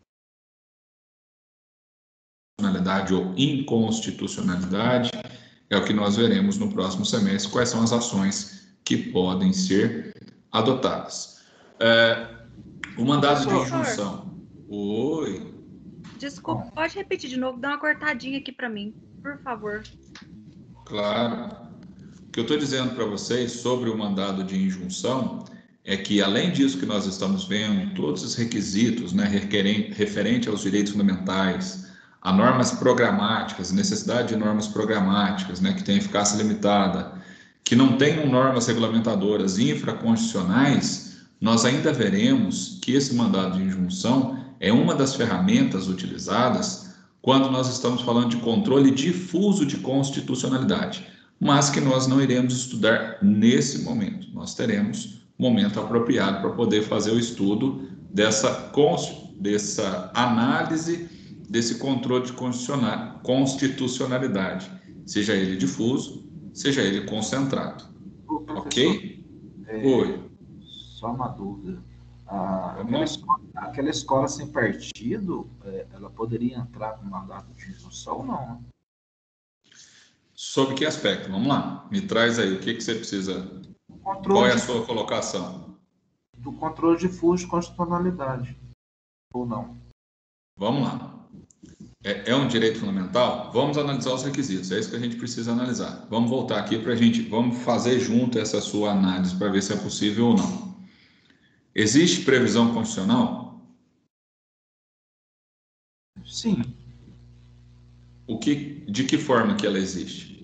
constitucionalidade ou inconstitucionalidade? É o que nós veremos no próximo semestre, quais são as ações que podem ser adotadas. É, o mandado de injunção. Oi. Desculpa, pode repetir de novo, dá uma cortadinha aqui para mim, por favor. Claro. O que eu estou dizendo para vocês sobre o mandado de injunção é que, além disso que nós estamos vendo, todos os requisitos, né, referente aos direitos fundamentais, a normas programáticas, necessidade de normas programáticas, né, que têm eficácia limitada, que não tenham normas regulamentadoras infraconstitucionais, nós ainda veremos que esse mandado de injunção é uma das ferramentas utilizadas quando nós estamos falando de controle difuso de constitucionalidade, mas que nós não iremos estudar nesse momento. Nós teremos momento apropriado para poder fazer o estudo dessa, dessa análise desse controle de constitucionalidade, seja ele difuso seja ele concentrado. Ô, professor, Ok? é, Oi. só uma dúvida. Ah, Vamos aquela, lá. escola, aquela escola sem partido, é, ela poderia entrar com mandato de injunção ou não? Né? Sobre que aspecto? Vamos lá. Me traz aí o que, que você precisa. Qual Controle é a de, sua colocação? do controle de furos de constitucionalidade, ou não? Vamos lá. É, é um direito fundamental? Vamos analisar os requisitos. É isso que a gente precisa analisar. Vamos voltar aqui para a gente, vamos fazer junto essa sua análise para ver se é possível ou não. Existe previsão constitucional? Sim. O que, de que forma que ela existe?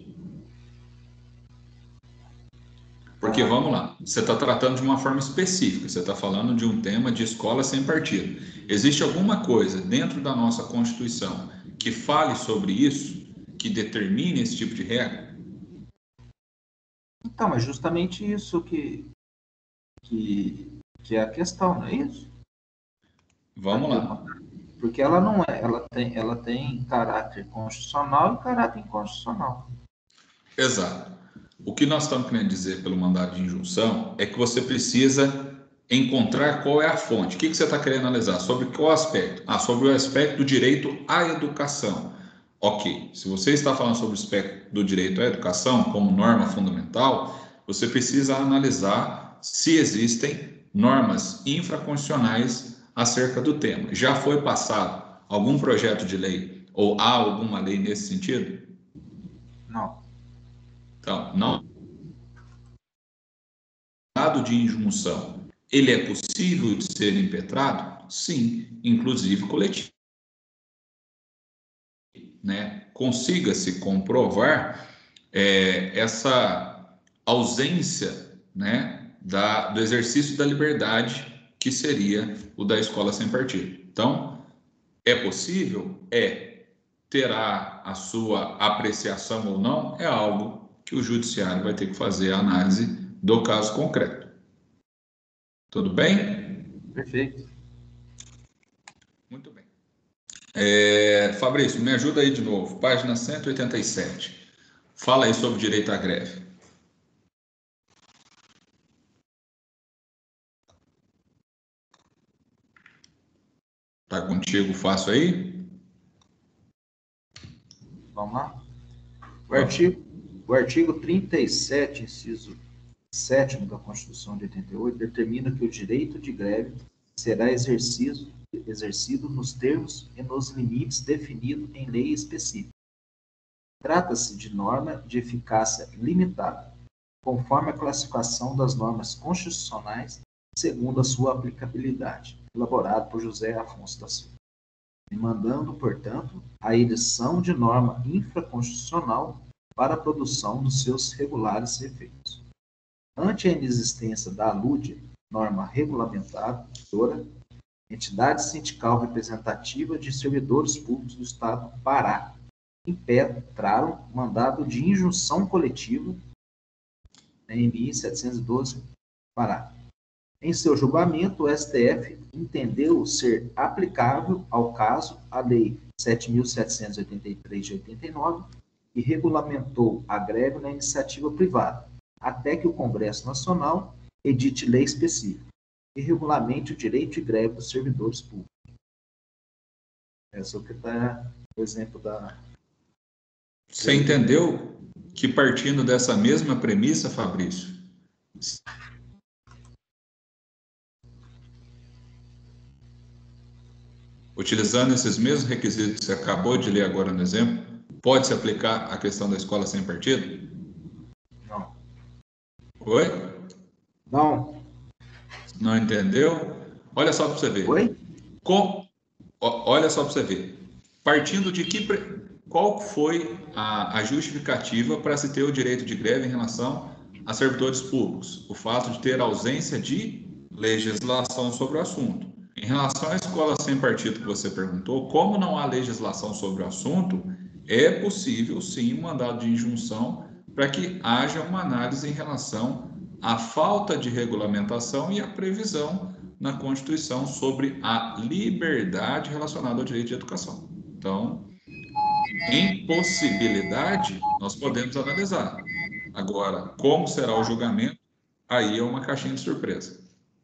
Porque, vamos lá, você está tratando de uma forma específica, você está falando de um tema de escola sem partido. Existe alguma coisa dentro da nossa Constituição que fale sobre isso, que determine esse tipo de regra? Então, é justamente isso que, que, que é a questão, não é isso? Vamos lá. Porque ela não é, ela tem, ela tem caráter constitucional e caráter inconstitucional. Exato. O que nós estamos querendo dizer pelo mandado de injunção é que você precisa encontrar qual é a fonte. O que você está querendo analisar? Sobre qual aspecto? Ah, sobre o aspecto do direito à educação. Ok, se você está falando sobre o aspecto do direito à educação como norma fundamental, você precisa analisar se existem normas infraconstitucionais acerca do tema. Já foi passado algum projeto de lei ou há alguma lei nesse sentido? Não. Então, não. O mandado de injunção, ele é possível de ser impetrado? Sim, inclusive coletivo. Né? Consiga-se comprovar é, essa ausência, né, da, do exercício da liberdade que seria o da escola sem partido. Então, é possível? É. Terá a sua apreciação ou não? É algo que o judiciário vai ter que fazer a análise do caso concreto. Tudo bem? Perfeito. Muito bem. É, Fabrício, me ajuda aí de novo. Página cento e oitenta e sete. Fala aí sobre direito à greve. Tá contigo fácil aí? Vamos lá? O artigo, o artigo trinta e sete, inciso sétimo da Constituição de oitenta e oito, determina que o direito de greve será exercido, exercido nos termos e nos limites definidos em lei específica. Trata-se de norma de eficácia limitada, conforme a classificação das normas constitucionais, segundo a sua aplicabilidade, elaborado por José Afonso da Silva, demandando, portanto, a edição de norma infraconstitucional para a produção dos seus regulares efeitos. Ante a inexistência da alude, norma regulamentadora, entidade sindical representativa de servidores públicos do Estado do Pará impetraram mandado de injunção coletiva M I setecentos e doze, Pará. Em seu julgamento, o S T F entendeu ser aplicável ao caso a Lei sete mil setecentos e oitenta e três de oitenta e nove e regulamentou a greve na iniciativa privada, até que o Congresso Nacional edite lei específica e regulamente o direito de greve dos servidores públicos. Essa é o que está o exemplo da... Você entendeu que partindo dessa mesma premissa, Fabrício, utilizando esses mesmos requisitos que você acabou de ler agora no exemplo, pode se aplicar a questão da escola sem partido? Não. Oi? Não. Não entendeu? Olha só para você ver. Oi? Com... Olha só para você ver. Partindo de que... Qual foi a, a justificativa para se ter o direito de greve em relação a servidores públicos? O fato de ter ausência de legislação sobre o assunto. Em relação à escola sem partido que você perguntou, como não há legislação sobre o assunto, é possível sim um mandado de injunção para que haja uma análise em relação à falta de regulamentação e à previsão na Constituição sobre a liberdade relacionada ao direito de educação. Então, em possibilidade, nós podemos analisar. Agora, como será o julgamento, aí é uma caixinha de surpresa.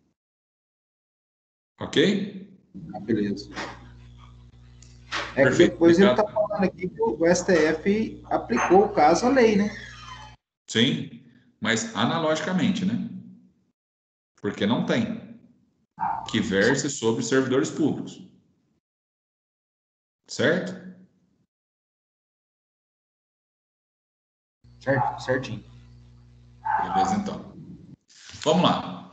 Ok? Ah, beleza. É que Perfeito, depois ele obrigado. está falando aqui que o S T F aplicou o caso à lei, né? Sim, mas analogicamente, né? Porque não tem que verse sobre servidores públicos. Certo? Certo, certinho. Beleza, então. Vamos lá.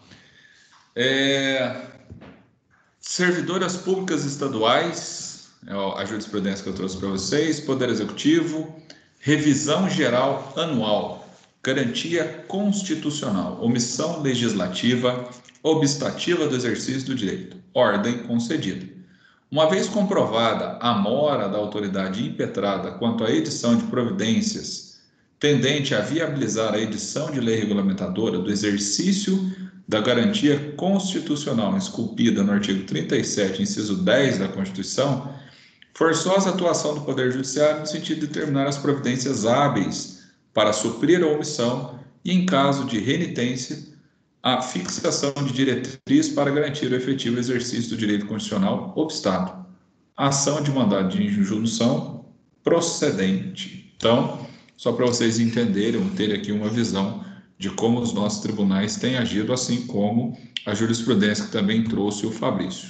É... Servidoras públicas estaduais, é a jurisprudência que eu trouxe para vocês, Poder Executivo, revisão geral anual, garantia constitucional, omissão legislativa, obstativa do exercício do direito, ordem concedida. Uma vez comprovada a mora da autoridade impetrada quanto à edição de providências tendente a viabilizar a edição de lei regulamentadora do exercício da garantia constitucional esculpida no artigo trinta e sete, inciso dez da Constituição, forçosa atuação do Poder Judiciário no sentido de determinar as providências hábeis para suprir a omissão e, em caso de renitência, a fixação de diretriz para garantir o efetivo exercício do direito constitucional obstado. A ação de mandado de injunção procedente. Então, só para vocês entenderem, ter aqui uma visão de como os nossos tribunais têm agido, assim como a jurisprudência que também trouxe o Fabrício.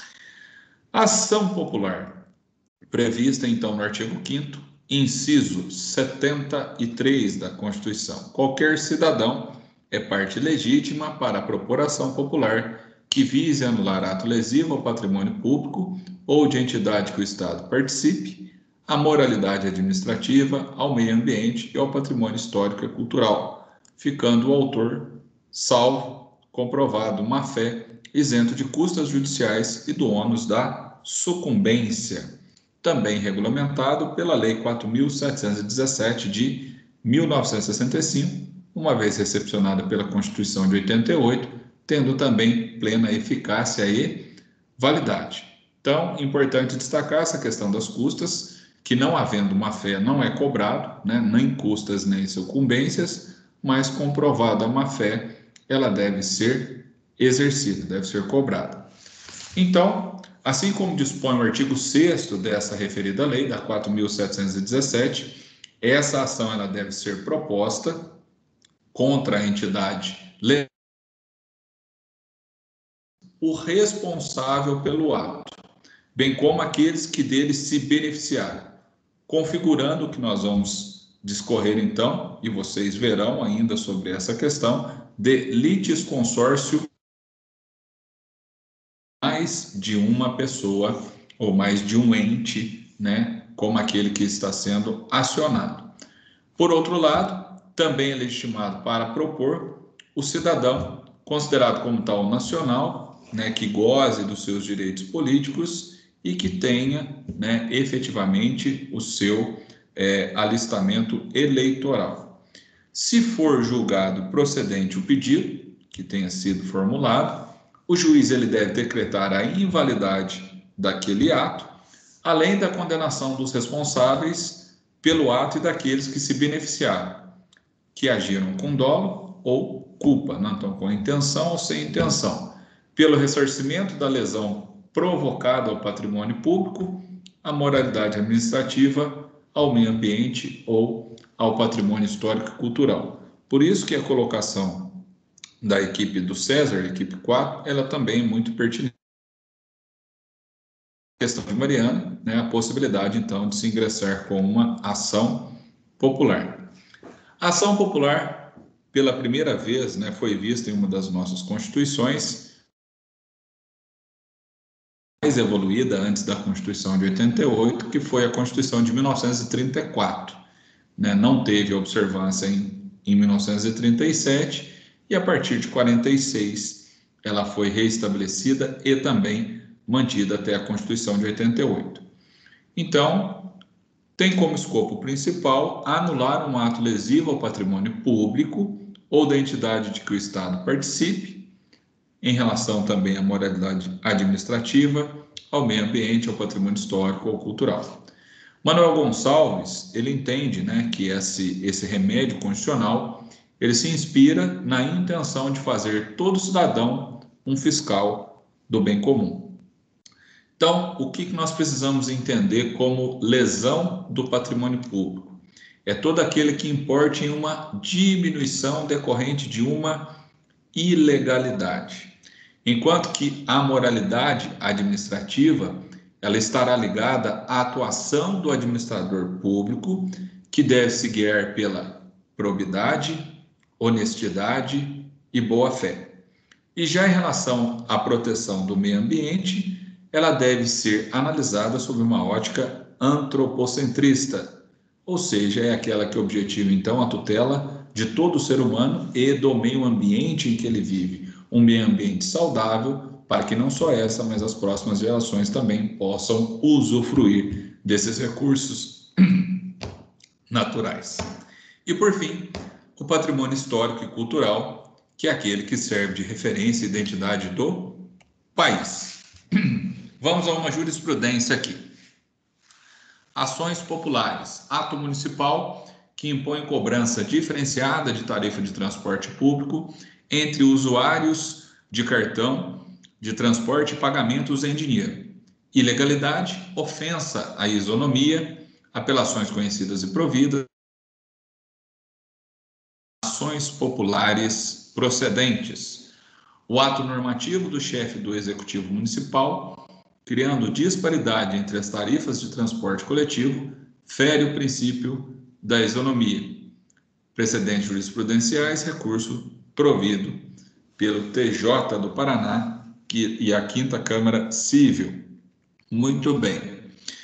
Ação popular, prevista então no artigo quinto, inciso setenta e três da Constituição. Qualquer cidadão é parte legítima para a propor ação popular que vise anular ato lesivo ao patrimônio público ou de entidade que o Estado participe, à moralidade administrativa, ao meio ambiente e ao patrimônio histórico e cultural, ficando o autor, salvo comprovado má-fé, isento de custas judiciais e do ônus da sucumbência, também regulamentado pela Lei quatro mil setecentos e dezessete de mil novecentos e sessenta e cinco, uma vez recepcionada pela Constituição de oitenta e oito, tendo também plena eficácia e validade. Então, importante destacar essa questão das custas, que não havendo má-fé não é cobrado, né, nem custas nem sucumbências, mas comprovada a má-fé, ela deve ser exercida, deve ser cobrada. Então, assim como dispõe o artigo sexto dessa referida lei, da quatro mil setecentos e dezessete, essa ação ela deve ser proposta contra a entidade legal, o responsável pelo ato, bem como aqueles que dele se beneficiarem, configurando o que nós vamos discorrer então, e vocês verão ainda sobre essa questão, de litisconsórcio mais de uma pessoa ou mais de um ente, né, como aquele que está sendo acionado. Por outro lado, também é legitimado para propor o cidadão considerado como tal nacional, né, que goze dos seus direitos políticos e que tenha, né, efetivamente o seu é, alistamento eleitoral. Se for julgado procedente o pedido que tenha sido formulado, o juiz ele deve decretar a invalidade daquele ato, além da condenação dos responsáveis pelo ato e daqueles que se beneficiaram, que agiram com dolo ou culpa, não então com intenção ou sem intenção, pelo ressarcimento da lesão provocada ao patrimônio público, à moralidade administrativa, ao meio ambiente ou ao patrimônio histórico e cultural. Por isso que a colocação da equipe do César, equipe quatro, ela também é muito pertinente. A questão de Mariana, né, a possibilidade, então, de se ingressar com uma ação popular. A ação popular, pela primeira vez, né, foi vista em uma das nossas constituições, mais evoluída antes da Constituição de oitenta e oito, que foi a Constituição de mil novecentos e trinta e quatro. Né, não teve observância em, em mil novecentos e trinta e sete, e a partir de quarenta e seis ela foi reestabelecida e também mantida até a Constituição de oitenta e oito. Então, tem como escopo principal anular um ato lesivo ao patrimônio público ou da entidade de que o Estado participe, em relação também à moralidade administrativa, ao meio ambiente, ao patrimônio histórico ou cultural. Manuel Gonçalves, ele entende, né, que esse, esse remédio constitucional, ele se inspira na intenção de fazer todo cidadão um fiscal do bem comum. Então, o que nós precisamos entender como lesão do patrimônio público? É todo aquele que importe em uma diminuição decorrente de uma ilegalidade. Enquanto que a moralidade administrativa, ela estará ligada à atuação do administrador público, que deve se guiar pela probidade, honestidade e boa-fé. E já em relação à proteção do meio ambiente, ela deve ser analisada sob uma ótica antropocentrista, ou seja, é aquela que objetiva, então, a tutela de todo ser humano e do meio ambiente em que ele vive. Um meio ambiente saudável, para que não só essa, mas as próximas gerações também possam usufruir desses recursos naturais. E, por fim, o patrimônio histórico e cultural, que é aquele que serve de referência e identidade do país. Vamos a uma jurisprudência aqui. Ações populares. Ato municipal que impõe cobrança diferenciada de tarifa de transporte público entre usuários de cartão de transporte e pagamentos em dinheiro. Ilegalidade, ofensa à isonomia, apelações conhecidas e providas, ações populares procedentes. O ato normativo do chefe do Executivo Municipal, criando disparidade entre as tarifas de transporte coletivo, fere o princípio da isonomia. Precedentes jurisprudenciais, recurso provido pelo T J do Paraná que, e a Quinta Câmara Civil. Muito bem.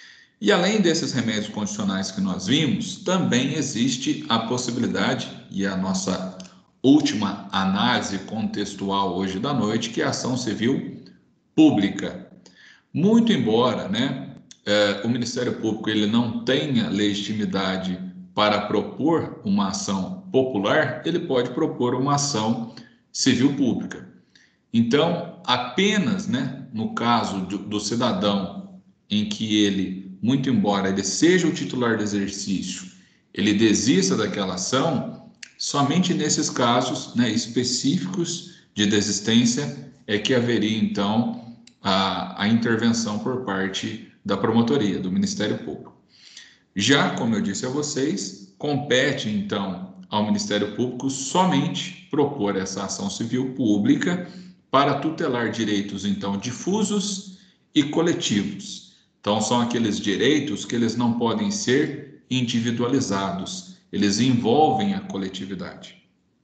E além desses remédios constitucionais que nós vimos, também existe a possibilidade, e a nossa última análise contextual hoje da noite, que é a ação civil pública. Muito embora, né, eh, o Ministério Público ele não tenha legitimidade para propor uma ação popular, ele pode propor uma ação civil pública. Então, apenas, né, no caso do, do cidadão em que ele, muito embora ele seja o titular do exercício, ele desista daquela ação, somente nesses casos, né, específicos de desistência é que haveria, então, A, a intervenção por parte da promotoria, do Ministério Público. Já, como eu disse a vocês, compete, então, ao Ministério Público somente propor essa ação civil pública para tutelar direitos, então, difusos e coletivos. Então, são aqueles direitos que eles não podem ser individualizados, eles envolvem a coletividade,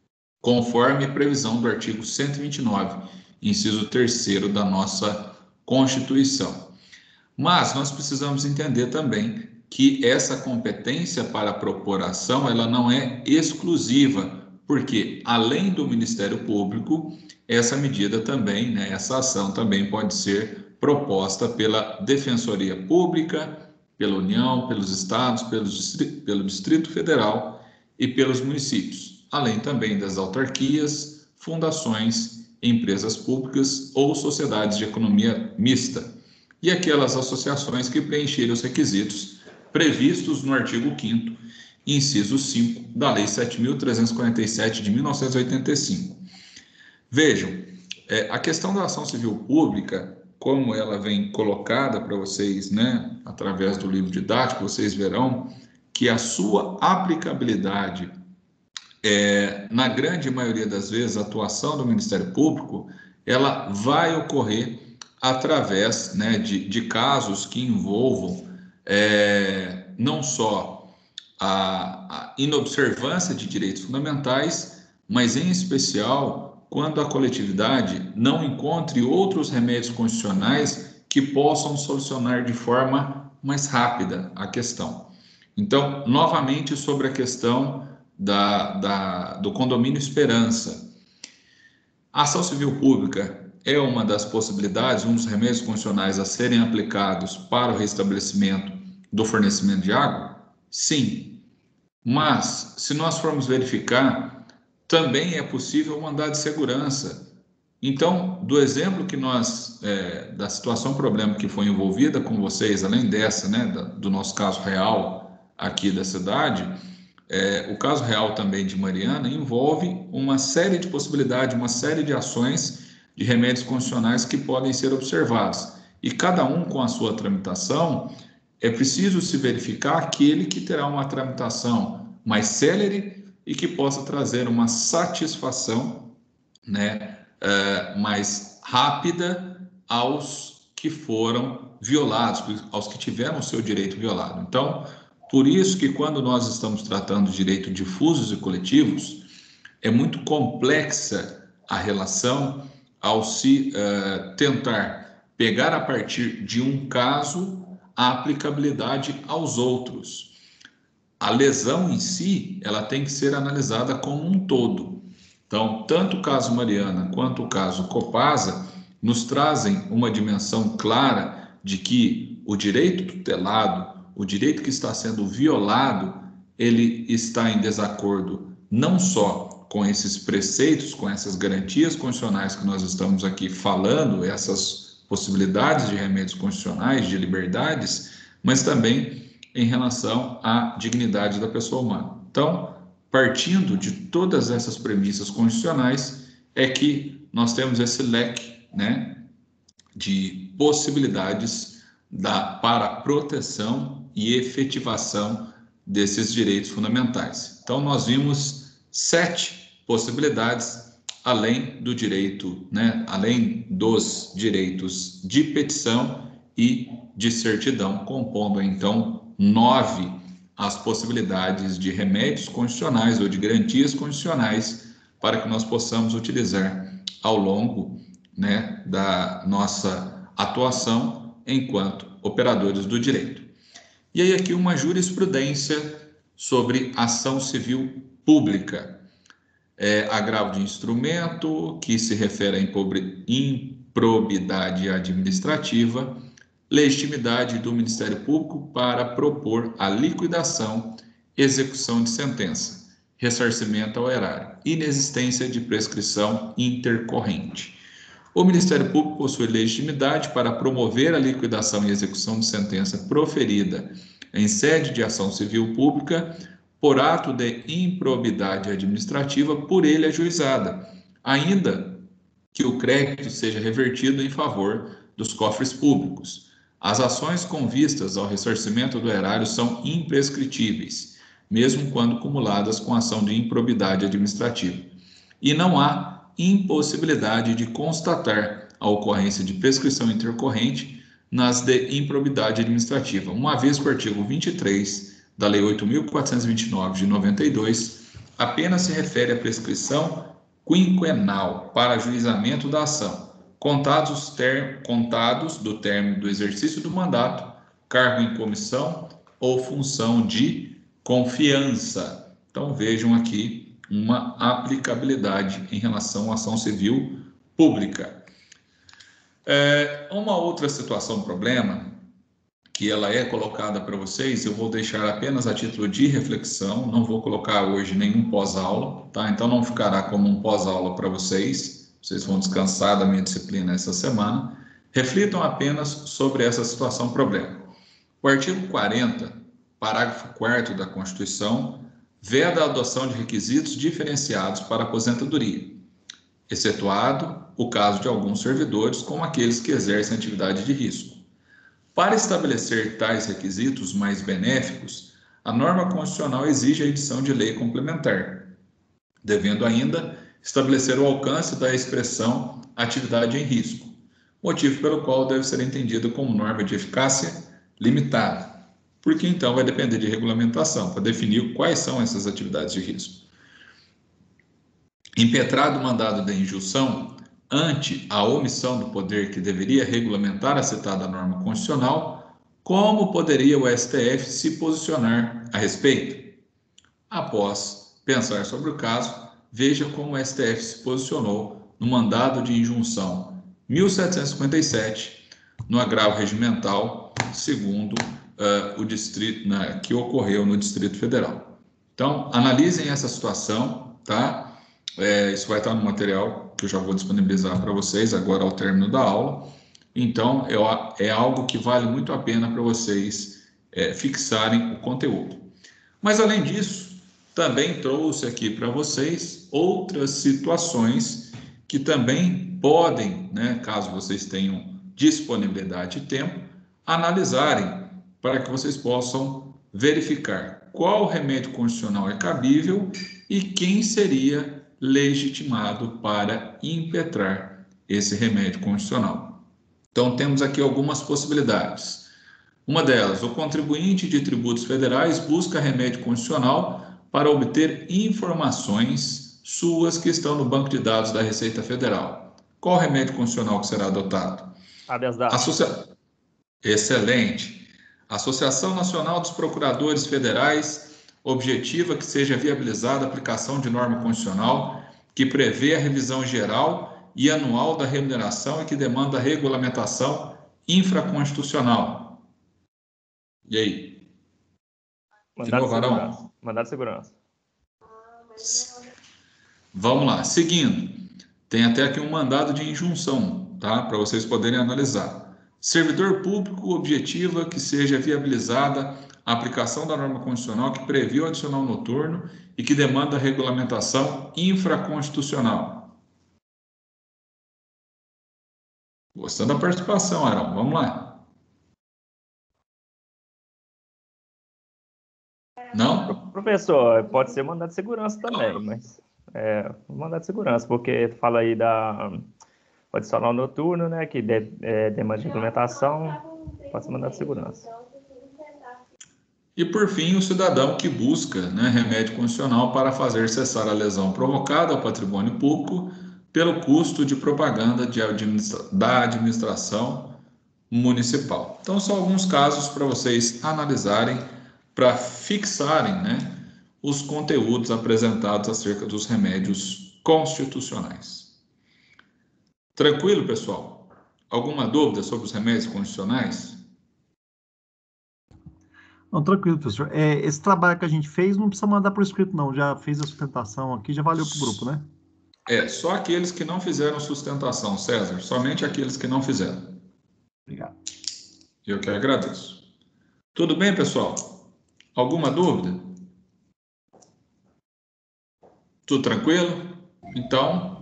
conforme previsão do artigo cento e vinte e nove, inciso terceiro da nossa Constituição. Mas nós precisamos entender também que essa competência para propor ação, ela não é exclusiva, porque além do Ministério Público, essa medida também, né, essa ação também pode ser proposta pela Defensoria Pública, pela União, pelos estados, pelos distri- pelo Distrito Federal e pelos municípios, além também das autarquias, fundações, empresas públicas ou sociedades de economia mista, e aquelas associações que preencherem os requisitos previstos no artigo quinto, inciso cinco, da Lei sete mil trezentos e quarenta e sete de mil novecentos e oitenta e cinco. Vejam, é, a questão da ação civil pública, como ela vem colocada para vocês, né, através do livro didático, vocês verão que a sua aplicabilidade É, na grande maioria das vezes, a atuação do Ministério Público, ela vai ocorrer através, né, de, de casos que envolvam é, não só a, a inobservância de direitos fundamentais, mas em especial quando a coletividade não encontre outros remédios constitucionais que possam solucionar de forma mais rápida a questão. Então, novamente, sobre a questão Da, da, do condomínio Esperança. A ação civil pública é uma das possibilidades, um dos remédios constitucionais a serem aplicados para o restabelecimento do fornecimento de água? Sim. Mas, se nós formos verificar, também é possível o mandado de segurança Então, do exemplo que nós, é, da situação problema que foi envolvida com vocês, além dessa, né, da, do nosso caso real aqui da cidade, é, o caso real também de Mariana envolve uma série de possibilidades, uma série de ações de remédios constitucionais que podem ser observados. E cada um com a sua tramitação, é preciso se verificar aquele que terá uma tramitação mais célere e que possa trazer uma satisfação, né, Uh, mais rápida aos que foram violados, aos que tiveram o seu direito violado. Então, por isso que quando nós estamos tratando de direito difusos e coletivos, é muito complexa a relação ao se uh, tentar pegar a partir de um caso a aplicabilidade aos outros. A lesão em si, ela tem que ser analisada como um todo. Então, tanto o caso Mariana quanto o caso Copasa nos trazem uma dimensão clara de que o direito tutelado, o direito que está sendo violado, ele está em desacordo não só com esses preceitos, com essas garantias constitucionais que nós estamos aqui falando, essas possibilidades de remédios constitucionais, de liberdades, mas também em relação à dignidade da pessoa humana. Então, partindo de todas essas premissas constitucionais, é que nós temos esse leque, né, de possibilidades da, para proteção e efetivação desses direitos fundamentais. Então, nós vimos sete possibilidades, além do direito, né, além dos direitos de petição e de certidão, compondo, então, nove as possibilidades de remédios constitucionais ou de garantias constitucionais para que nós possamos utilizar ao longo, né, da nossa atuação enquanto operadores do direito. E aí aqui uma jurisprudência sobre ação civil pública. É, agravo de instrumento, que se refere à improbidade administrativa, legitimidade do Ministério Público para propor a liquidação, execução de sentença, ressarcimento ao erário, inexistência de prescrição intercorrente. O Ministério Público possui legitimidade para promover a liquidação e execução de sentença proferida em sede de ação civil pública por ato de improbidade administrativa por ele ajuizada, ainda que o crédito seja revertido em favor dos cofres públicos. As ações com vistas ao ressarcimento do erário são imprescritíveis, mesmo quando cumuladas com ação de improbidade administrativa. E não há impossibilidade de constatar a ocorrência de prescrição intercorrente nas de improbidade administrativa, uma vez que o artigo vinte e três da Lei oito mil quatrocentos e vinte e nove de noventa e dois apenas se refere à prescrição quinquenal para ajuizamento da ação, contados, os ter, contados do término do exercício do mandato, cargo em comissão ou função de confiança. Então vejam aqui uma aplicabilidade em relação à ação civil pública. É, uma outra situação, problema, que ela é colocada para vocês, eu vou deixar apenas a título de reflexão, não vou colocar hoje nenhum pós-aula, tá? Então não ficará como um pós-aula para vocês. Vocês vão descansar da minha disciplina essa semana. Reflitam apenas sobre essa situação problema. O artigo quarenta, parágrafo quarto da Constituição, veda a adoção de requisitos diferenciados para aposentadoria, excetuado o caso de alguns servidores, como aqueles que exercem atividade de risco. Para estabelecer tais requisitos mais benéficos, a norma constitucional exige a edição de lei complementar, devendo ainda estabelecer o alcance da expressão atividade em risco, motivo pelo qual deve ser entendido como norma de eficácia limitada, porque então vai depender de regulamentação para definir quais são essas atividades de risco. Impetrado o mandado de injunção ante a omissão do poder que deveria regulamentar a citada norma constitucional, como poderia o S T F se posicionar a respeito? Após pensar sobre o caso, veja como o S T F se posicionou no mandado de injunção mil setecentos e cinquenta e sete, no agravo regimental, segundo uh, o distrito, né, que ocorreu no Distrito Federal. Então, analisem essa situação, tá? É, isso vai estar no material que eu já vou disponibilizar para vocês agora ao término da aula. Então, é, é algo que vale muito a pena para vocês é, fixarem o conteúdo. Mas, além disso, também trouxe aqui para vocês outras situações que também podem, né, caso vocês tenham disponibilidade e tempo, analisarem para que vocês possam verificar qual remédio constitucional é cabível e quem seria legitimado para impetrar esse remédio constitucional. Então, temos aqui algumas possibilidades. Uma delas, o contribuinte de tributos federais busca remédio constitucional para obter informações suas que estão no banco de dados da Receita Federal. Qual remédio constitucional que será adotado? Habeas data. Associa... Excelente. Associação Nacional dos Procuradores Federais objetiva que seja viabilizada a aplicação de norma constitucional que prevê a revisão geral e anual da remuneração e que demanda a regulamentação infraconstitucional. E aí? Mandado de novo, de segurança. Mandado de segurança. Vamos lá. Seguindo, tem até aqui um mandado de injunção, tá? Para vocês poderem analisar. Servidor público objetiva que seja viabilizada a aplicação da norma constitucional que prevê o adicional noturno e que demanda a regulamentação infraconstitucional. Gostando da participação, Arão. Vamos lá. Não? Professor, pode ser mandado de segurança também, mas é, mandado de segurança, porque fala aí da adicional noturno, né, que de, é, demanda de implementação, pode ser mandado de segurança. E, por fim, o cidadão que busca, né, remédio constitucional para fazer cessar a lesão provocada ao patrimônio público pelo custo de propaganda de administra da administração municipal. Então, são alguns casos para vocês analisarem, para fixarem, né, os conteúdos apresentados acerca dos remédios constitucionais. Tranquilo, pessoal? Alguma dúvida sobre os remédios constitucionais? Não, tranquilo, professor. É, esse trabalho que a gente fez não precisa mandar por escrito, não. Já fez a sustentação aqui, já valeu para o grupo, né? É, só aqueles que não fizeram sustentação, César. Somente aqueles que não fizeram. Obrigado. Eu que agradeço. Tudo bem, pessoal? Alguma dúvida? Tudo tranquilo? Então,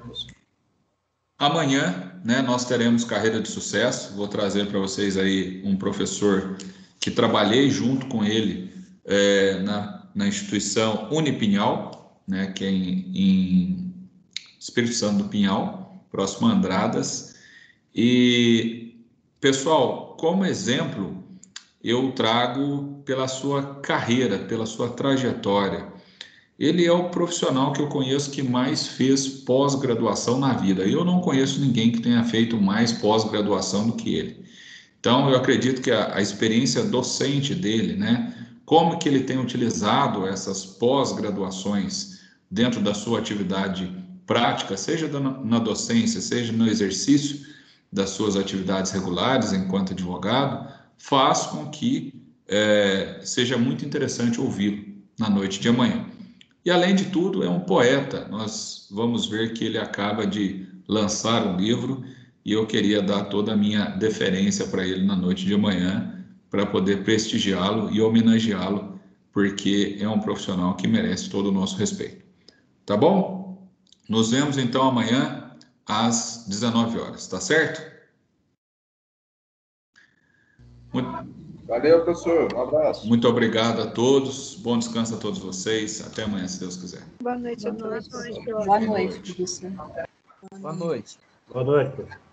amanhã, né, nós teremos Carreira de Sucesso. Vou trazer para vocês aí um professor que trabalhei junto com ele é, na, na instituição Unipinhal, né, que é em, em Espírito Santo do Pinhal, próximo a Andradas. E, pessoal, como exemplo, eu trago pela sua carreira, pela sua trajetória. Ele é o profissional que eu conheço que mais fez pós-graduação na vida. Eu não conheço ninguém que tenha feito mais pós-graduação do que ele. Então, eu acredito que a, a experiência docente dele, né, como que ele tem utilizado essas pós-graduações dentro da sua atividade prática, seja na docência, seja no exercício das suas atividades regulares enquanto advogado, faz com que é, seja muito interessante ouvi-lo na noite de amanhã. E, além de tudo, é um poeta. Nós vamos ver que ele acaba de lançar um livro e eu queria dar toda a minha deferência para ele na noite de amanhã para poder prestigiá-lo e homenageá-lo, porque é um profissional que merece todo o nosso respeito. Tá bom? Nos vemos, então, amanhã às dezenove horas, tá certo? Muito... Valeu, professor. Um abraço. Muito obrigado a todos. Bom descanso a todos vocês. Até amanhã, se Deus quiser. Boa noite a todos. Boa noite, professor. Boa noite. Boa noite.